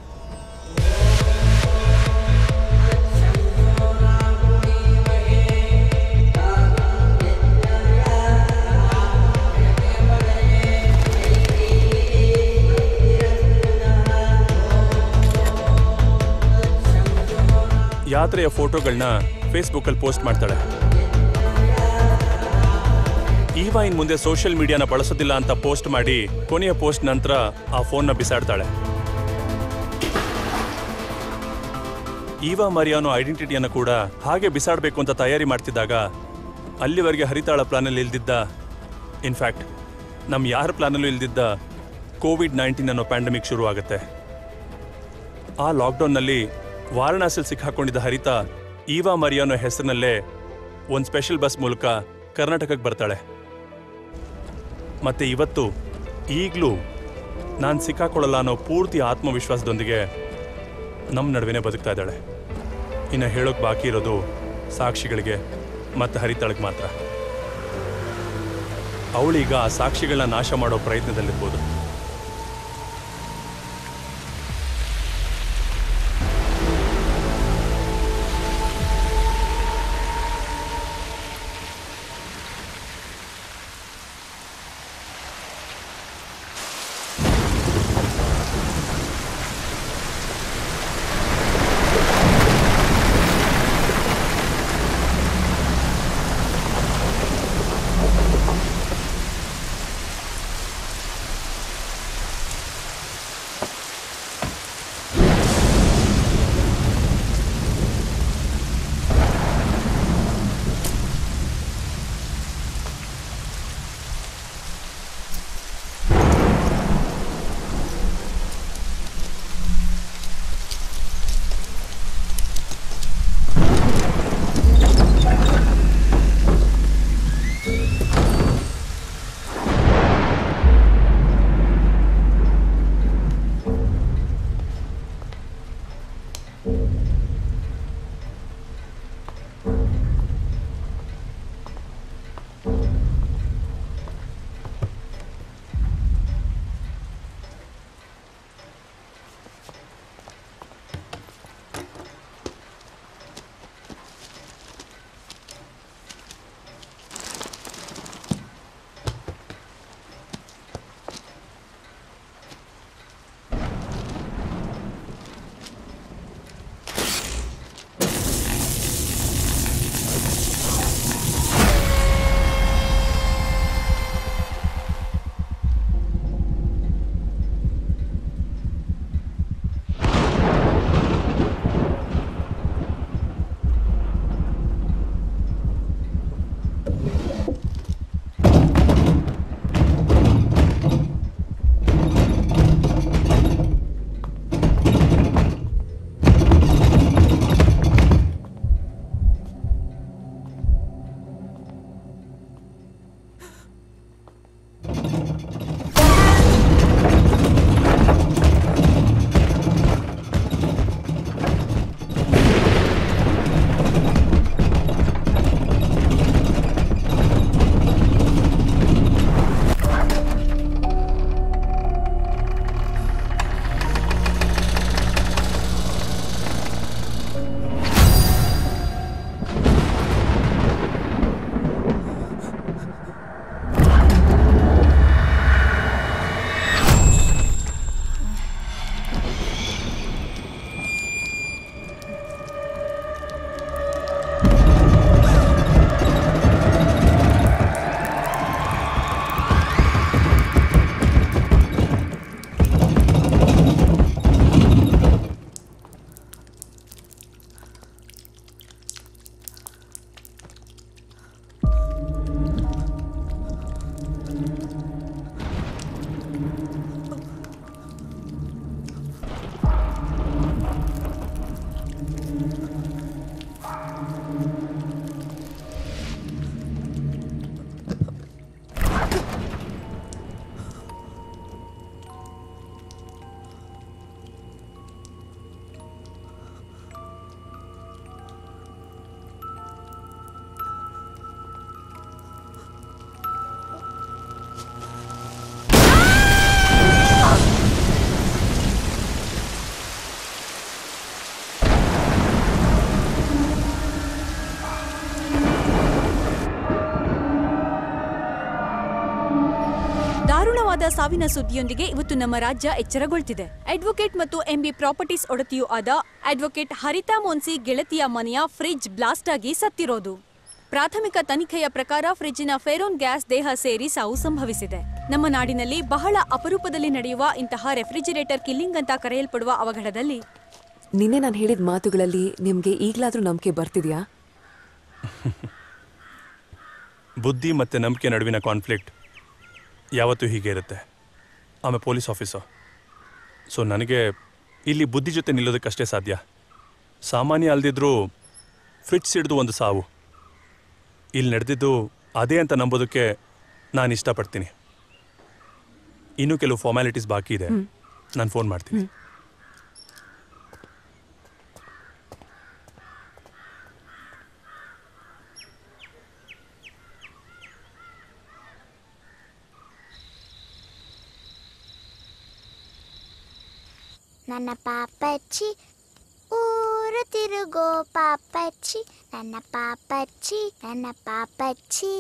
ಯಾತ್ರೆಯ ಫೋಟೋಗಳನ್ನ ಫೇಸ್ಬುಕ್ಕಲ್ಲಿ ಪೋಸ್ಟ್ ಮಾಡ್ತಾಳೆ. ಈವಾ ಇನ್ ಮುಂದೆ ಸೋಷಿಯಲ್ ಮೀಡಿಯಾನ ಬಳಸೋದಿಲ್ಲ ಅಂತ ಪೋಸ್ಟ್ ಮಾಡಿ ಕೊನೆಯ ಪೋಸ್ಟ್ ನಂತರ ಆ ಫೋನ್ನ ಬಿಸಾಡ್ತಾಳೆ. ಈವಾ ಮರಿಯಾನೋ ಐಡೆಂಟಿಟಿಯನ್ನು ಕೂಡ ಹಾಗೆ ಬಿಸಾಡಬೇಕು ಅಂತ ತಯಾರಿ ಮಾಡ್ತಿದ್ದಾಗ ಅಲ್ಲಿವರೆಗೆ ಹರಿತಾಳ ಪ್ಲಾನಲ್ಲಿ ಇಲ್ದಿದ್ದ, ಇನ್ಫ್ಯಾಕ್ಟ್ ನಮ್ಮ ಯಾರ ಪ್ಲಾನಲ್ಲೂ ಇಲ್ದಿದ್ದ ಕೋವಿಡ್-19 ಅನ್ನೋ ಪ್ಯಾಂಡಮಿಕ್ ಶುರು ಆಗುತ್ತೆ. ಆ ಲಾಕ್ಡೌನ್ನಲ್ಲಿ ವಾರಣಾಸಿಯಲ್ಲಿ ಸಿಕ್ಕಾಕೊಂಡಿದ್ದ ಹರಿತಾ ಈವಾ ಮರಿಯಾನೋ ಹೆಸರಿನಲ್ಲೇ ಒಂದು ಸ್ಪೆಷಲ್ ಬಸ್ ಮೂಲಕ ಕರ್ನಾಟಕಕ್ಕೆ ಬರ್ತಾಳೆ. ಮತ್ತೆ ಇವತ್ತು ಈಗಲೂ ನಾನು ಸಿಕ್ಕಾಕೊಳ್ಳಲ್ಲ ಅನ್ನೋ ಪೂರ್ತಿ ಆತ್ಮವಿಶ್ವಾಸದೊಂದಿಗೆ ನಮ್ಮ ನಡುವೆನೇ ಬದುಕ್ತಾ ಇದ್ದಾಳೆ. ಇನ್ನು ಹೇಳೋಕೆ ಬಾಕಿ ಇರೋದು ಸಾಕ್ಷಿಗಳಿಗೆ ಮತ್ತು ಹರಿತಾಳಿಗೆ ಮಾತ್ರ. ಅವಳೀಗ ಆ ಸಾಕ್ಷಿಗಳನ್ನ ನಾಶ ಮಾಡೋ ಪ್ರಯತ್ನದಲ್ಲಿರ್ಬೋದು. ದುಃಖದ ಸಾವಿನ ಸುದ್ದಿಯೊಂದಿಗೆ ಇವತ್ತು ನಮ್ಮ ರಾಜ್ಯ ಎಚ್ಚರಗೊಳ್ತಿದೆ. ಅಡ್ವೊಕೇಟ್ ಮತ್ತು ಎಂಬಿ ಪ್ರಾಪರ್ಟೀಸ್ ಒಡತಿಯೂ ಆದ ಅಡ್ವೊಕೇಟ್ ಹರಿತಾ ಮೋನ್ಸಿ ಗೆಳತಿಯ ಮನೆಯ ಫ್ರಿಡ್ಜ್ ಬ್ಲಾಸ್ಟ್ ಆಗಿ ಸತ್ತಿರೋದು. ಪ್ರಾಥಮಿಕ ತನಿಖೆಯ ಪ್ರಕಾರ ಫ್ರಿಡ್ಜಿನ ಫೆರೋನ್ ಗ್ಯಾಸ್ ದೇಹ ಸೇರಿ ಸಾವು ಸಂಭವಿಸಿದೆ. ನಮ್ಮ ನಾಡಿನಲ್ಲಿ ಬಹಳ ಅಪರೂಪದಲ್ಲಿ ನಡೆಯುವ ಇಂತಹ ರೆಫ್ರಿಜಿರೇಟರ್ ಕಿಲ್ಲಿಂಗ್ ಅಂತ ಕರೆಯಲ್ಪಡುವ ಅವಘಡದಲ್ಲಿ ನಿನ್ನೆ ನಾನು ಹೇಳಿದ ಮಾತುಗಳಲ್ಲಿ ನಿಮ್ಗೆ ಈಗ್ಲಾದ್ರೂ ನಂಬಿಕೆ ಬರ್ತಿದ್ಯಾ? ಬುದ್ಧಿ ಮತ್ತು ನಂಬಿಕೆ ನಡುವಿನ ಕಾನ್ಫ್ಲಿಕ್ಟ್ ಯಾವತ್ತೂ ಹೀಗೆ ಇರುತ್ತೆ. ಆಮೇಲೆ ಪೊಲೀಸ್ ಆಫೀಸರ್, ಸೊ ನನಗೆ ಇಲ್ಲಿ ಬುದ್ಧಿ ಜೊತೆ ನಿಲ್ಲೋದಕ್ಕಷ್ಟೇ ಸಾಧ್ಯ. ಸಾಮಾನ್ಯ ಅಲ್ದಿದ್ರೂ ಫ್ರಿಡ್ಜ್ ಸಿಡಿದು ಒಂದು ಸಾವು, ಇಲ್ಲಿ ನಡೆದಿದ್ದು ಅದೇ ಅಂತ ನಂಬೋದಕ್ಕೆ ನಾನು ಇಷ್ಟಪಡ್ತೀನಿ. ಇನ್ನೂ ಕೆಲವು ಫಾರ್ಮ್ಯಾಲಿಟೀಸ್ ಬಾಕಿ ಇದೆ, ನಾನು ಫೋನ್ ಮಾಡ್ತೀನಿ. ನನ್ನ ಪಾಪಚ್ಚಿ ಊರು ತಿರುಗೋ ಪಾಪಚ್ಚಿ, ನನ್ನ ಪಾಪಚ್ಚಿ ನನ್ನ ಪಾಪಚ್ಚಿ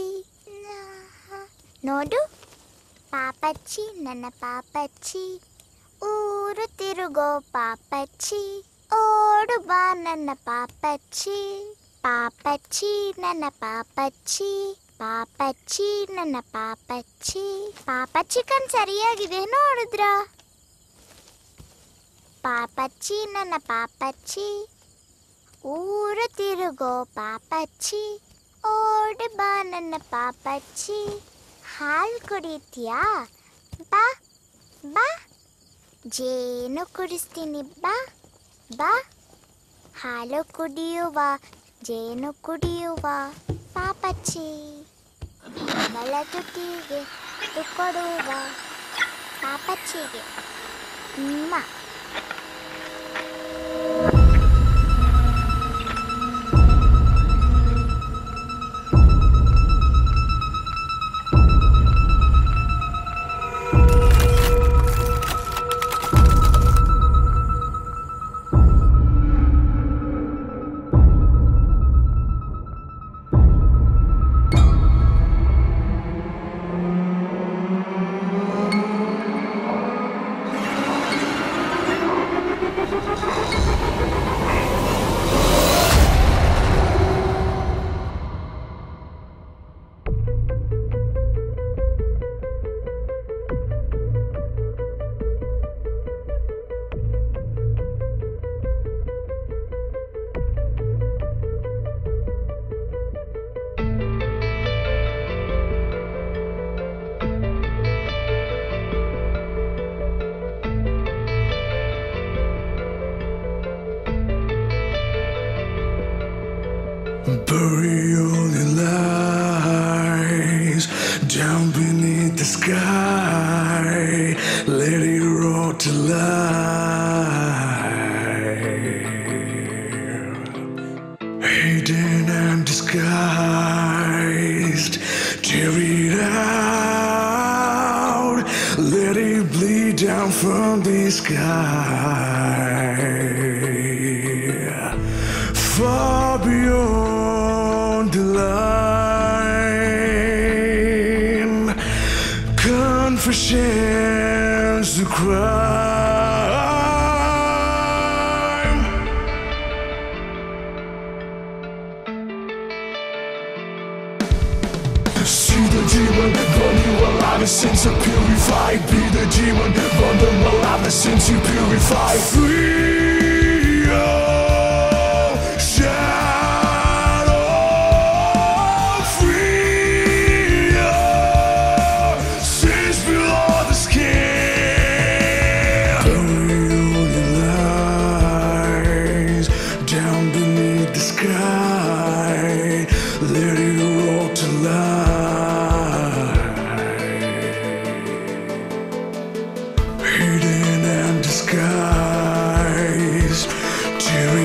ನೋಡು ಪಾಪಚ್ಚಿ ನನ್ನ ಪಾಪಚ್ಚಿ ಊರು ತಿರುಗೋ ಪಾಪಚ್ಚಿ, ಓಡು ಬಾ ನನ್ನ ಪಾಪಚ್ಚಿ, ಪಾಪಚ್ಚಿ ನನ್ನ ಪಾಪಚ್ಚಿ, ಪಾಪಚ್ಚಿ ನನ್ನ ಪಾಪಚ್ಚಿ. ಪಾಪಚ್ಚಿ ಕಣ್ ಸರಿಯಾಗಿದೆ ನೋಡಿದ್ರ? ಪಾಪಚ್ಚಿ ನನ್ನ ಪಾಪಚ್ಚಿ ಊರು ತಿರುಗೋ ಪಾಪಚ್ಚಿ, ಓಡಿ ಬಾ ನನ್ನ ಪಾಪಚ್ಚಿ. ಹಾಲು ಕುಡಿತೀಯಾ? ಬಾ ಬಾ, ಜೇನು ಕುಡಿಸ್ತೀನಿ, ಬಾ ಬಾ. ಹಾಲು ಕುಡಿಯುವ, ಜೇನು ಕುಡಿಯುವ ಪಾಪಚ್ಚಿ, ಕಮಲ ತುಟಿಗೆ ಕೊಡುವ ಪಾಪಚ್ಚಿಗೆ ಅಮ್ಮ. Bury all your lies down beneath the sky. Let it rot to life. Hidden and disguised, tear it out. Let it bleed down from the sky. Far beyond the line, confessions to crime. See the demon, burn you alive, a sense of purified. Be the demon, burn them alive, a sense you purify. Free your shadow, free your sins below the skin. Bury all your lies down beneath the sky. Let it roll to life. Hidden and disguised, tear